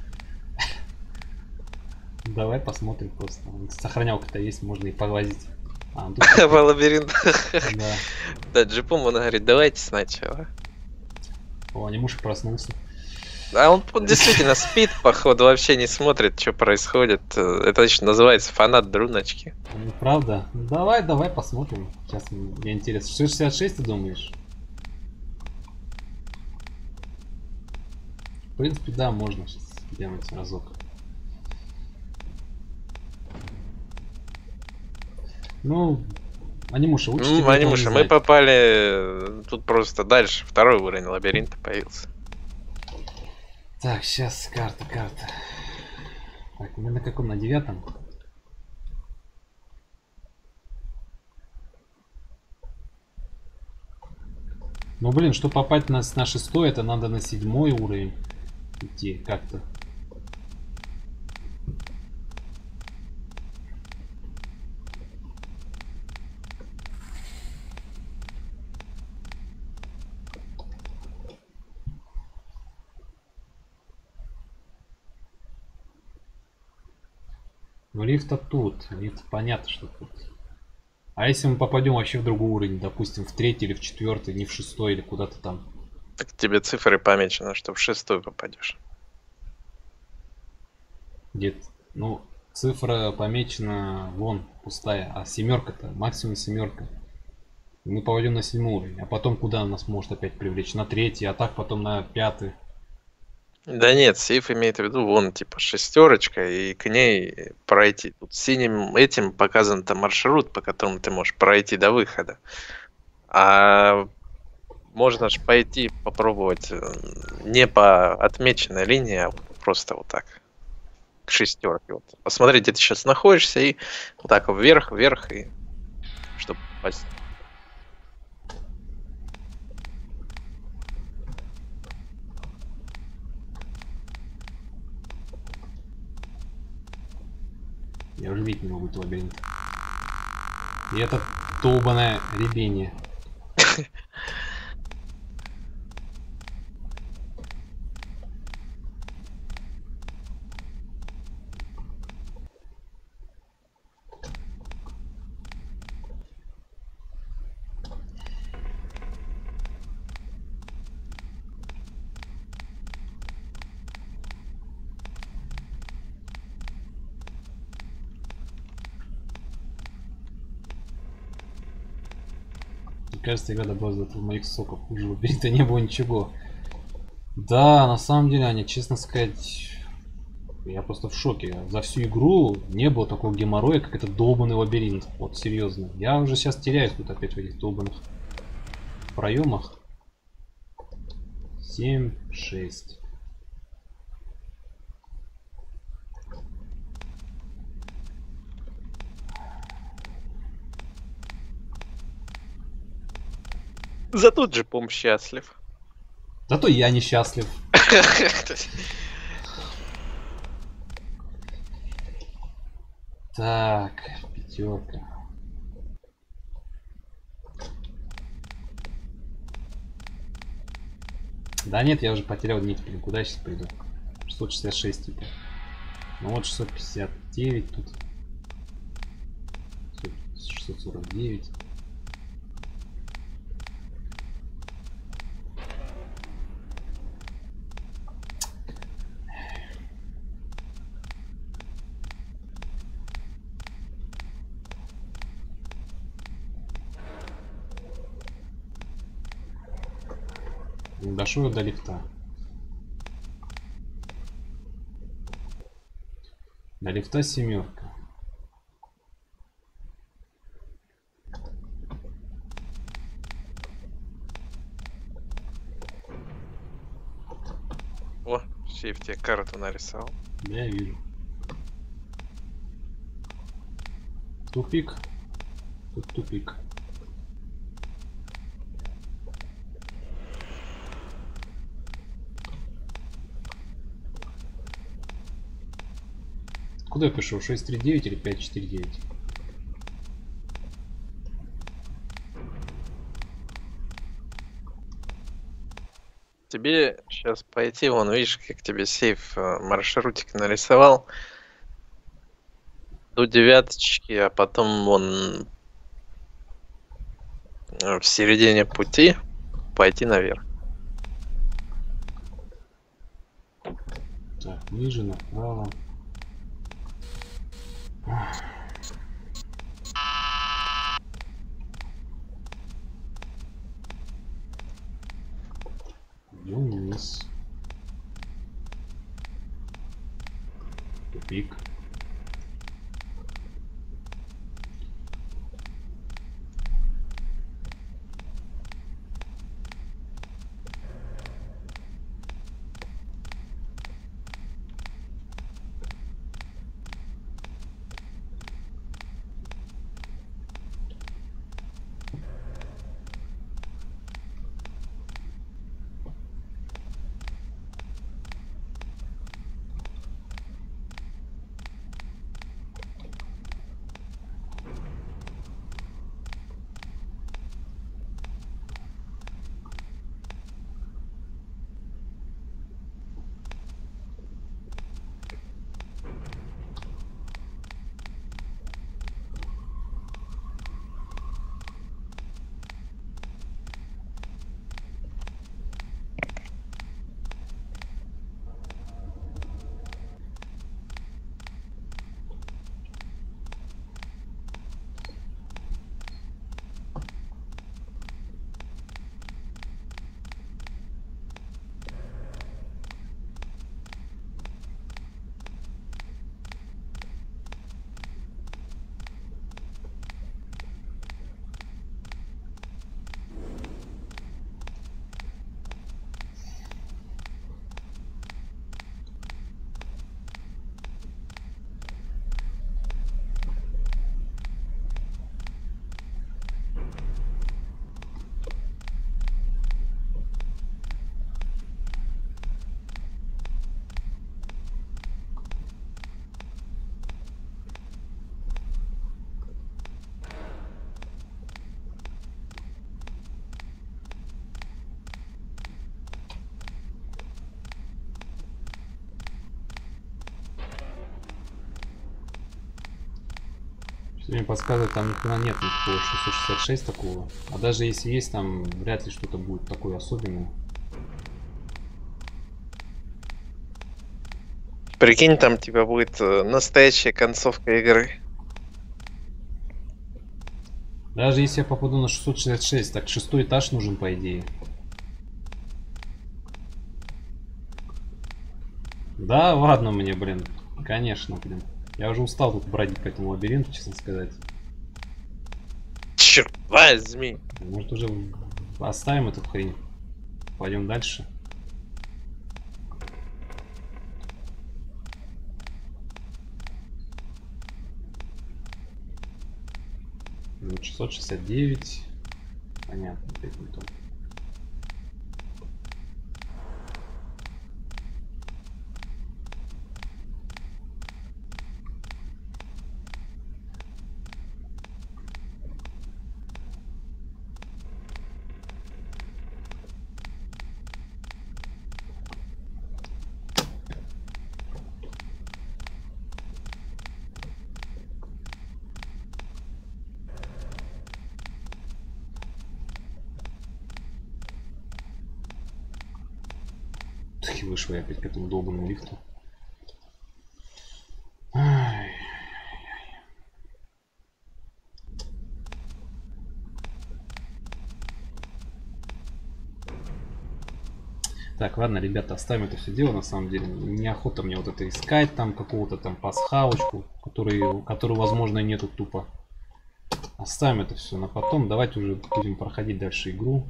Speaker 1: Давай посмотрим просто. Сохранялка-то есть, можно и поглазить. А, тут...
Speaker 2: По лабиринтах.
Speaker 1: Да.
Speaker 2: Да, Джипум, он говорит, давайте сначала.
Speaker 1: О, анимушек проснулся.
Speaker 2: А он, он действительно спит, походу, вообще не смотрит, что происходит. Это еще называется фанат Друночки.
Speaker 1: Ну, правда? Давай, давай посмотрим. Сейчас мне интересно. шестьсот шестьдесят шесть, ты думаешь? В принципе, да, можно сейчас сделать разок. Ну, анимуша, учите.
Speaker 2: Ну, анимуша, мы попали тут просто дальше. Второй уровень лабиринта появился.
Speaker 1: Так, сейчас карта, карта. Так, мы на каком? На девятом? Ну, блин, чтобы попасть на, на шестой, это надо на седьмой уровень идти как-то. Ну, лифт-то тут. Лифт понятно, что тут. А если мы попадем вообще в другой уровень, допустим, в третий или в четвертый, не в шестой или куда-то там?
Speaker 2: Так тебе цифры помечено, что в шестой попадешь.
Speaker 1: Нет. Ну, цифра помечена вон, пустая. А семерка-то, максимум семерка. Мы попадем на седьмой уровень. А потом куда нас может опять привлечь? На третий, а так потом на пятый.
Speaker 2: Да нет, сейф имеет в виду вон типа шестерочка, и к ней пройти. Тут синим этим показан там маршрут, по которому ты можешь пройти до выхода. А можно же пойти попробовать не по отмеченной линии, а просто вот так. К шестерке. Вот. Посмотри, где ты сейчас находишься, и вот так вверх, вверх, и чтобы попасть.
Speaker 1: Я уже видеть не могу этот лабиринт. И это долбаное рябение. Кажется, игра добавила до этого моих соков. Хуже лабиринта не было ничего. Да, на самом деле, Аня, честно сказать, я просто в шоке. За всю игру не было такого геморроя, как этот долбанный лабиринт. Вот, серьезно. Я уже сейчас теряюсь тут опять в этих долбанных проемах. семь, шесть.
Speaker 2: Зато Джипом счастлив.
Speaker 1: Зато я несчастлив. Так, пятерка. Да нет, я уже потерял нить, блин, куда я сейчас пойду? шестьсот шестьдесят шесть типа. Ну вот шестьсот пятьдесят девять тут. шестьсот сорок девять. Дошел я до лифта. До лифта семерка.
Speaker 2: О, Сейф тебе карту нарисовал.
Speaker 1: Я вижу. Тупик. Тут тупик. Куда я пишу? шесть три девять или пять четыре девять?
Speaker 2: Тебе сейчас пойти, вон, видишь, как тебе Сейф э, маршрутик нарисовал. До девяточки, а потом вон э, в середине пути пойти наверх.
Speaker 1: Так, ниже, направо. Идем вниз. Тупик. Мне подсказывает, там никуда нет никакого шестьсот шестьдесят шесть такого. А даже если есть, там вряд ли что-то будет такое особенное.
Speaker 2: Прикинь, там типа будет э, настоящая концовка игры.
Speaker 1: Даже если я попаду на шестьсот шестьдесят шесть, так шестой этаж нужен, по идее. Да, ладно мне, блин. Конечно, блин. Я уже устал тут бродить по этому лабиринту, честно сказать.
Speaker 2: Черт возьми.
Speaker 1: Может, уже оставим эту хрень. Пойдем дальше. шестьсот шестьдесят девять. Понятно, опять не то. И вышел я опять к этому долбанному лифту. Ай. Так, ладно, ребята, оставим это все дело, на самом деле. Неохота мне вот это искать, там какого-то там пасхалочку, который, которую, возможно, нету тупо. Оставим это все на потом. Давайте уже будем проходить дальше игру.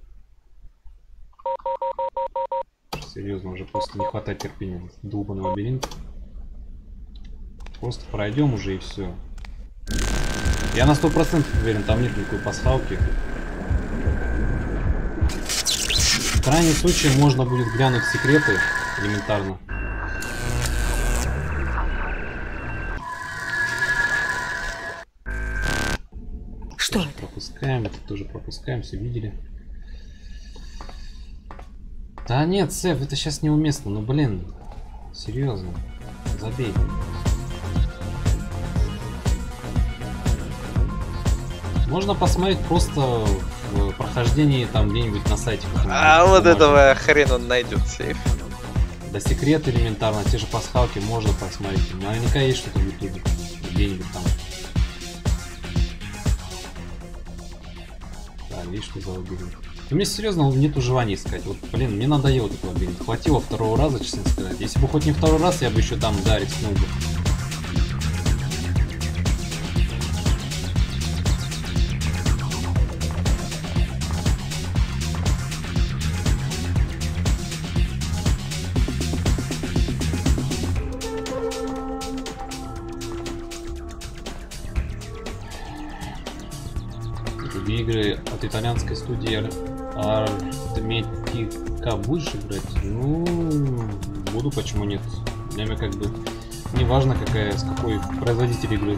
Speaker 1: Серьезно, уже просто не хватает терпения. Долбанный лабиринт. Просто пройдем уже и все. Я на сто процентов уверен, там нет никакой пасхалки. В крайнем случае можно будет глянуть секреты элементарно.
Speaker 3: Что
Speaker 1: это?
Speaker 3: это?
Speaker 1: Пропускаем, это тоже пропускаем, все видели. Да нет, Сэф, это сейчас неуместно, ну блин, серьезно, забей. Можно посмотреть просто в прохождении там где-нибудь на сайте.
Speaker 2: А вот этого хрена он найдет сейф.
Speaker 1: Да секреты элементарно, те же пасхалки можно посмотреть. Наверняка есть что-то в ютубе, где-нибудь там. Да, видишь, что за лабиринт. Ну, мне серьезно нету желания искать. Вот, блин, мне надоело этот лабиринт. Хватило второго раза, честно сказать. Если бы хоть не второй раз, я бы еще там, да, рискнул бы. Эти игры от итальянской студии Арифметика будешь играть? Ну, буду, почему нет? Для меня как бы не важно, какая, с какой производитель игры.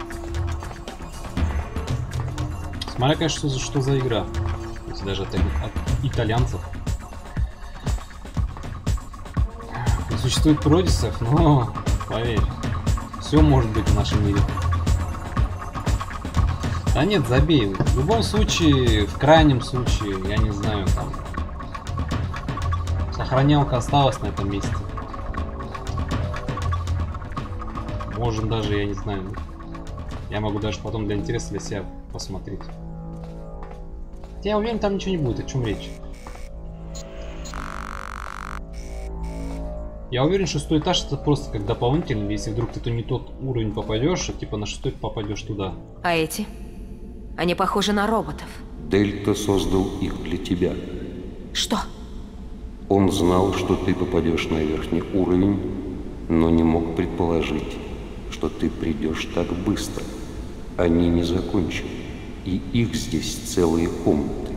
Speaker 1: Смотря, конечно, что за, что за игра. Если даже от, от итальянцев. Не существует продюсеров, но поверь, все может быть в нашем мире. Да нет, забей. В любом случае, в крайнем случае, я не знаю, там сохранялка осталась на этом месте. Можем даже, я не знаю, я могу даже потом для интереса для себя посмотреть. Я уверен, там ничего не будет, о чем речь. Я уверен, шестой этаж это просто как дополнительный, если вдруг ты то не тот уровень попадешь, а типа на шестой попадешь туда.
Speaker 3: А эти? Они похожи на роботов.
Speaker 4: Дельта создал их для тебя.
Speaker 3: Что?
Speaker 4: Он знал, что ты попадешь на верхний уровень, но не мог предположить, что ты придешь так быстро. Они не закончили, и их здесь целые комнаты.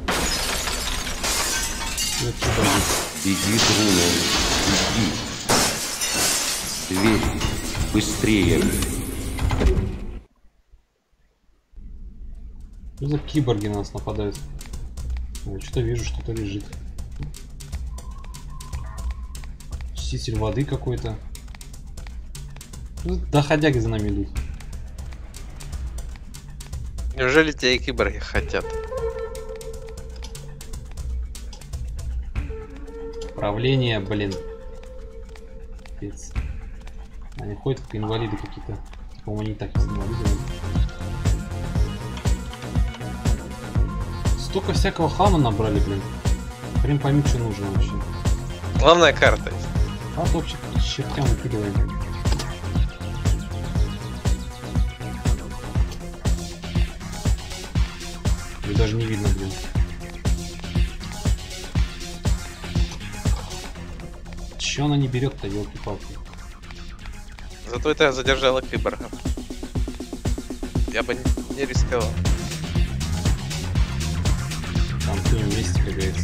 Speaker 4: Беги, Бруно, беги. Дверь, быстрее.
Speaker 1: Что за киборги на нас нападают? Я что-то вижу, что-то лежит. Чиститель воды какой-то. Доходяги за нами идут.
Speaker 2: Неужели тебя и киборги хотят?
Speaker 1: Управление, блин. Пец. Они ходят как инвалиды какие-то. По-моему, они так из инвалидов. Столько всякого хлама набрали, блин. Хрен пойми, что нужно вообще.
Speaker 2: Главная карта есть.
Speaker 1: А топчик чертям выкидываем. И даже не видно, блин. Че она не берет-то, елки-палки?
Speaker 2: Зато это задержала киборгов. Я бы не, не рисковал.
Speaker 1: Там в том месте, как говорится.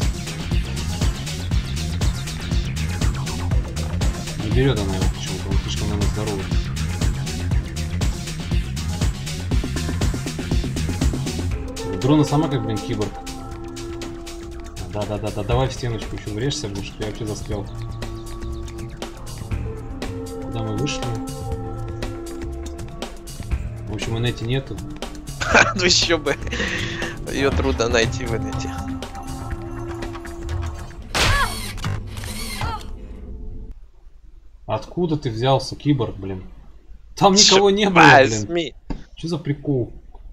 Speaker 1: Не берет она его почему-то, он слишком, наверное, здоровый. Дрона сама как, блин, киборг. Да-да-да-да, давай в стеночку еще врежься, блин, чтобы я вообще застрял. Куда мы вышли? В общем, инете нету.
Speaker 2: Ну еще бы. Ее трудно найти в инете.
Speaker 1: Откуда ты взялся, киборг, блин? Там никого не было, блин. Что за прикол?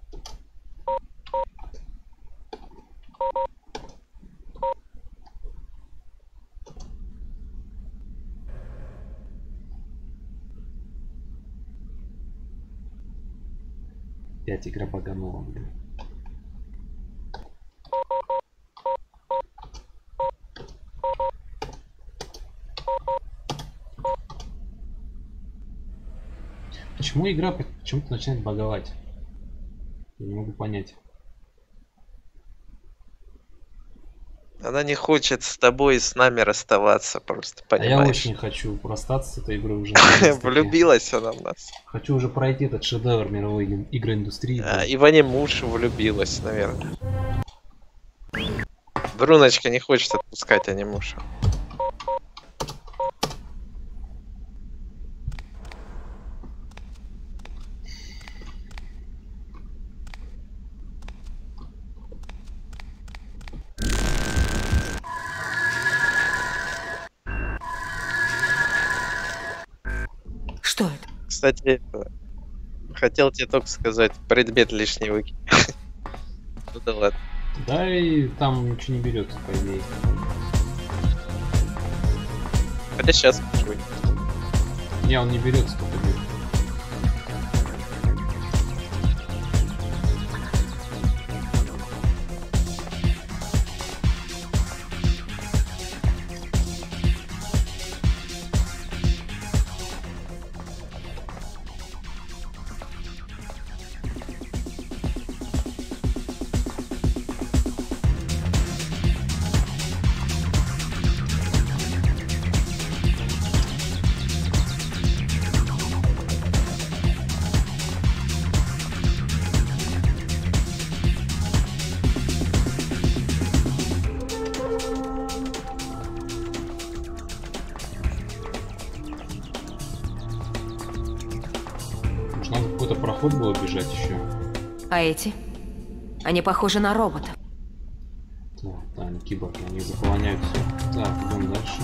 Speaker 1: Пять игра Баганова, блин. Почему игра почему-то начинает баговать? Я не могу понять.
Speaker 2: Она не хочет с тобой и с нами расставаться, просто понимаешь.
Speaker 1: А я очень хочу расстаться с этой игрой уже.
Speaker 2: Влюбилась она в нас.
Speaker 1: Хочу уже пройти этот шедевр мировой игроиндустрии.
Speaker 2: А, и в анимушу влюбилась, наверное. Бруночка не хочет отпускать анимушу.
Speaker 3: Что это?
Speaker 2: Кстати, хотел тебе только сказать, предмет лишний выкинь. Ну да ладно.
Speaker 1: Да и там ничего не берет, по идее.
Speaker 2: Хотя сейчас может.
Speaker 1: Не, он не берет столько берет. Надо какой-то проход было бежать еще.
Speaker 3: А эти? Они похожи на роботов.
Speaker 1: Так, да, они киборги, они заполоняют все. Так, идем дальше.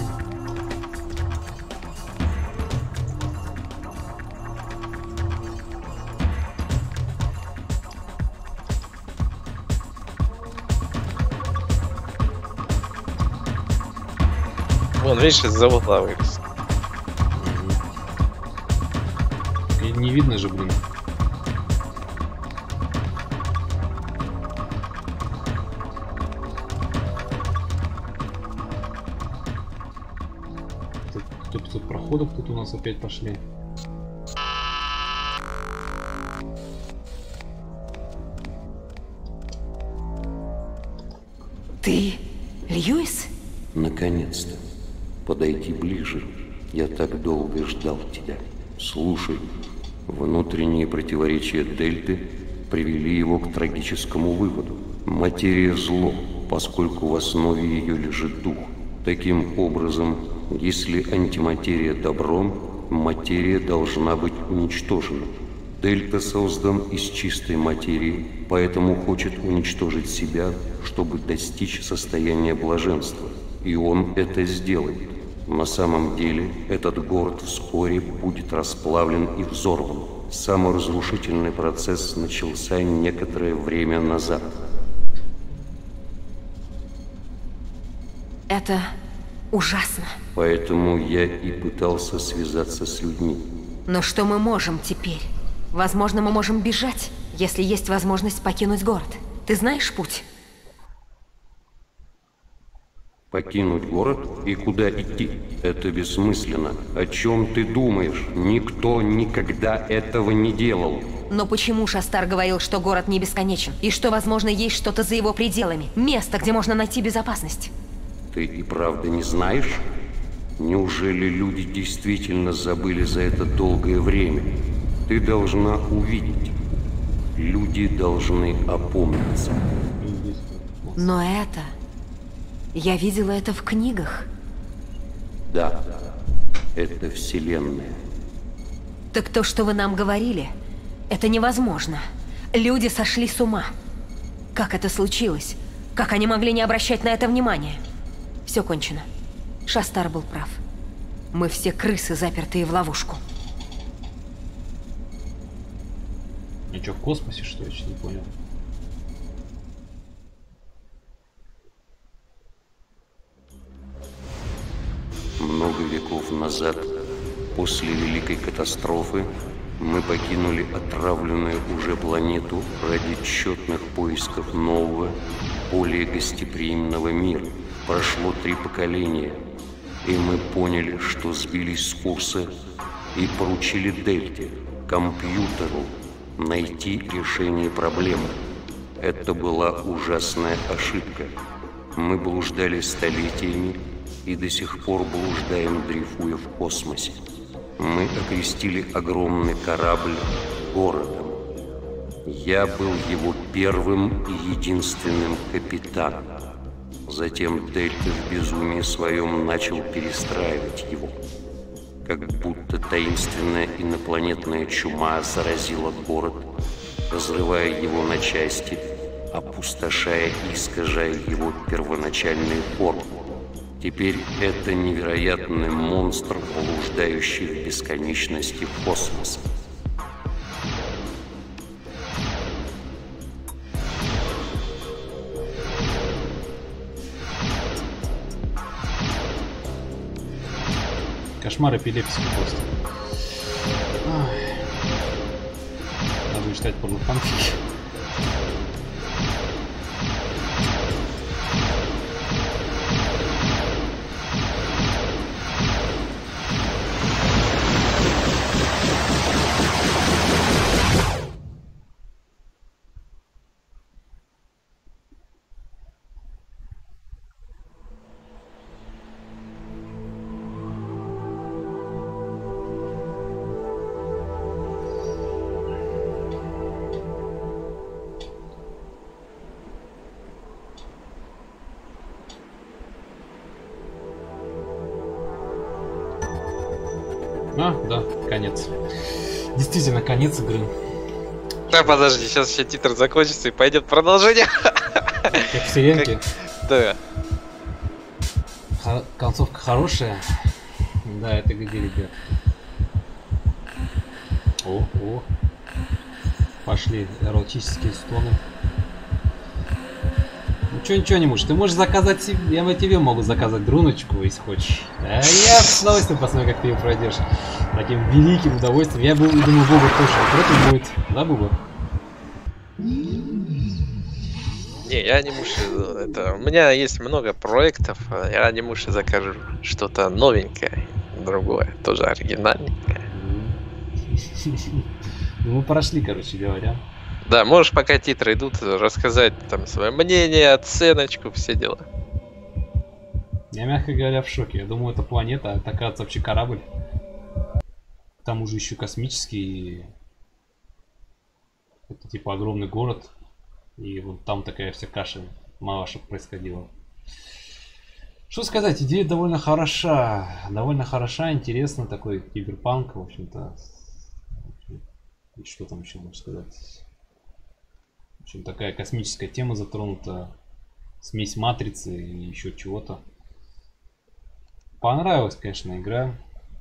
Speaker 2: Вон, видишь, из-за угла вылез.
Speaker 1: И не видно же, блин. сто пятьсот проходов тут у нас опять пошли.
Speaker 3: Ты Льюис?
Speaker 4: Наконец-то. Подойди ближе. Я так долго ждал тебя. Слушай, внутренние противоречия Дельты привели его к трагическому выводу. Материя зло, поскольку в основе ее лежит дух. Таким образом, если антиматерия добром, материя должна быть уничтожена. Дельта создан из чистой материи, поэтому хочет уничтожить себя, чтобы достичь состояния блаженства. И он это сделает. На самом деле, этот город вскоре будет расплавлен и взорван. Саморазрушительный процесс начался некоторое время назад.
Speaker 3: Это ужасно.
Speaker 4: Поэтому я и пытался связаться с людьми.
Speaker 3: Но что мы можем теперь? Возможно, мы можем бежать, если есть возможность покинуть город. Ты знаешь путь?
Speaker 4: Покинуть город и куда идти? Это бессмысленно. О чем ты думаешь? Никто никогда этого не делал.
Speaker 3: Но почему Шастар говорил, что город не бесконечен? И что, возможно, есть что-то за его пределами? Место, где можно найти безопасность?
Speaker 4: Ты и правда не знаешь? Неужели люди действительно забыли за это долгое время? Ты должна увидеть. Люди должны опомниться.
Speaker 3: Но это... Я видела это в книгах.
Speaker 4: Да, это Вселенная.
Speaker 3: Так то, что вы нам говорили, это невозможно. Люди сошли с ума. Как это случилось? Как они могли не обращать на это внимания? Все кончено. Шастар был прав. Мы все крысы, запертые в ловушку.
Speaker 1: А что, в космосе, что ли? Я не понял.
Speaker 4: Много веков назад, после Великой катастрофы, мы покинули отравленную уже планету ради тщетных поисков нового, более гостеприимного мира. Прошло три поколения, и мы поняли, что сбились с курса, и поручили Дельте, компьютеру, найти решение проблемы. Это была ужасная ошибка. Мы блуждали столетиями и до сих пор блуждаем, дрейфуя в космосе. Мы окрестили огромный корабль городом. Я был его первым и единственным капитаном. Затем Дельта в безумии своем начал перестраивать его. Как будто таинственная инопланетная чума заразила город, разрывая его на части, опустошая и искажая его первоначальные формы. Теперь это невероятный монстр, блуждающий в бесконечности космоса.
Speaker 1: Кошмар эпилепсии просто. Ай. Надо читать порнофанфики. А, да, конец. Действительно, конец игры.
Speaker 2: Да, подожди, сейчас еще титр закончится и пойдет продолжение.
Speaker 1: Как в сиренке.
Speaker 2: Да.
Speaker 1: Х- концовка хорошая. Да, это где, ребят? О, о. Пошли эротические стоны. Ну чё, ничего не можешь. Ты можешь заказать себе. Я тебе могу заказать друночку, если хочешь. А я с удовольствием посмотрю, как ты ее пройдешь. Таким великим удовольствием. Я был, думаю, Буба тоже против будет. Да, Буба?
Speaker 2: Не, я не муж. Это, у меня есть много проектов. Я не муж закажу что-то новенькое, другое, тоже оригинальненькое.
Speaker 1: Ну, мы прошли, короче говоря.
Speaker 2: Да, можешь, пока титры идут, рассказать там свое мнение, оценочку, все дела.
Speaker 1: Я, мягко говоря, в шоке. Я думаю, это планета, а это, оказывается, вообще корабль. К тому же еще космический. Это типа огромный город. И вот там такая вся каша малаша происходила. Что сказать, идея довольно хороша. Довольно хороша, интересно, такой киберпанк, в общем-то. И что там еще можно сказать? В общем, такая космическая тема затронута. Смесь матрицы и еще чего-то. Понравилась, конечно, игра.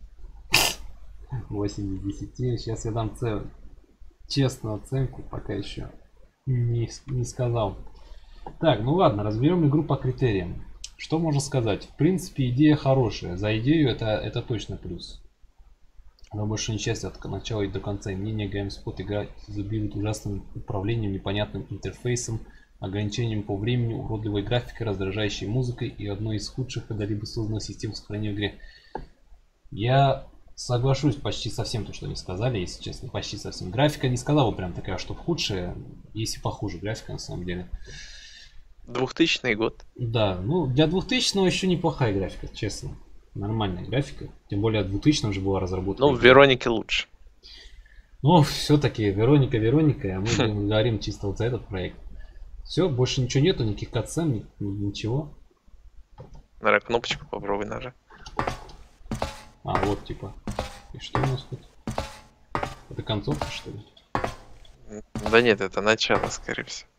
Speaker 1: восемь из десяти. Сейчас я дам целую честную оценку, пока еще не, не сказал. Так, ну ладно, разберем игру по критериям. Что можно сказать? В принципе, идея хорошая. За идею это, это точно плюс. Но большая часть от начала и до конца. И мнение GameSpot игра забьют ужасным управлением, непонятным интерфейсом, ограничением по времени, уродливой графикой, раздражающей музыкой и одной из худших когда-либо созданных систем сохранения в игре. Я соглашусь почти со всем, то, что они сказали, если честно. Почти со всем. Графика не сказала прям такая, что худшая. Есть и похуже графика на самом деле.
Speaker 2: двухтысячный год.
Speaker 1: Да, ну для двухтысячного еще неплохая графика, честно. Нормальная графика. Тем более в двухтысячном же была разработка.
Speaker 2: Ну, в Веронике лучше.
Speaker 1: Ну, все-таки Вероника, Вероника, а мы говорим чисто вот за этот проект. Все, больше ничего нету, никаких катсцен, ничего.
Speaker 2: Наверное, кнопочку попробуй нажать.
Speaker 1: А, вот типа. И что у нас тут? Это концовка, что ли?
Speaker 2: Да нет, это начало, скорее всего.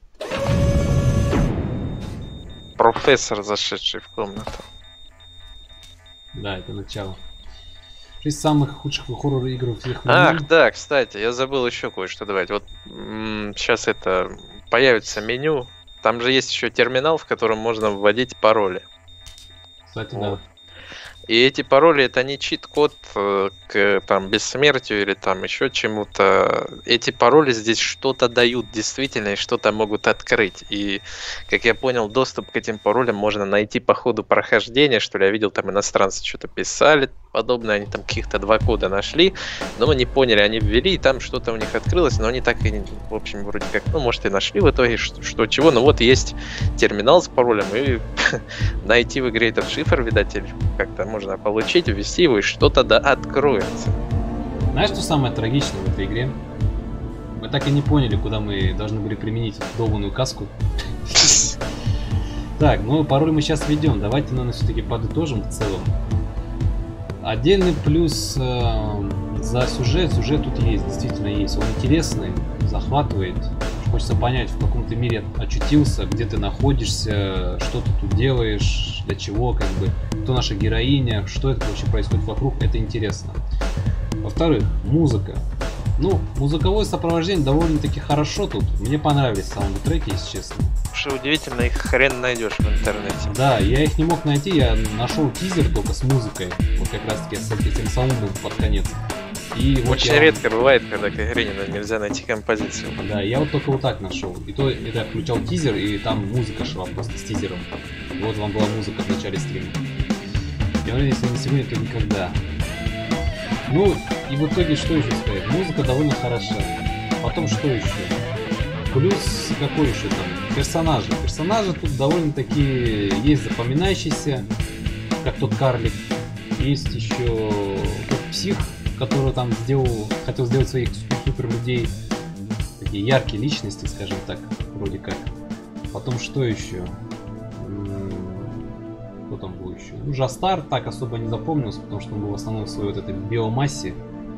Speaker 2: Профессор, зашедший в комнату.
Speaker 1: Да, это начало. Шесть самых худших хоррор-игр всех времен.
Speaker 2: Ах, да, кстати, я забыл еще кое-что добавить. Вот сейчас это появится меню. Там же есть еще терминал, в котором можно вводить пароли.
Speaker 1: Кстати,
Speaker 2: Вот.
Speaker 1: да.
Speaker 2: И эти пароли это не чит-код э, к там бессмертию или там еще чему-то. Эти пароли здесь что-то дают действительно и что-то могут открыть. И, как я понял, доступ к этим паролям можно найти по ходу прохождения. Что ли, я видел, там иностранцы что-то писали подобное. Они там каких-то два кода нашли. Но мы не поняли, они ввели, и там что-то у них открылось. Но они так и, в общем, вроде как, ну, может, и нашли в итоге, что, что чего. Но вот есть терминал с паролем. И найти в игре этот шифр, видать, или как-то можно получить, ввести его, и что-то да откроется.
Speaker 1: Знаешь, что самое трагичное в этой игре? Мы так и не поняли, куда мы должны были применить эту долбанную каску. Так, ну пароль мы сейчас введем. Давайте, наверное, все-таки подытожим в целом. Отдельный плюс э, за сюжет. Сюжет тут есть, действительно есть. Он интересный, захватывает. Хочется понять, в каком ты мире очутился, где ты находишься, что ты тут делаешь, для чего, как бы, кто наша героиня, что это вообще происходит вокруг, это интересно. Во-вторых, музыка. Ну, музыковое сопровождение довольно-таки хорошо тут. Мне понравились саундтреки, если честно.
Speaker 2: Что удивительно, их хрен найдешь в интернете.
Speaker 1: Да, я их не мог найти, я нашел тизер только с музыкой. Вот как раз таки с этим саундом под конец. И вот
Speaker 2: Очень
Speaker 1: я...
Speaker 2: редко бывает, когда к игре нельзя найти композицию.
Speaker 1: Да, я вот только вот так нашел. И то это я включал тизер, и там музыка шла просто с тизером. И вот вам была музыка в начале стрима. Я говорю, если не сегодня, то никогда. Ну, и в итоге что еще сказать? Музыка довольно хороша. Потом что еще? Плюс какой еще там? Персонажи. Персонажи тут довольно-таки есть запоминающиеся, как тот карлик. Есть еще тот псих, который там сделал, хотел сделать своих супер людей, такие яркие личности, скажем так, вроде как. Потом что еще? Кто там был еще? Ну, Жастар так особо не запомнился, потому что он был в основном в своей вот этой биомассе.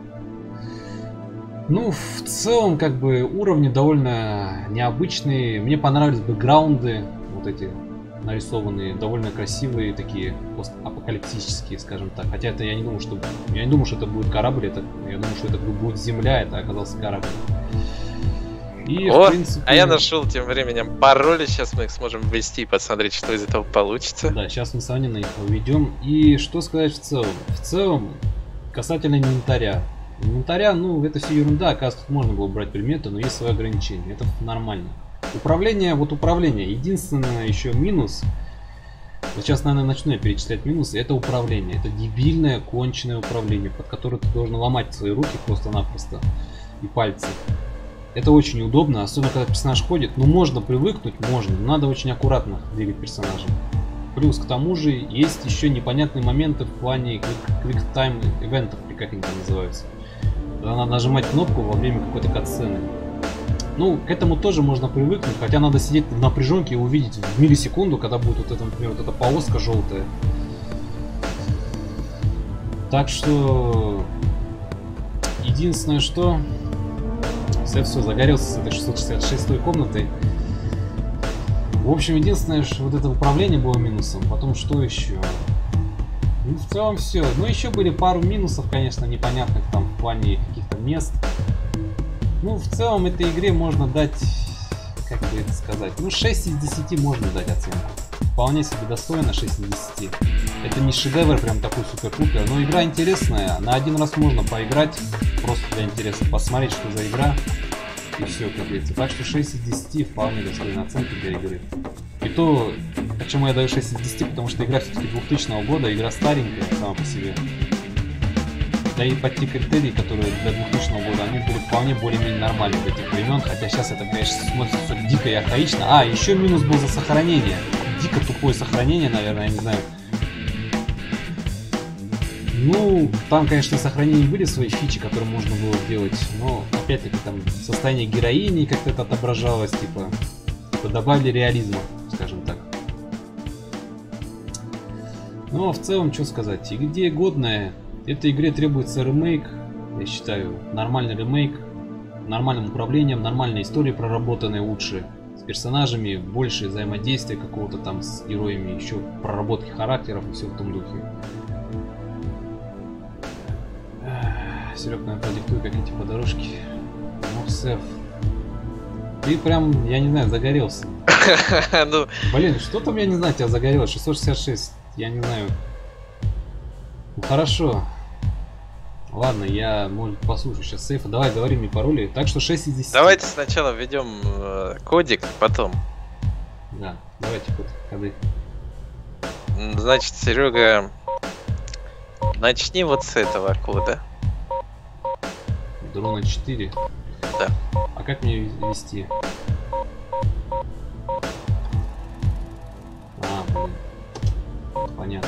Speaker 1: Ну, в целом, как бы, уровни довольно необычные. Мне понравились бэкграунды, вот эти нарисованные, довольно красивые, такие постапокалиптические, скажем так. Хотя это я не думал, что я не думал, что это будет корабль, это я думал, что это будет земля, это оказался корабль. И,
Speaker 2: О,
Speaker 1: в принципе...
Speaker 2: а я нашел тем временем пароли, сейчас мы их сможем ввести и посмотреть, что из этого получится.
Speaker 1: Да, сейчас мы с вами на них введем. И что сказать в целом? В целом, касательно инвентаря. Инвентаря, ну, это все ерунда, оказывается, тут можно было брать предметы, но есть свои ограничения, это нормально. Управление, вот управление, единственное еще минус, вот сейчас, наверное, начну я перечислять минусы, это управление, это дебильное, конченое управление, под которое ты должен ломать свои руки просто-напросто и пальцы. Это очень удобно, особенно когда персонаж ходит, ну, можно привыкнуть, можно, но надо очень аккуратно двигать персонажа. Плюс к тому же есть еще непонятные моменты в плане quick time ивентов, как они там называются. Надо нажимать кнопку во время какой-то катсцены. Ну, к этому тоже можно привыкнуть, хотя надо сидеть в напряженке и увидеть в миллисекунду, когда будет вот эта, например, вот эта полоска желтая. Так что единственное, что Сет все загорелся с этой шестьсот шестьдесят шестой комнатой. В общем, единственное, что вот это управление было минусом. Потом что еще? Ну, в целом все. Ну, еще были пару минусов, конечно, непонятных там в плане каких-то мест. Ну, в целом этой игре можно дать, как бы это сказать, ну, шесть из десяти можно дать оценку. вполне себе достойно шесть из десяти. Это не шедевр прям такой супер-пупер, но игра интересная. На один раз можно поиграть, просто для интереса посмотреть, что за игра. И все, как говорится. Так что шесть из десяти вполне достойная оценка для игры. И то, почему я даю шесть из десяти, потому что игра все-таки двухтысячного года, игра старенькая сама по себе. Да и под те критерии, которые для двухтысячного года, они были вполне более-менее нормальны в этих времен, хотя сейчас это, конечно, смотрится все дико и архаично. А, еще минус был за сохранение. Дико тупое сохранение, наверное, я не знаю. Ну, там, конечно, сохранения были свои фичи, которые можно было делать, но, опять-таки, там состояние героини как-то это отображалось, типа, типа добавили реализма, скажем так. Ну, а в целом, что сказать, идея годная. Этой игре требуется ремейк, я считаю, нормальный ремейк, нормальным управлением, нормальной историей проработанной лучше, с персонажами, больше взаимодействия какого-то там с героями, еще проработки характеров и все в том духе. Серег, наверное, продиктуй какие-то подорожки. Моксеф. Ты прям, я не знаю, загорелся.
Speaker 2: Ну,
Speaker 1: блин, что там, я не знаю, тебя загорелось. шестьсот шестьдесят шесть, я не знаю. Ну хорошо. Ладно, я, может, послушаю сейчас сейфа. Давай, говори мне пароли. Так что шесть из десяти.
Speaker 2: давайте сначала введем э, кодик, потом.
Speaker 1: Да, давайте код, ходы.
Speaker 2: М, Значит, Серега, начни вот с этого кода.
Speaker 1: Дрона четыре.
Speaker 2: Да.
Speaker 1: А как мне вести? А, блин. Понятно.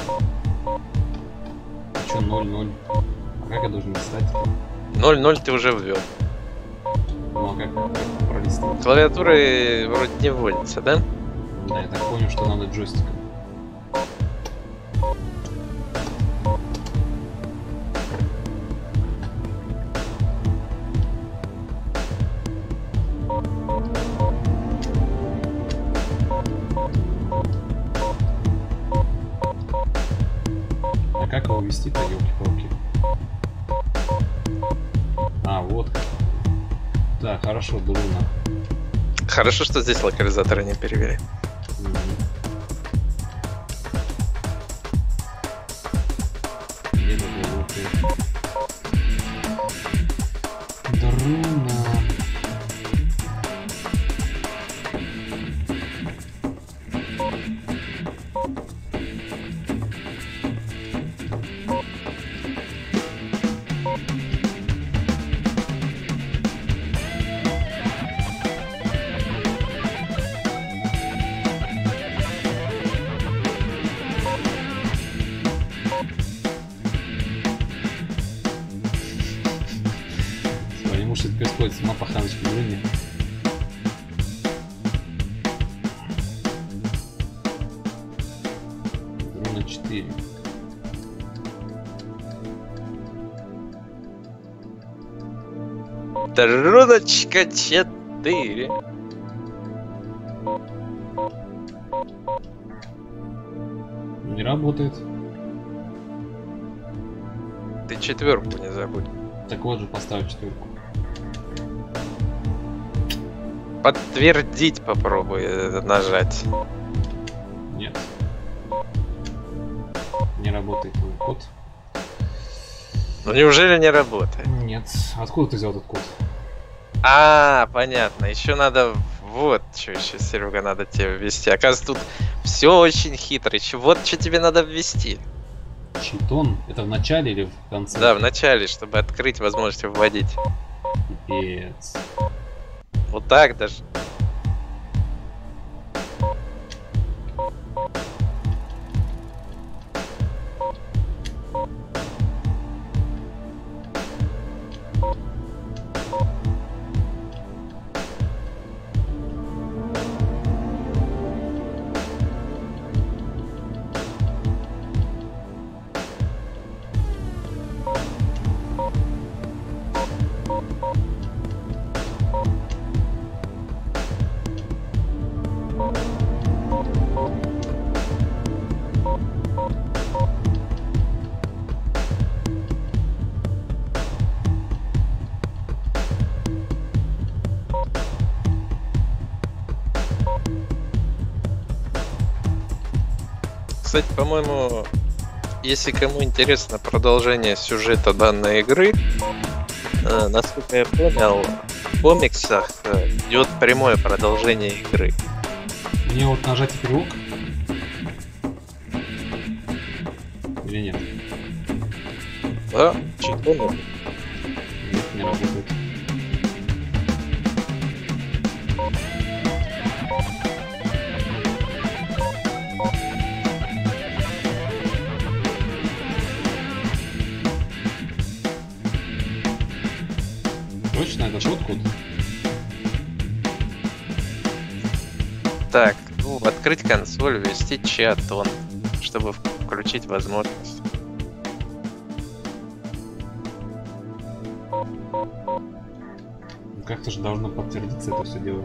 Speaker 1: А чё ноль ноль? А как я должен листать?
Speaker 2: ноль ноль ты уже ввел.
Speaker 1: Ну а как, как пролистывать?
Speaker 2: Клавиатуры вроде не вводится, да?
Speaker 1: Да, я так понял, что надо джойстиком. А как его вести-то, елки-палки? А, вот. Да, хорошо, Друна.
Speaker 2: Хорошо, что здесь локализаторы не перевели.
Speaker 1: Где это было? Друна. Потому что это происходит сама паханочка в Друне. Друна четыре.
Speaker 2: Друночка четыре.
Speaker 1: Не работает.
Speaker 2: Ты четверку не забудь.
Speaker 1: Так вот же, поставь четверку.
Speaker 2: Подтвердить попробуй э, нажать.
Speaker 1: Нет. Не работает твой код.
Speaker 2: Ну неужели не работает?
Speaker 1: Нет. Откуда ты взял этот код?
Speaker 2: А, понятно. Еще надо... Вот, что еще, Серега, надо тебе ввести. Оказывается, тут все очень хитро. Еще вот что тебе надо ввести.
Speaker 1: Читон? Это в начале или в конце?
Speaker 2: Да, в начале, чтобы открыть возможность вводить.
Speaker 1: Пипец.
Speaker 2: Вот так даже. Кстати, по-моему, если кому интересно продолжение сюжета данной игры, э, насколько я понял, в комиксах э, идет прямое продолжение игры.
Speaker 1: Мне вот нажать крюк. Или нет?
Speaker 2: Да, читон.
Speaker 1: Нет, не работает. Точно, это тот код?
Speaker 2: Так, ну, открыть консоль, ввести чатон, чтобы включить возможность.
Speaker 1: Как-то же должно подтвердиться это все дело.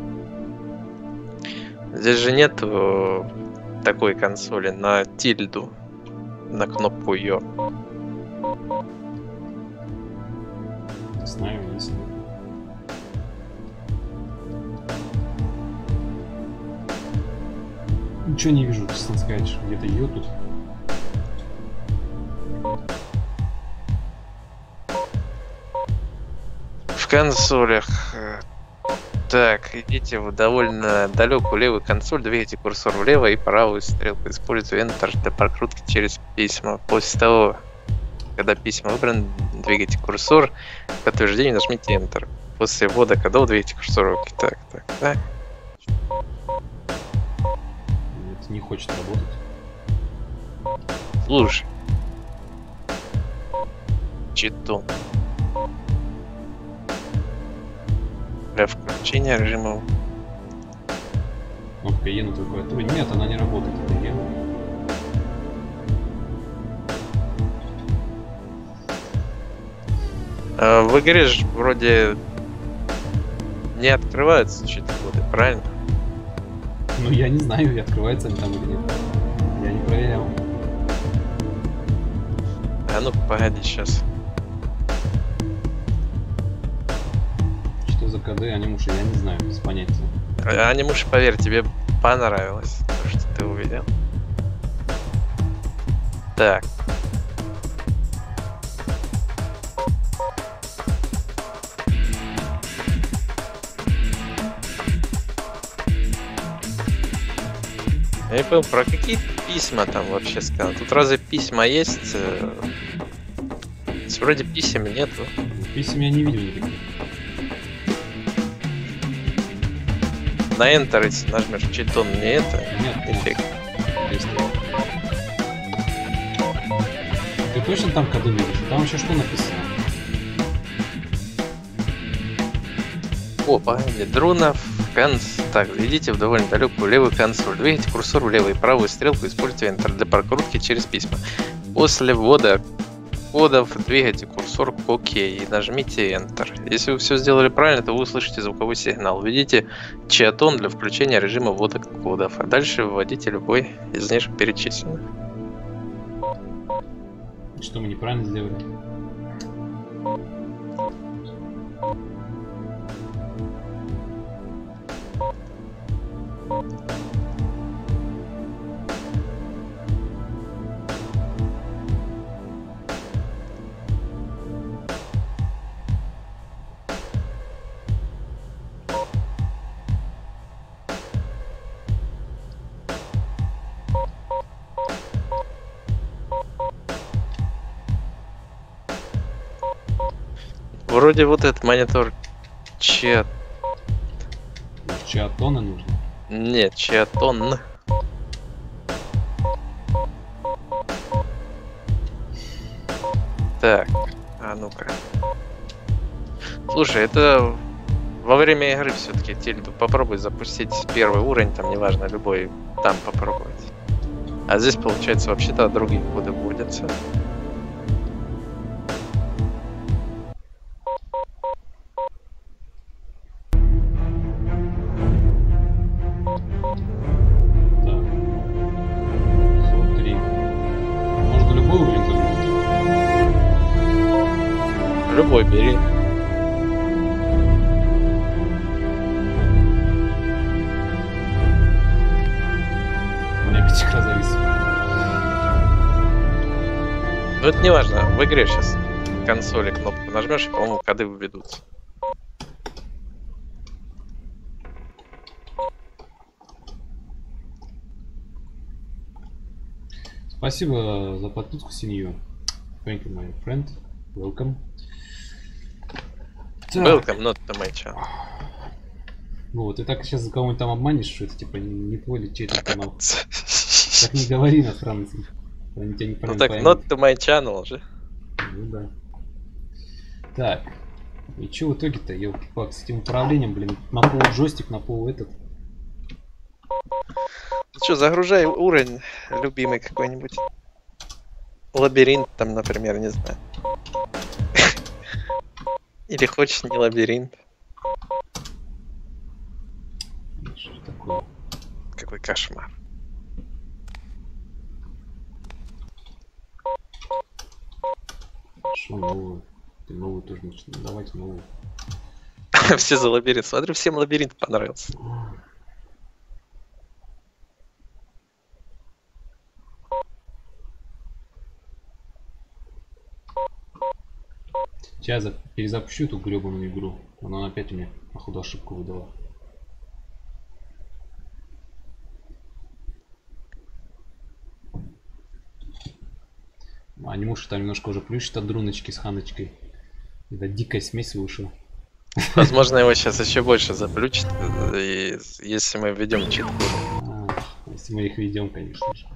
Speaker 2: Здесь же нету такой консоли на тильду, на кнопку Ё.
Speaker 1: Не знаю, есть. Ничего не вижу, честно сказать, что где-то ее тут.
Speaker 2: В консолях. э, Так, идите в довольно далекую левую консоль, двигайте курсор влево и правую стрелку. Используйте Enter для прокрутки через письма. После того, когда письма выбраны, двигайте курсор. К подтверждению нажмите Enter. После ввода кодов двигайте курсор. Окей, так, так, так.
Speaker 1: Нет, не хочет работать.
Speaker 2: Слушай. Читон. Для включения режима.
Speaker 1: Кнопка Е на твоей клавиатуре. Нет, она не работает. Это Е.
Speaker 2: А, в игре же вроде не открываются щит-коды, правильно?
Speaker 1: Ну я не знаю, и открывается они там или нет. Я не проверял.
Speaker 2: А ну погоди сейчас.
Speaker 1: Что за коды, анимуши, я не знаю, без понятия.
Speaker 2: Анимуш, поверь, тебе понравилось то, что ты увидел. Так. Я не понял, про какие письма там вообще сказал. Тут разве письма есть? Э, Вроде писем нету.
Speaker 1: Писем я не видел никаких.
Speaker 2: На Enter, если нажмешь читон, не это.
Speaker 1: Нет, нет.
Speaker 2: Эффект.
Speaker 1: Есть. Ты точно там коды видишь? Там еще что написано?
Speaker 2: О, погоди, дронов, конс... Так, идите в довольно далекую левую консоль. Двигайте курсор влево и правую стрелку, используйте Enter для прокрутки через письма. После ввода кодов двигайте курсор к ОК и нажмите Enter. Если вы все сделали правильно, то вы услышите звуковой сигнал. Введите чатон для включения режима ввода кодов, а дальше вводите любой из ниже перечисленных.
Speaker 1: Что мы неправильно сделали?
Speaker 2: Вроде вот этот монитор чат...
Speaker 1: Чатоны нужно.
Speaker 2: Нет, чатон. Так, а ну-ка. Слушай, это во время игры все-таки тильду попробуй запустить первый уровень, там неважно, любой там попробовать. А здесь получается вообще-то другие коды вводятся.
Speaker 1: Так. сорок три. Можно любой уровень загрузить?
Speaker 2: Любой бери.
Speaker 1: У меня пятихра завис.
Speaker 2: Ну это не важно, в игре сейчас консоли кнопку нажмешь, и, по-моему, коды введутся.
Speaker 1: Спасибо за подписку, Синью. Thank you, my friend. Welcome.
Speaker 2: Welcome, not to my channel.
Speaker 1: Ну вот, ты так сейчас за кого-нибудь там обманешь, что это типа не твой или чей-то канал. Так не говори иностранцам. Они тебя не
Speaker 2: Ну так, not to my channel же.
Speaker 1: Ну да. Так. И что в итоге-то, елки-палки, с этим управлением, блин, на пол джойстик, на пол этот.
Speaker 2: Ну что, загружай уровень любимый какой-нибудь. Лабиринт там, например, не знаю. Или хочешь не лабиринт.
Speaker 1: Что такое?
Speaker 2: Какой кошмар.
Speaker 1: Что новую? Ты новую тоже начинаешь. Давайте новую.
Speaker 2: Все за лабиринт. Смотрю, всем лабиринт понравился.
Speaker 1: Сейчас я перезапущу эту гребаную игру. Она опять мне, походу, ошибку выдала. А не может там немножко уже плющит от друночки с ханочкой. Это дикая смесь вышла.
Speaker 2: Возможно, его сейчас еще больше заплющит, и если мы введем чит.
Speaker 1: А, если мы их ведем, конечно же.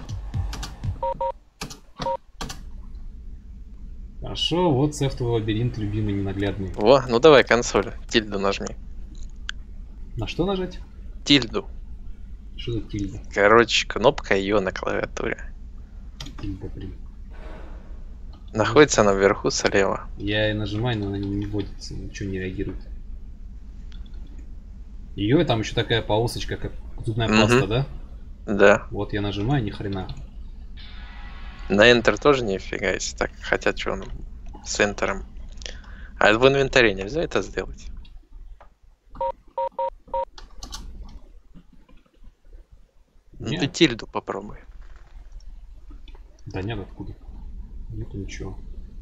Speaker 1: Хорошо, вот сефтовый лабиринт, любимый, ненаглядный.
Speaker 2: Во, ну давай консоль, тильду нажми.
Speaker 1: На что нажать?
Speaker 2: Тильду.
Speaker 1: Что за тильда?
Speaker 2: Короче, кнопка ее на клавиатуре.
Speaker 1: Тильда, блин.
Speaker 2: Находится она вверху слева.
Speaker 1: Я и нажимаю, но она не вводится, ничего не реагирует. Ее там еще такая полосочка, как зубная
Speaker 2: Мгм.
Speaker 1: паста, да?
Speaker 2: Да.
Speaker 1: Вот я нажимаю, ни хрена.
Speaker 2: На Enter тоже нифига если так. Хотя что он с Enter. А в инвентаре нельзя это сделать? Ну
Speaker 1: Нет.
Speaker 2: ты тильду попробуй.
Speaker 1: Да нет, откуда? Нету ничего.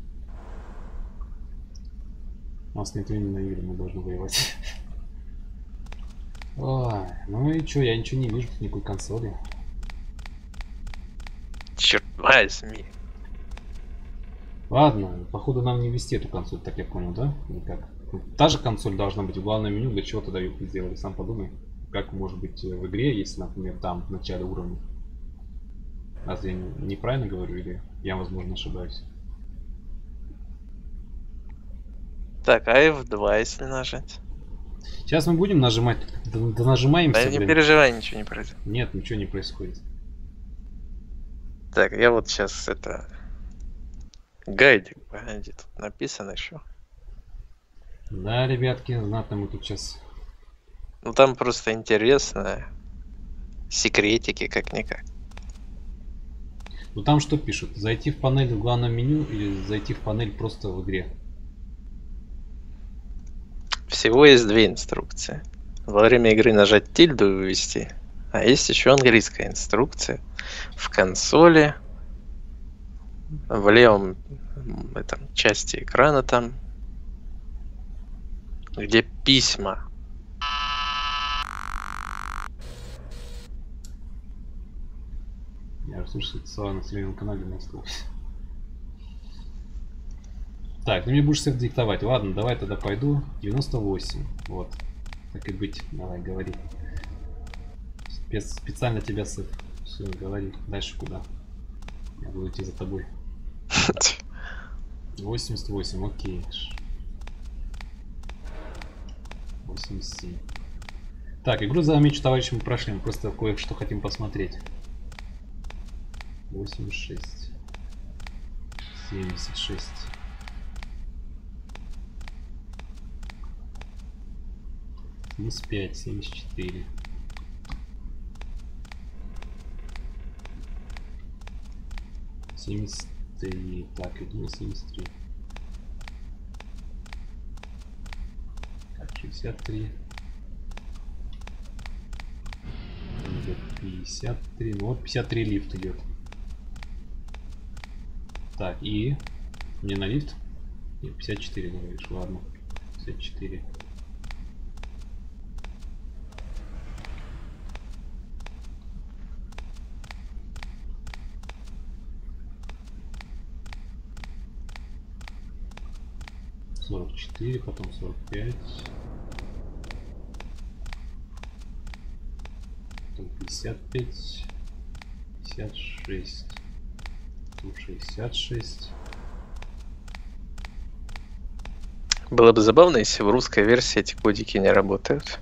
Speaker 1: У нас нет времени на игры, мы должны воевать. Ой, ну и чё, я ничего не вижу, тут никакой консоли.
Speaker 2: Черт возьми.
Speaker 1: Ладно, походу нам не вести эту консоль, так я понял, да? Никак. Та же консоль должна быть в главном меню, для чего тогда ее сделали, сам подумай. Как может быть в игре, если, например, там в начале уровня. Разве я неправильно говорю, или я, возможно, ошибаюсь?
Speaker 2: Так, а эф два если нажать?
Speaker 1: Сейчас мы будем нажимать, да, да нажимаемся,
Speaker 2: Да не
Speaker 1: блин.
Speaker 2: переживай, ничего не произойдет.
Speaker 1: Нет, ничего не происходит.
Speaker 2: Так, я вот сейчас это... Гайдик, погоди, тут написано еще.
Speaker 1: Да, ребятки, знатно мы тут сейчас.
Speaker 2: Ну там просто интересно. Секретики как-никак.
Speaker 1: Ну там что пишут? Зайти в панель в главном меню или зайти в панель просто в игре?
Speaker 2: Всего есть две инструкции. Во время игры нажать тильду и вывести. А есть еще английская инструкция. В консоли, в левом этом, части экрана там, где письма.
Speaker 1: Я слушаю, это слова на телевизионном канале настроились. Так, ну мне будешь всех диктовать. Ладно, давай тогда пойду. девяносто восемь. Вот. Так и быть. Давай, говори. Спец- специально тебя сыт. Все, говори. Дальше куда? Я буду идти за тобой. восемьдесят восемь, окей. восемьдесят семь. Так, игру замечу, товарищи, мы прошли. Мы просто кое-что хотим посмотреть. восемьдесят шесть. семьдесят шесть. семьдесят пять, семьдесят четыре. семьдесят три. Так, иду на семьдесят три. Так, шестьдесят три. Идет пятьдесят три. Ну вот пятьдесят три лифт идет. Так, и мне на лифт? Нет, пятьдесят четыре говоришь, ладно. пятьдесят четыре. сорок четыре, потом сорок пять. Потом пятьдесят пять. пятьдесят шесть. Потом шестьдесят шесть.
Speaker 2: Было бы забавно, если в русской версии эти кодики не работают.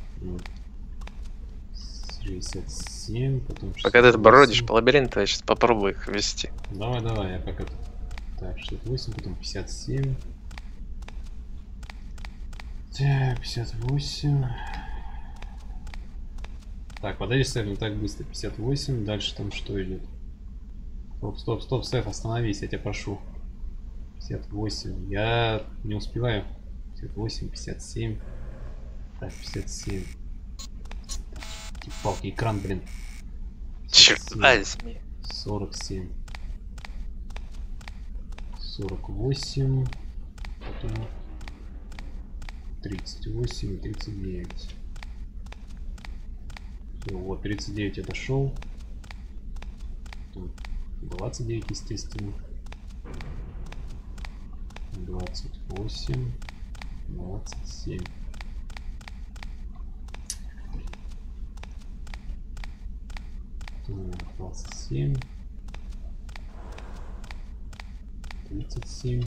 Speaker 1: шестьдесят семь, потом шестьдесят
Speaker 2: Пока ты бродишь
Speaker 1: восемь.
Speaker 2: по лабиринту, я сейчас попробую их ввести.
Speaker 1: Давай, давай, я пока... Так, шестьдесят восемь, потом пятьдесят семь. Так, пятьдесят восемь. Так, подожди, Сэф, не так быстро. пятьдесят восемь, дальше там что идет? Стоп, стоп, стоп, Сэф, остановись, я тебя прошу. пятьдесят восемь, я не успеваю. пятьдесят восемь, пятьдесят семь. Так, пятьдесят семь. Типа, палки, экран, блин.
Speaker 2: Черт возьми.
Speaker 1: сорок семь. сорок восемь. Потом тридцать восемь и тридцать девять. Всё, вот тридцать девять я дошел. Потом двадцать девять, естественно. двадцать восемь. двадцать семь. двадцать семь. тридцать семь.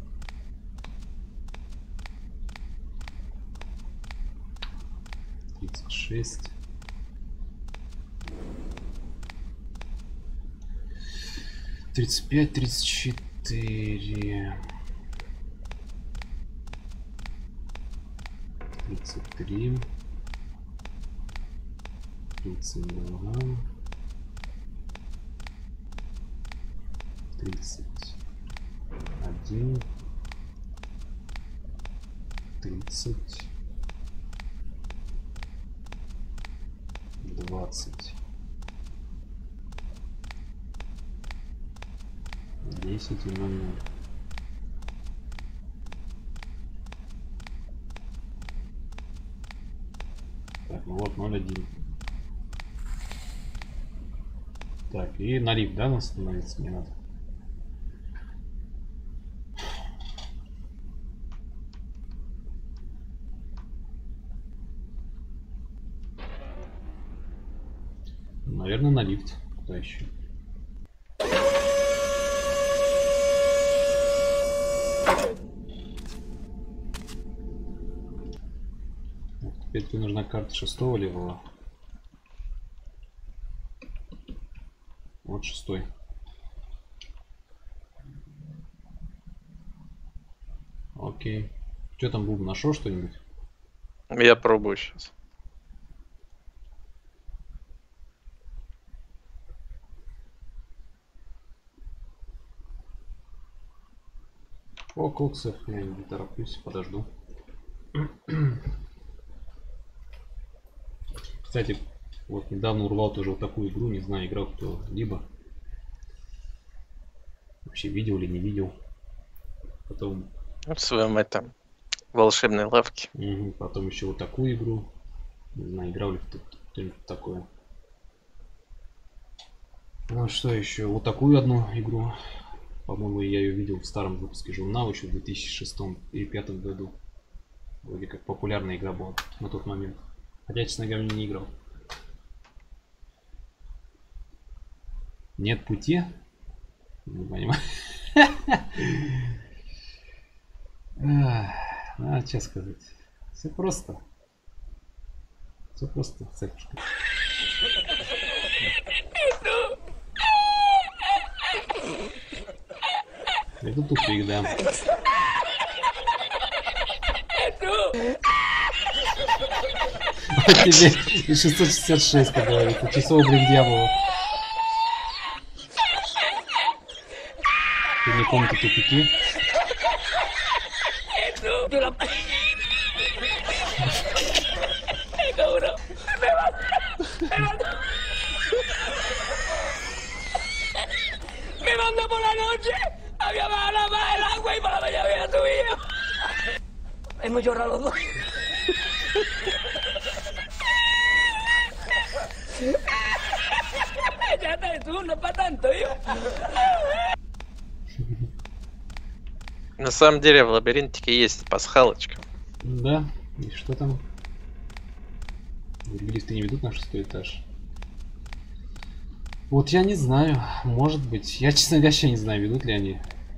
Speaker 1: тридцать шесть. тридцать пять, тридцать четыре. тридцать три. тридцать два. тридцать один. тридцать. двадцать. десять и ноль ноль. Так, ну вот ноль один. Так, и на лифт, да, нас становится не надо. Наверное, на лифт. Куда еще? Теперь тебе нужна карта шестого левела. Вот шестой. Окей. Что там, Буб, нашел что-нибудь?
Speaker 2: Я пробую сейчас.
Speaker 1: О, Коксов, я не тороплюсь, подожду. Кстати, вот недавно урвал тоже вот такую игру, не знаю, играл кто-либо. Вообще видел или не видел. Потом...
Speaker 2: В своем этом волшебной лавке.
Speaker 1: Угу, потом еще вот такую игру. Не знаю, играл ли кто-нибудь такое. Ну что еще? Вот такую одну игру. По-моему, я ее видел в старом выпуске журнала еще в две тысячи шестом или две тысячи пятом году. Вроде как популярная игра была на тот момент. Хотя, честно говоря, не играл. Нет пути? Не понимаю. А, что сказать? Все просто. Все просто, цепочка. Это тупик, да. Вот тебе и шестьсот шестьдесят шесть, как говорится. Часов, блин, дьявола. Ты не комнаты тупики.
Speaker 5: Me manda por la noche. había bajado la baja el agua y para la mañana había subido. Hemos llorado los dos. Ya está, es uno para tanto, yo.
Speaker 2: На самом деле в лабиринтике есть пасхалочка.
Speaker 1: Да, и что там? Лифты не ведут на шестой этаж. Вот я не знаю, может быть. Я, честно говоря, вообще не знаю, ведут ли они.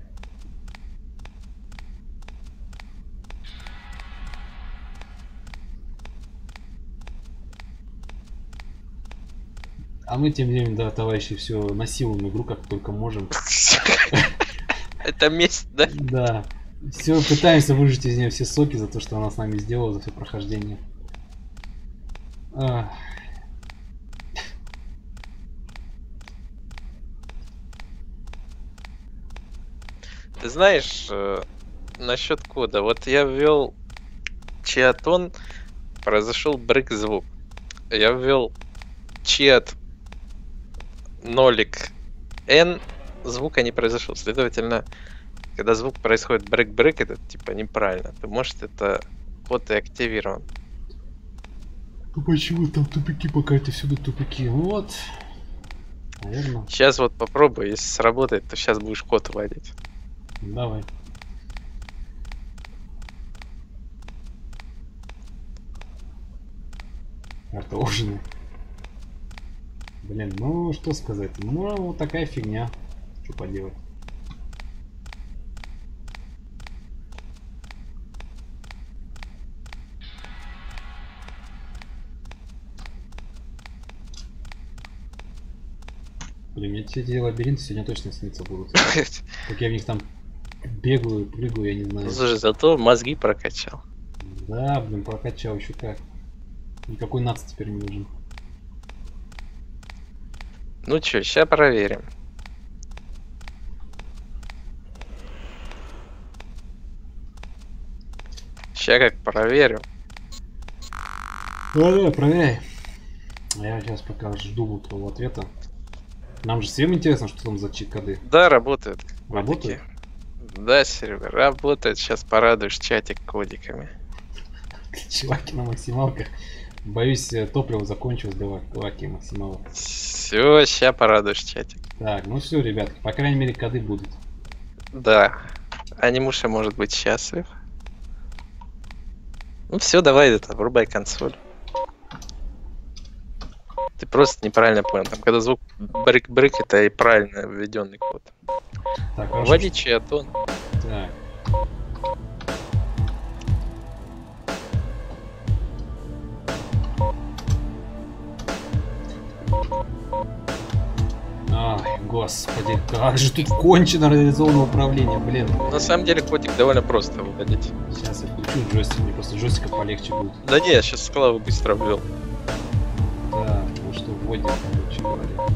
Speaker 1: А мы тем временем, да, товарищи, все насилуем игру, как только можем.
Speaker 2: Это месть, да?
Speaker 1: Да. Все, пытаемся выжать из нее все соки за то, что она с нами сделала, за все прохождение. Ах.
Speaker 2: Ты знаешь, э, насчет кода, вот я ввел чиатон, произошел брык звук. Я ввел чиат нолик n, звука не произошел. Следовательно, когда звук происходит брык-брык, это типа неправильно. То может это код и активирован.
Speaker 1: Ну почему там тупики, пока это всюду тупики? Вот. Наверное.
Speaker 2: Сейчас вот попробуй, если сработает, то сейчас будешь код вводить.
Speaker 1: Давай. Карта ужина. Блин, ну что сказать. Ну, вот такая фигня. Что поделать. Блин, мне все эти лабиринты сегодня точно снится будут. Как я в них там бегаю, прыгаю, я не знаю.
Speaker 2: Слушай, зато мозги прокачал.
Speaker 1: Да, блин, прокачал еще как. Никакой нац теперь не нужен.
Speaker 2: Ну чё, сейчас проверим. Сейчас как проверю.
Speaker 1: Да, да, проверяй. А я сейчас пока жду твоего ответа. Нам же всем интересно, что там за чит-коды.
Speaker 2: Да, работает.
Speaker 1: Работает?
Speaker 2: Да, сервер, работает. Сейчас порадуешь чатик кодиками.
Speaker 1: Чуваки на максималках. Боюсь, топливо закончилось, давай, чуваки максималок.
Speaker 2: Все, сейчас порадуешь чатик.
Speaker 1: Так, ну все, ребят, по крайней мере, коды будут.
Speaker 2: Да. Анимуша может быть счастлив. Ну все, давай это, врубай консоль. Ты просто неправильно понял. Там, когда звук брык-брык, это и правильно введенный код.
Speaker 1: Так, хорошо,
Speaker 2: Вводи
Speaker 1: что-
Speaker 2: чиатон.
Speaker 1: Так. Ай, господи, как же тут кончено реализованное управление, блин.
Speaker 2: На самом деле кодик довольно просто выводить.
Speaker 1: Сейчас я включу джойстик, мне просто джойстика полегче будет.
Speaker 2: Да не, я сейчас склавы быстро ввел.
Speaker 1: Да, ну что вводим, короче говоря.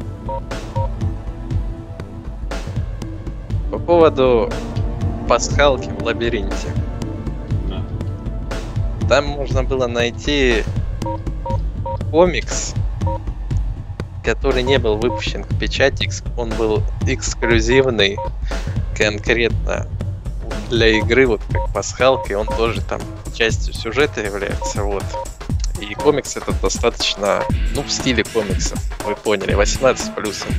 Speaker 2: По поводу пасхалки в лабиринте.
Speaker 1: Да.
Speaker 2: Там можно было найти комикс, который не был выпущен в печать, экс- он был эксклюзивный конкретно для игры, вот как пасхалка, и он тоже там частью сюжета является, вот. И комикс этот достаточно, ну, в стиле комиксов, вы поняли, восемнадцать с плюсом.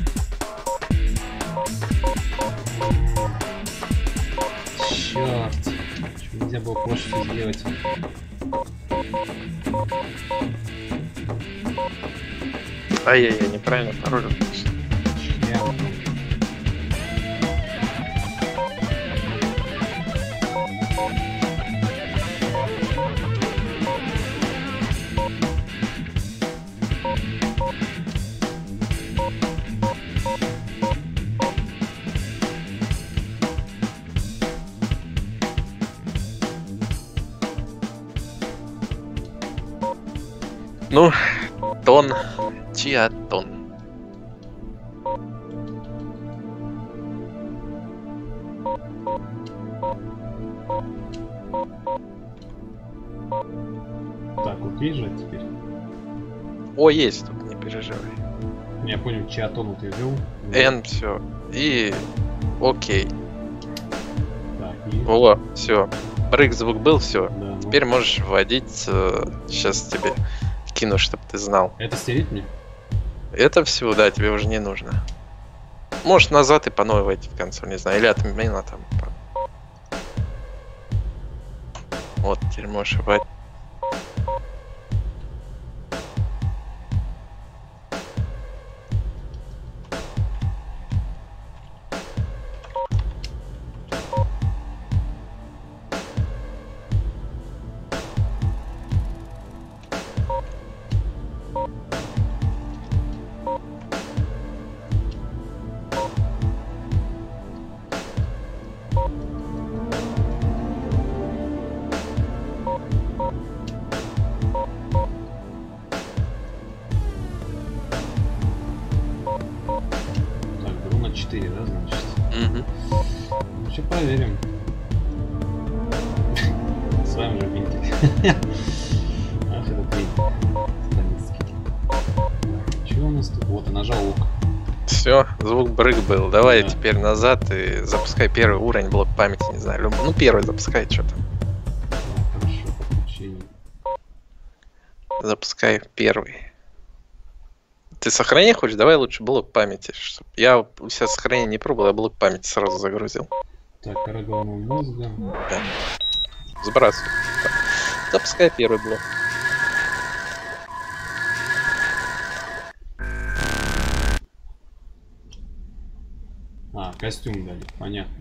Speaker 1: Черт. Почему нельзя было проще всё сделать?
Speaker 2: Ай-яй-яй, неправильно пароль.
Speaker 1: Я...
Speaker 2: Ну, тон, чиатон.
Speaker 1: Так, вот приезжать теперь.
Speaker 2: О, есть тут, не переживай.
Speaker 1: Я понял, чиатон вот я ввел.
Speaker 2: N, все. И окей.
Speaker 1: И-
Speaker 2: О, все. Брык звук был, все.
Speaker 1: Да, ну.
Speaker 2: Теперь можешь вводить. Сейчас тебе кину, чтобы ты знал.
Speaker 1: Это стереть мне?
Speaker 2: Это все, да, тебе уже не нужно. Можешь назад и по новой войти в конце, не знаю. Или отмена там. Вот, теперь можешь вводить.
Speaker 1: Так, Друна четыре, да, значит?
Speaker 2: Мгм.
Speaker 1: Ну, сейчас проверим. С вами же винтик. Ах, этот винтик. Станицкий. Чего у нас тут? Вот, и нажал ок.
Speaker 2: Все, звук брык был. Давай
Speaker 1: Да.
Speaker 2: теперь назад и запускай первый уровень блок памяти, не знаю. люб- Ну, первый запускай что-то.
Speaker 1: Так, хорошо, подключение.
Speaker 2: Запускай первый. Ты сохрани хочешь? Давай лучше блок памяти. Чтоб... Я у себя сохранение не пробовал, я блок памяти сразу загрузил.
Speaker 1: Так, кора головного мозга.
Speaker 2: Да. Сбрасывай. Так. Запускай первый блок.
Speaker 1: А, костюм дали, понятно.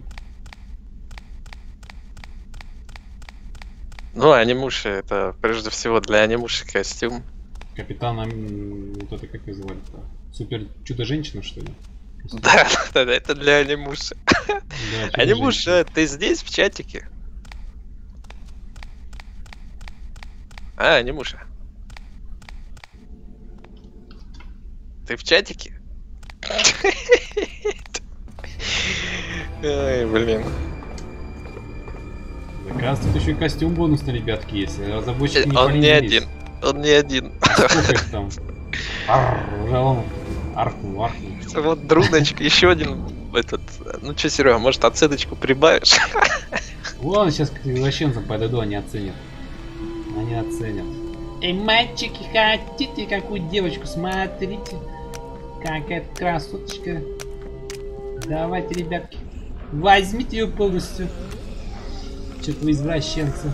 Speaker 2: Ну, анимуши это прежде всего для анимуши костюм.
Speaker 1: Капитан, ам, вот это как ее звали-то? Супер чудо-женщина, что ли?
Speaker 2: Да, да, да, это для анимуши.
Speaker 1: Да,
Speaker 2: Анимуша,
Speaker 1: чудо-женщина.
Speaker 2: ты здесь в чатике? А, анимуша. Ты в чатике? Ай, блин.
Speaker 1: Оказывается, тут еще и костюм бонусный, ребятки, есть. Разработчики не
Speaker 2: Он не
Speaker 1: поленились.
Speaker 2: один. Он не один.
Speaker 1: Сколько их там? Арр, уже он аркнул, аркнул.
Speaker 2: Вот Друночка, еще один этот. Ну что, Серега, может оценочку прибавишь?
Speaker 1: Ладно, сейчас к извращенцам подойду, они оценят. Они оценят. Эй, мальчики, хотите какую девочку? Смотрите. Какая красоточка. Давайте, ребятки. Возьмите ее полностью. Что-то вы извращенцы.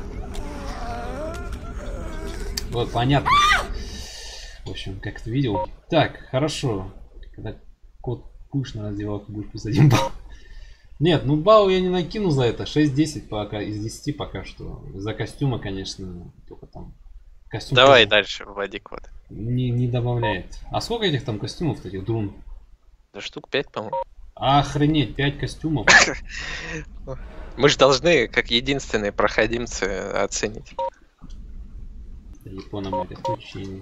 Speaker 1: Вот, понятно. В общем, как ты видел. Так, хорошо. Когда кот пуш на раздевалку будет плюс один балл. Нет, ну балл я не накину за это. шесть-десять пока из десяти пока что. За костюмы, конечно, только там. Костюм
Speaker 2: Давай
Speaker 1: тоже
Speaker 2: дальше вводи код.
Speaker 1: не, не добавляет. А сколько этих там костюмов, этих Друн?
Speaker 2: Да штук пять, по-моему.
Speaker 1: Охренеть, пять костюмов.
Speaker 2: Мы же должны, как единственные проходимцы, оценить.
Speaker 1: Япономат отключение.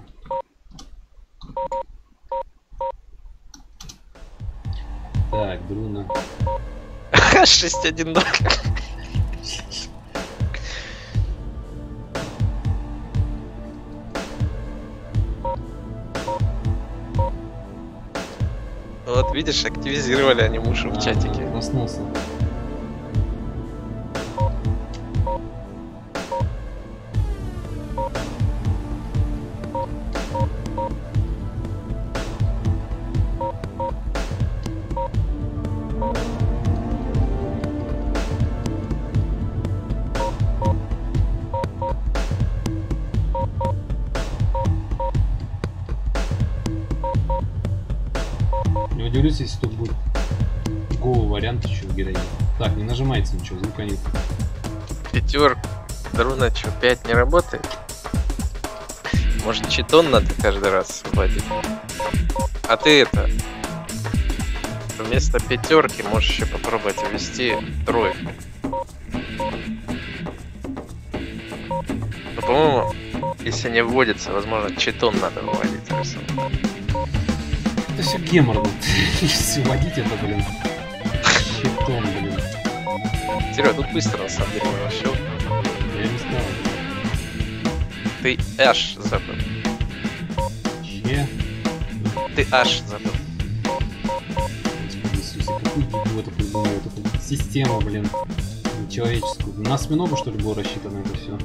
Speaker 1: Так, Друна.
Speaker 2: шесть один ноль. Вот видишь, активизировали анимушу в чатике.
Speaker 1: А, проснулся. Не удивлюсь, если тут будет голый вариант еще в героине. Так, не нажимается ничего, звука нет.
Speaker 2: Пятер. Друна, что, пять не работает? Может, читон надо каждый раз вводить? А ты это... Вместо пятерки можешь еще попробовать ввести тройку. Но, по-моему, если не вводится, возможно, читон надо выводить.
Speaker 1: Это все геморно. Все водить это, блин. Щитом, блин.
Speaker 2: Серега, тут быстро на самом деле можно все.
Speaker 1: Я не знаю.
Speaker 2: Ты H забыл.
Speaker 1: Че?
Speaker 2: Ты H забыл.
Speaker 1: Господи Иисусе, какую дебил это придумал, эту систему, блин. человеческую. На осьминогу, что ли, было рассчитано это все?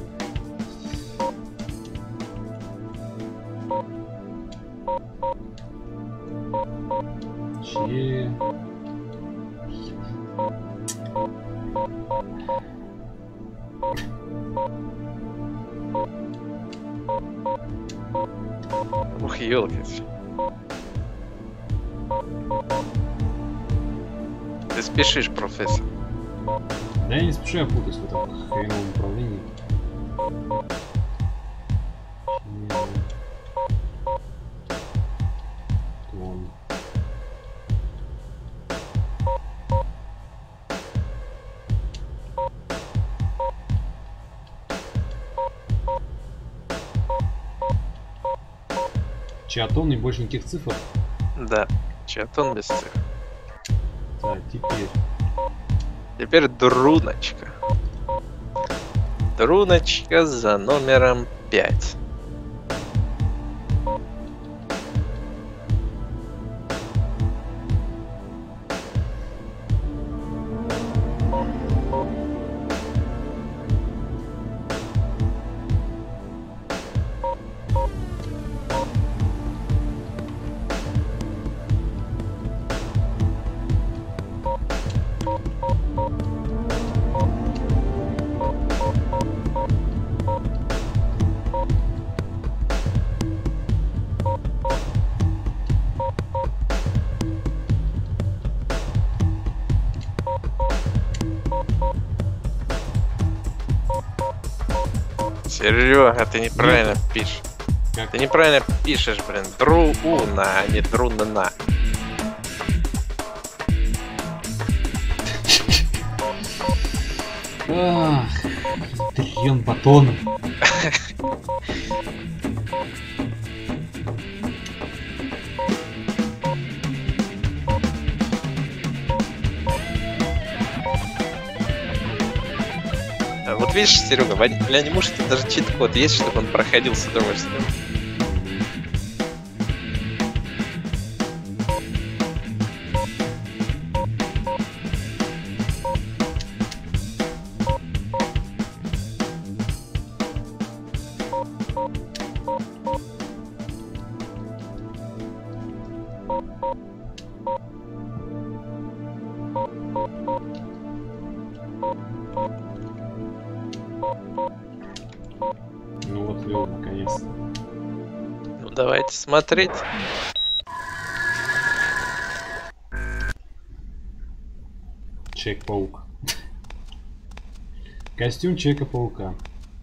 Speaker 1: Че...
Speaker 2: Ух, елки. Ты спешишь, профессор.
Speaker 1: Да я не спешу, я путаюсь в этом хреновом управлении. Вон. Чиатон и больше никаких цифр.
Speaker 2: Да, чатон без цифр.
Speaker 1: Так, теперь.
Speaker 2: Теперь друночка. Друночка за номером пять. Серега, ты неправильно пишешь.
Speaker 1: Как?
Speaker 2: Ты неправильно пишешь, блин. Друна, а не друнна.
Speaker 1: Ах, триллион батонов.
Speaker 2: А вот видишь, Серега, в анимушке даже чит-код есть, чтобы он проходил с удовольствием.
Speaker 1: Ну вот вел, наконец.
Speaker 2: Ну давайте смотреть.
Speaker 1: Человек-паук. Костюм Человека-паука.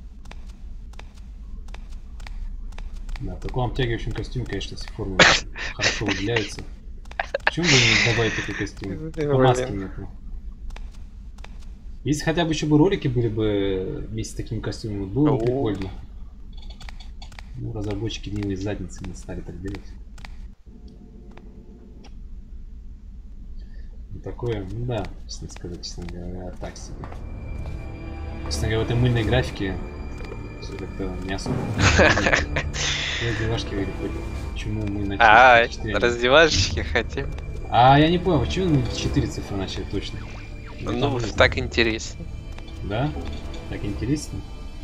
Speaker 1: Да, в таком обтягивающем костюме, конечно, все формы хорошо выделяются. Почему бы не добавить такой костюм? По маске нету. Если хотя бы еще бы ролики были бы вместе с такими костюмами, было бы прикольно. Ну, разработчики не из задницы не стали так делать. Ну, такое, ну да, честно сказать, честно говоря, так себе. Честно говоря, в этой мыльной графике все как-то не особо. Раздевашки выходят. Почему мы начали?
Speaker 2: А, раздевашки хотим.
Speaker 1: А я не понял, почему мы четыре цифры начали точно?
Speaker 2: Ну, так интересно.
Speaker 1: Да? Так интересно?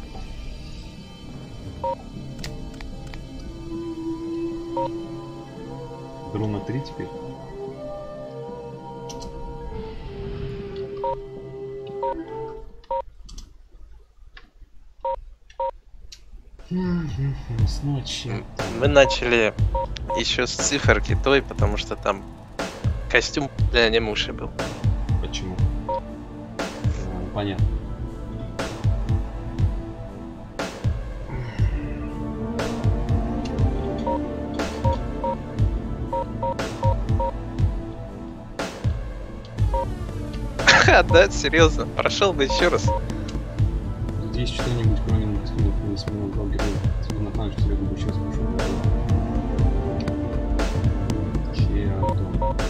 Speaker 1: Друна три теперь. С ночи.
Speaker 2: Мы начали еще с циферки той, потому что там костюм для анимуши был.
Speaker 1: Почему? Ну, понятно.
Speaker 2: Ха, да, серьезно, прошел бы еще раз.
Speaker 1: Здесь что-нибудь, кроме костюмов, не сменил два героя. Типа на плане, что я бы сейчас пошел. Чиатон.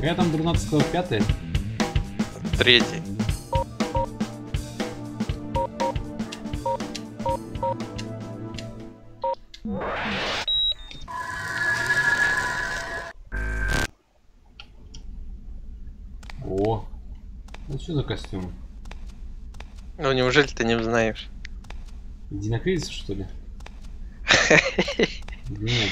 Speaker 1: Какая там Друнат сказал? Пятая?
Speaker 2: Третий.
Speaker 1: О, ну что за костюм?
Speaker 2: Ну неужели ты не узнаешь?
Speaker 1: Динокризис, что ли? Нет.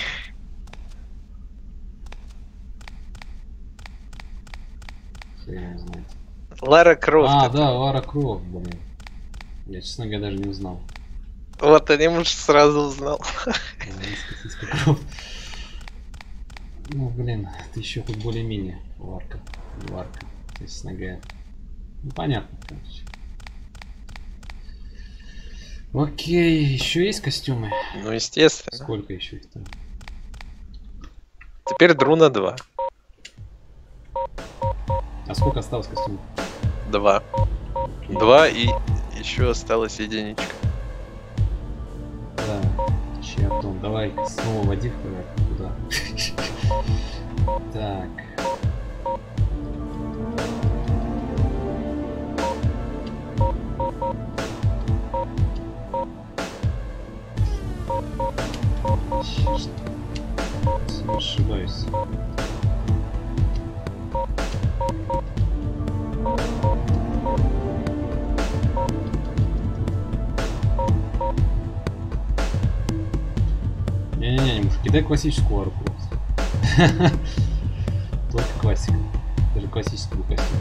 Speaker 1: Хрен знает.
Speaker 2: Лара Крофт.
Speaker 1: А,
Speaker 2: это.
Speaker 1: да, Лара Крофт, блин. Я, честно говоря, даже не узнал.
Speaker 2: Вот они, может, сразу узнал.
Speaker 1: Статистика Крофт. Ну, блин, ты еще хоть более-менее Ларка. Ларка. То есть, честно, ну, понятно, короче. Окей, еще есть костюмы?
Speaker 2: Ну, естественно.
Speaker 1: Сколько еще их там?
Speaker 2: Теперь Друна два.
Speaker 1: А сколько осталось костюмов?
Speaker 2: Два.
Speaker 1: Окей.
Speaker 2: Два и еще осталась единичка.
Speaker 1: Да, Чиатон, давай снова води в порядок туда. Так. Черт. Я ошибаюсь. Не-не-не, мужики, дай классическую арку. Только классика. Даже классический костюм.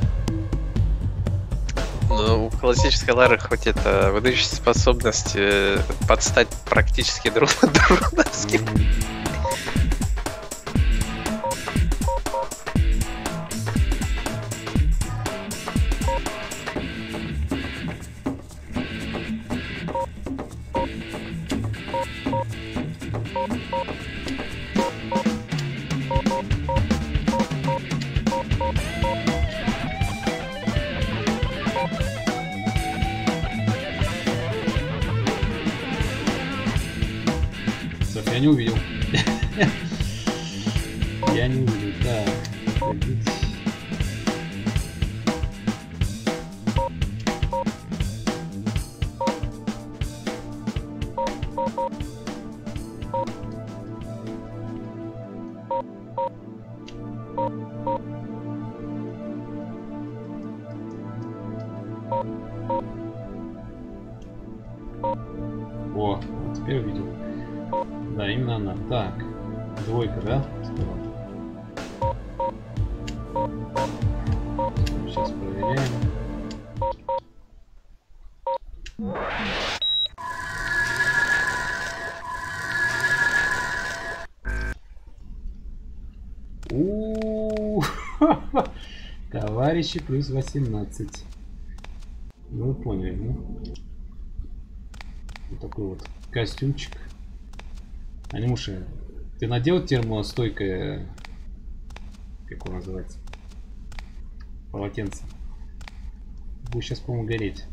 Speaker 2: Ну, у классической Лары хоть это выдающаяся способность э, подстать практически друг друговским.
Speaker 1: Я не увидел. Я не увидел. Так, ходить. О, вот теперь увидел. Да, именно она. Так, двойка, да? Сейчас проверяем. У-у-у, товарищи, плюс восемнадцать. Ну, вы поняли, ну? Вот такой вот костюмчик. Анимуша, ты надел термостойкое, как он называется, полотенце? Будет сейчас, по-моему, гореть.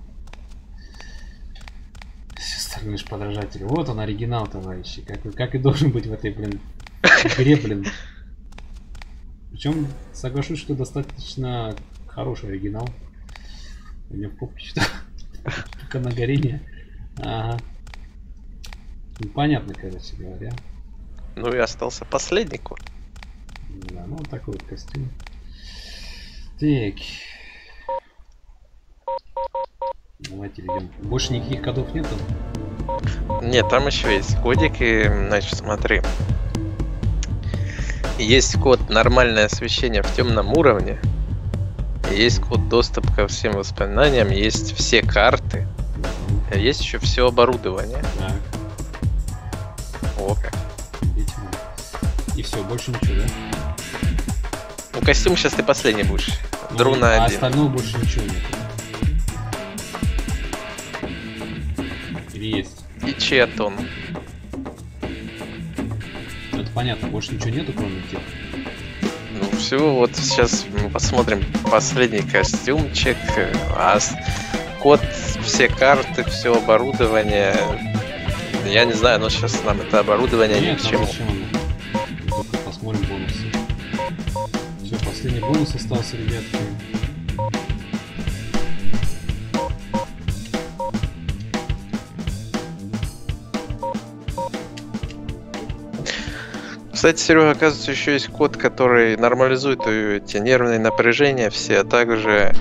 Speaker 1: Все остальные же подражатели. Вот он, оригинал, товарищи. Как, как и должен быть в этой, блин, игре, блин. Причем, соглашусь, что достаточно хороший оригинал. У меня в попке что-то только на горение. Ага. Ну, понятно, короче говоря.
Speaker 2: Ну и остался последний код.
Speaker 1: Да, ну вот такой вот костюм. Так. Давайте ведем. Больше никаких кодов нету?
Speaker 2: Нет, там еще есть кодик, и, значит, смотри. Есть код нормальное освещение в темном уровне. Есть код доступ ко всем воспоминаниям, есть все карты. Есть еще все оборудование.
Speaker 1: Так.
Speaker 2: О как.
Speaker 1: И все, больше ничего, да?
Speaker 2: Ну, костюм сейчас ты последний будешь.
Speaker 1: Ну,
Speaker 2: Друна
Speaker 1: а
Speaker 2: один.
Speaker 1: остального больше ничего нет. Или есть?
Speaker 2: И Чиатон.
Speaker 1: Это понятно, больше ничего нету, кроме тех.
Speaker 2: Ну, все, вот сейчас мы посмотрим последний костюмчик. А с- код, все карты, все оборудование. Я не знаю, но сейчас нам это оборудование ни
Speaker 1: Нет,
Speaker 2: к чему.
Speaker 1: зачем оно? Только посмотрим бонусы. Все, Последний бонус остался, ребятки.
Speaker 2: Кстати, Серега, оказывается, еще есть код, который нормализует эти нервные напряжения все, а также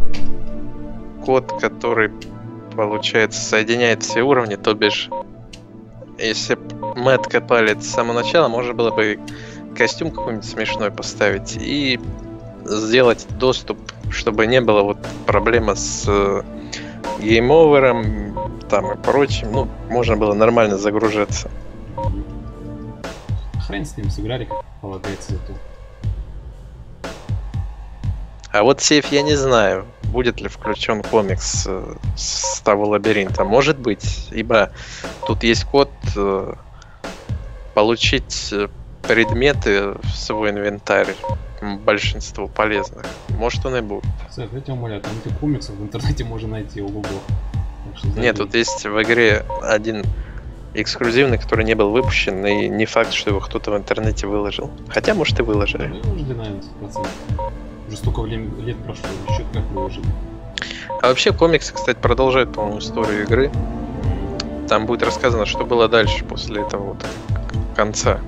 Speaker 2: код, который, получается, соединяет все уровни, то бишь, если б мы откопали это с самого начала, можно было бы костюм какой-нибудь смешной поставить и сделать доступ, чтобы не было вот проблемы с гейм-овером там и прочим, ну, можно было нормально загружаться.
Speaker 1: Хрен с ним, сыграли, как полагается, зато.
Speaker 2: А вот сейф я не знаю, будет ли включен комикс э, с того лабиринта. Может быть, ибо тут есть код э, получить предметы в свой инвентарь, большинство полезных. Может, он и будет.
Speaker 1: Сэф, я тебя умоляю, там этих комиксов в интернете можно найти, ого-го.
Speaker 2: Нет, тут есть в игре один эксклюзивный, который не был выпущен, и не факт, что его кто-то в интернете выложил. Хотя, может, и выложили.
Speaker 1: Выложили, наверное, сто процентов. Уже столько лет прошло, еще как выложили.
Speaker 2: А вообще комиксы, кстати, продолжают, по-моему, историю игры. Там будет рассказано, что было дальше после этого вот конца.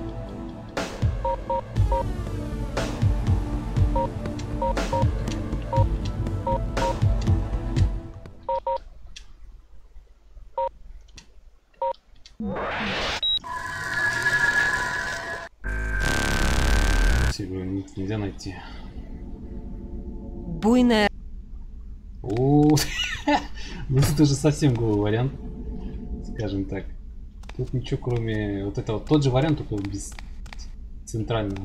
Speaker 1: Нельзя найти.
Speaker 3: Буйная.
Speaker 1: О, ну это уже совсем голый вариант, скажем так. Тут ничего кроме вот этого, тот же вариант, только без центрального.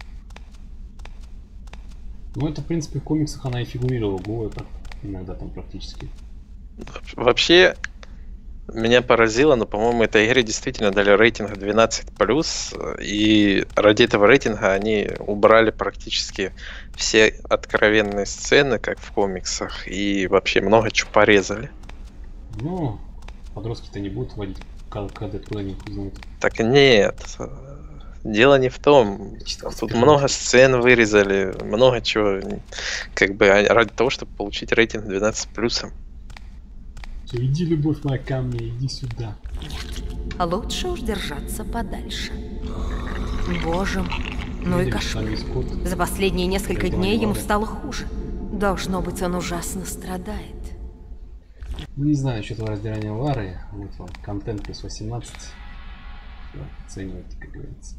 Speaker 1: Ну это в принципе в комиксах она и фигурировала голая иногда там практически.
Speaker 2: Вообще меня поразило, но, по-моему, этой игре действительно дали рейтинг двенадцать плюс, и ради этого рейтинга они убрали практически все откровенные сцены, как в комиксах, и вообще много чего порезали.
Speaker 1: Ну, подростки-то не будут водить кадет куда-нибудь узнают.
Speaker 2: Так нет, дело не в том. Тут много сцен вырезали, много чего, как бы ради того, чтобы получить рейтинг двенадцать плюсом.
Speaker 1: Иди, любовь моя, ко мне, иди сюда.
Speaker 3: А лучше уж держаться подальше. Боже мой, ну и кошмар. За последние несколько дней ему стало хуже. Должно быть, он ужасно страдает.
Speaker 1: Ну, не знаю насчет раздирания Лары. Вот вам, контент плюс восемнадцать. Оценивайте, как говорится.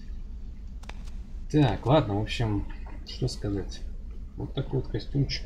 Speaker 1: Так, ладно, в общем, что сказать. Вот такой вот костюмчик.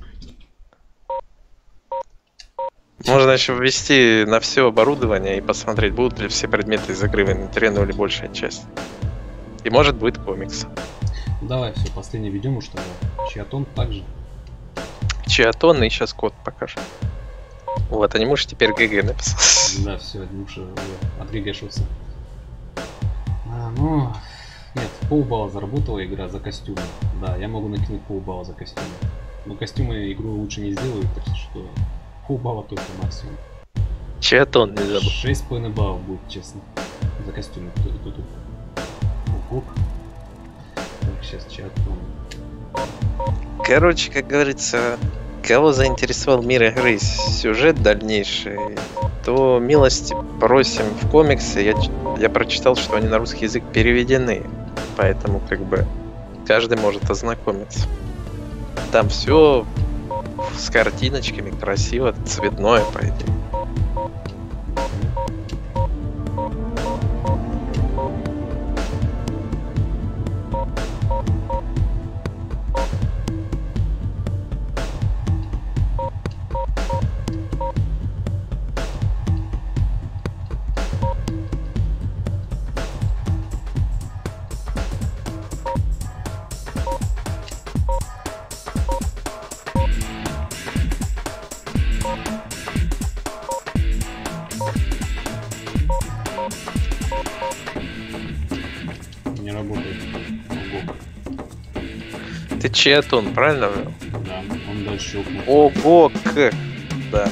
Speaker 2: Можно еще ввести на все оборудование и посмотреть, будут ли все предметы из игры в инвентаре, ну или большая часть. И может будет комикс.
Speaker 1: Давай, все, последний ведем уж тогда. Чиатон также.
Speaker 2: Чиатон и сейчас код покажет. Вот, они муж теперь ГГ написал.
Speaker 1: Да, все, муж отггшился. А, ну, нет, полбалла заработала игра за костюмы. Да, я могу накинуть полбалла за костюмы. Но костюмы игру лучше не сделают, так что полбалла только максимум.
Speaker 2: Чиатон не забыл.
Speaker 1: шесть с половиной баллов будет, честно. За костюмы. Тут, тут. Ого. Так, сейчас чиатон.
Speaker 2: Короче, как говорится, кого заинтересовал мир игры, сюжет дальнейший, то милости просим в комиксы. Я, я прочитал, что они на русский язык переведены, поэтому как бы каждый может ознакомиться. Там все с картиночками, красиво, цветное, по идее.
Speaker 1: Не работает. Ого.
Speaker 2: Ты Чиатон, правильно?
Speaker 1: Да, он дальше щелкнул.
Speaker 2: Ого, к. Да.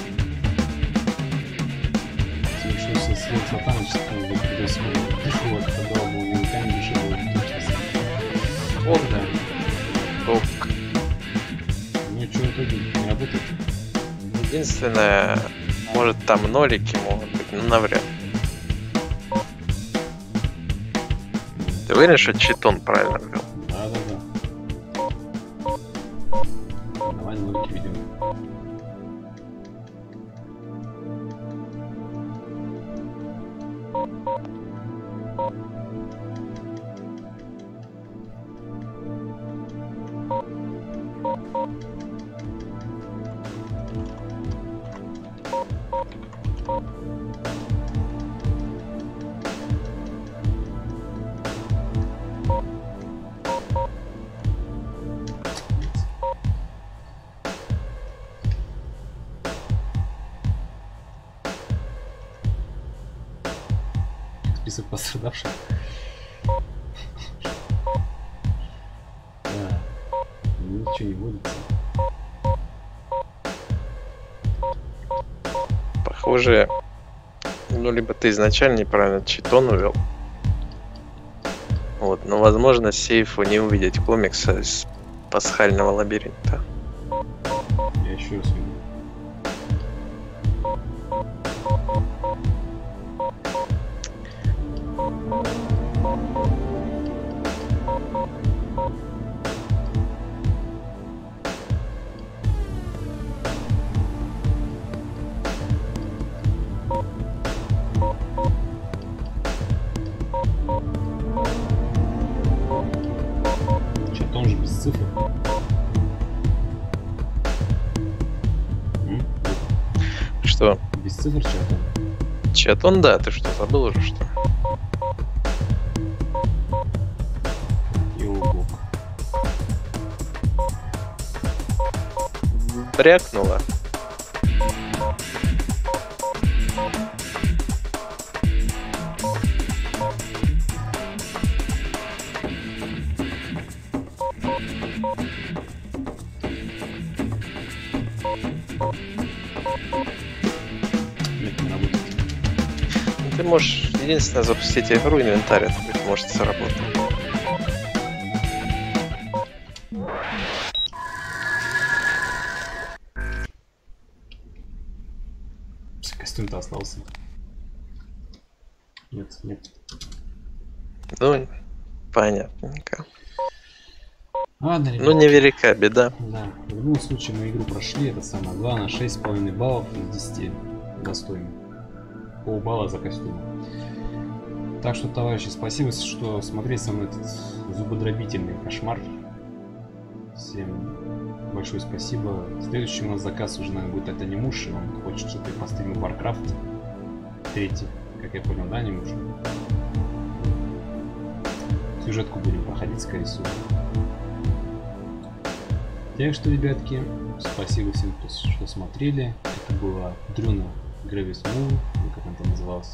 Speaker 1: Совершился свет сатаночный, когда сегодня пришел, когда был великан, решил.
Speaker 2: О, да. О. Единственное, может там нолики могут быть, но навряд. Ты уверен, что читон правильно ввел?
Speaker 1: Да, да, да. Давай нолики видим. Список пострадавших. Да. Ничего не водится.
Speaker 2: Похоже, ну либо ты изначально неправильно читон увел. Вот, но возможно сейфу не увидеть комикса из пасхального лабиринта.
Speaker 1: Я еще раз виду. Чатон же без цифр. М?
Speaker 2: Что?
Speaker 1: Без цифр чатон.
Speaker 2: Чатон, да, ты что, забыл уже что?
Speaker 1: И убок.
Speaker 2: Брякнула.
Speaker 1: Нет, не работает.
Speaker 2: Ты можешь единственное запустить игру, инвентарь открыть, может сработать.
Speaker 1: Костюм-то остался. Нет, нет.
Speaker 2: Ну, понятненько.
Speaker 1: Ладно, ребят.
Speaker 2: Ну, невелика беда.
Speaker 1: Да, в любом случае мы игру прошли, это самое главное, шесть с половиной баллов из десяти достойно. Полбалла за костюм. Так что, товарищи, спасибо, что смотрели со мной этот зубодробительный кошмар. Всем большое спасибо. Следующий у нас заказ уже, наверное, будет от Анимуши. Он хочет, чтобы я постримил Warcraft третий, как я понял, да, Анимуши? Сюжетку будем проходить, скорее всего. Так что, ребятки, спасибо всем, кто, что смотрели. Это была Дрюна Грэвис Мун, как она там называлась.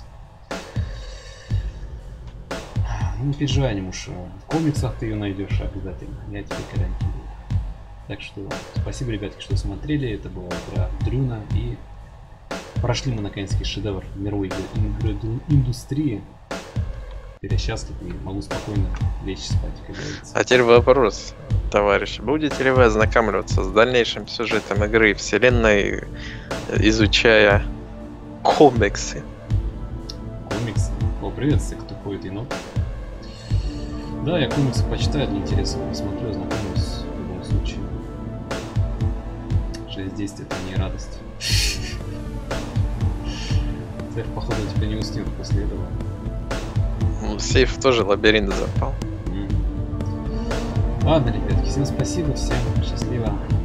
Speaker 1: Ну, не переживай, Анимуш, в комиксах ты ее найдешь обязательно. Я тебе когда-нибудь буду. Так что, спасибо, ребятки, что смотрели. Это была игра Дрюна. И прошли мы, наконец-таки, шедевр мировой игры индустрии. Теперь я счастлив и могу спокойно лечь спать, как говорится.
Speaker 2: А теперь вопрос, товарищи. Будете ли вы ознакомливаться с дальнейшим сюжетом игры и вселенной, изучая комиксы?
Speaker 1: Комиксы? О, привет, все, кто ходит енот. Да, я комиксы почитаю, для интереса посмотрю, ознакомлюсь в любом случае. шесть десять это не радость. Теперь, походу, тебя не уснет после этого.
Speaker 2: Ну, сейф тоже лабиринт запал.
Speaker 1: Mm. Ладно, ребятки, всем спасибо, всем счастливо.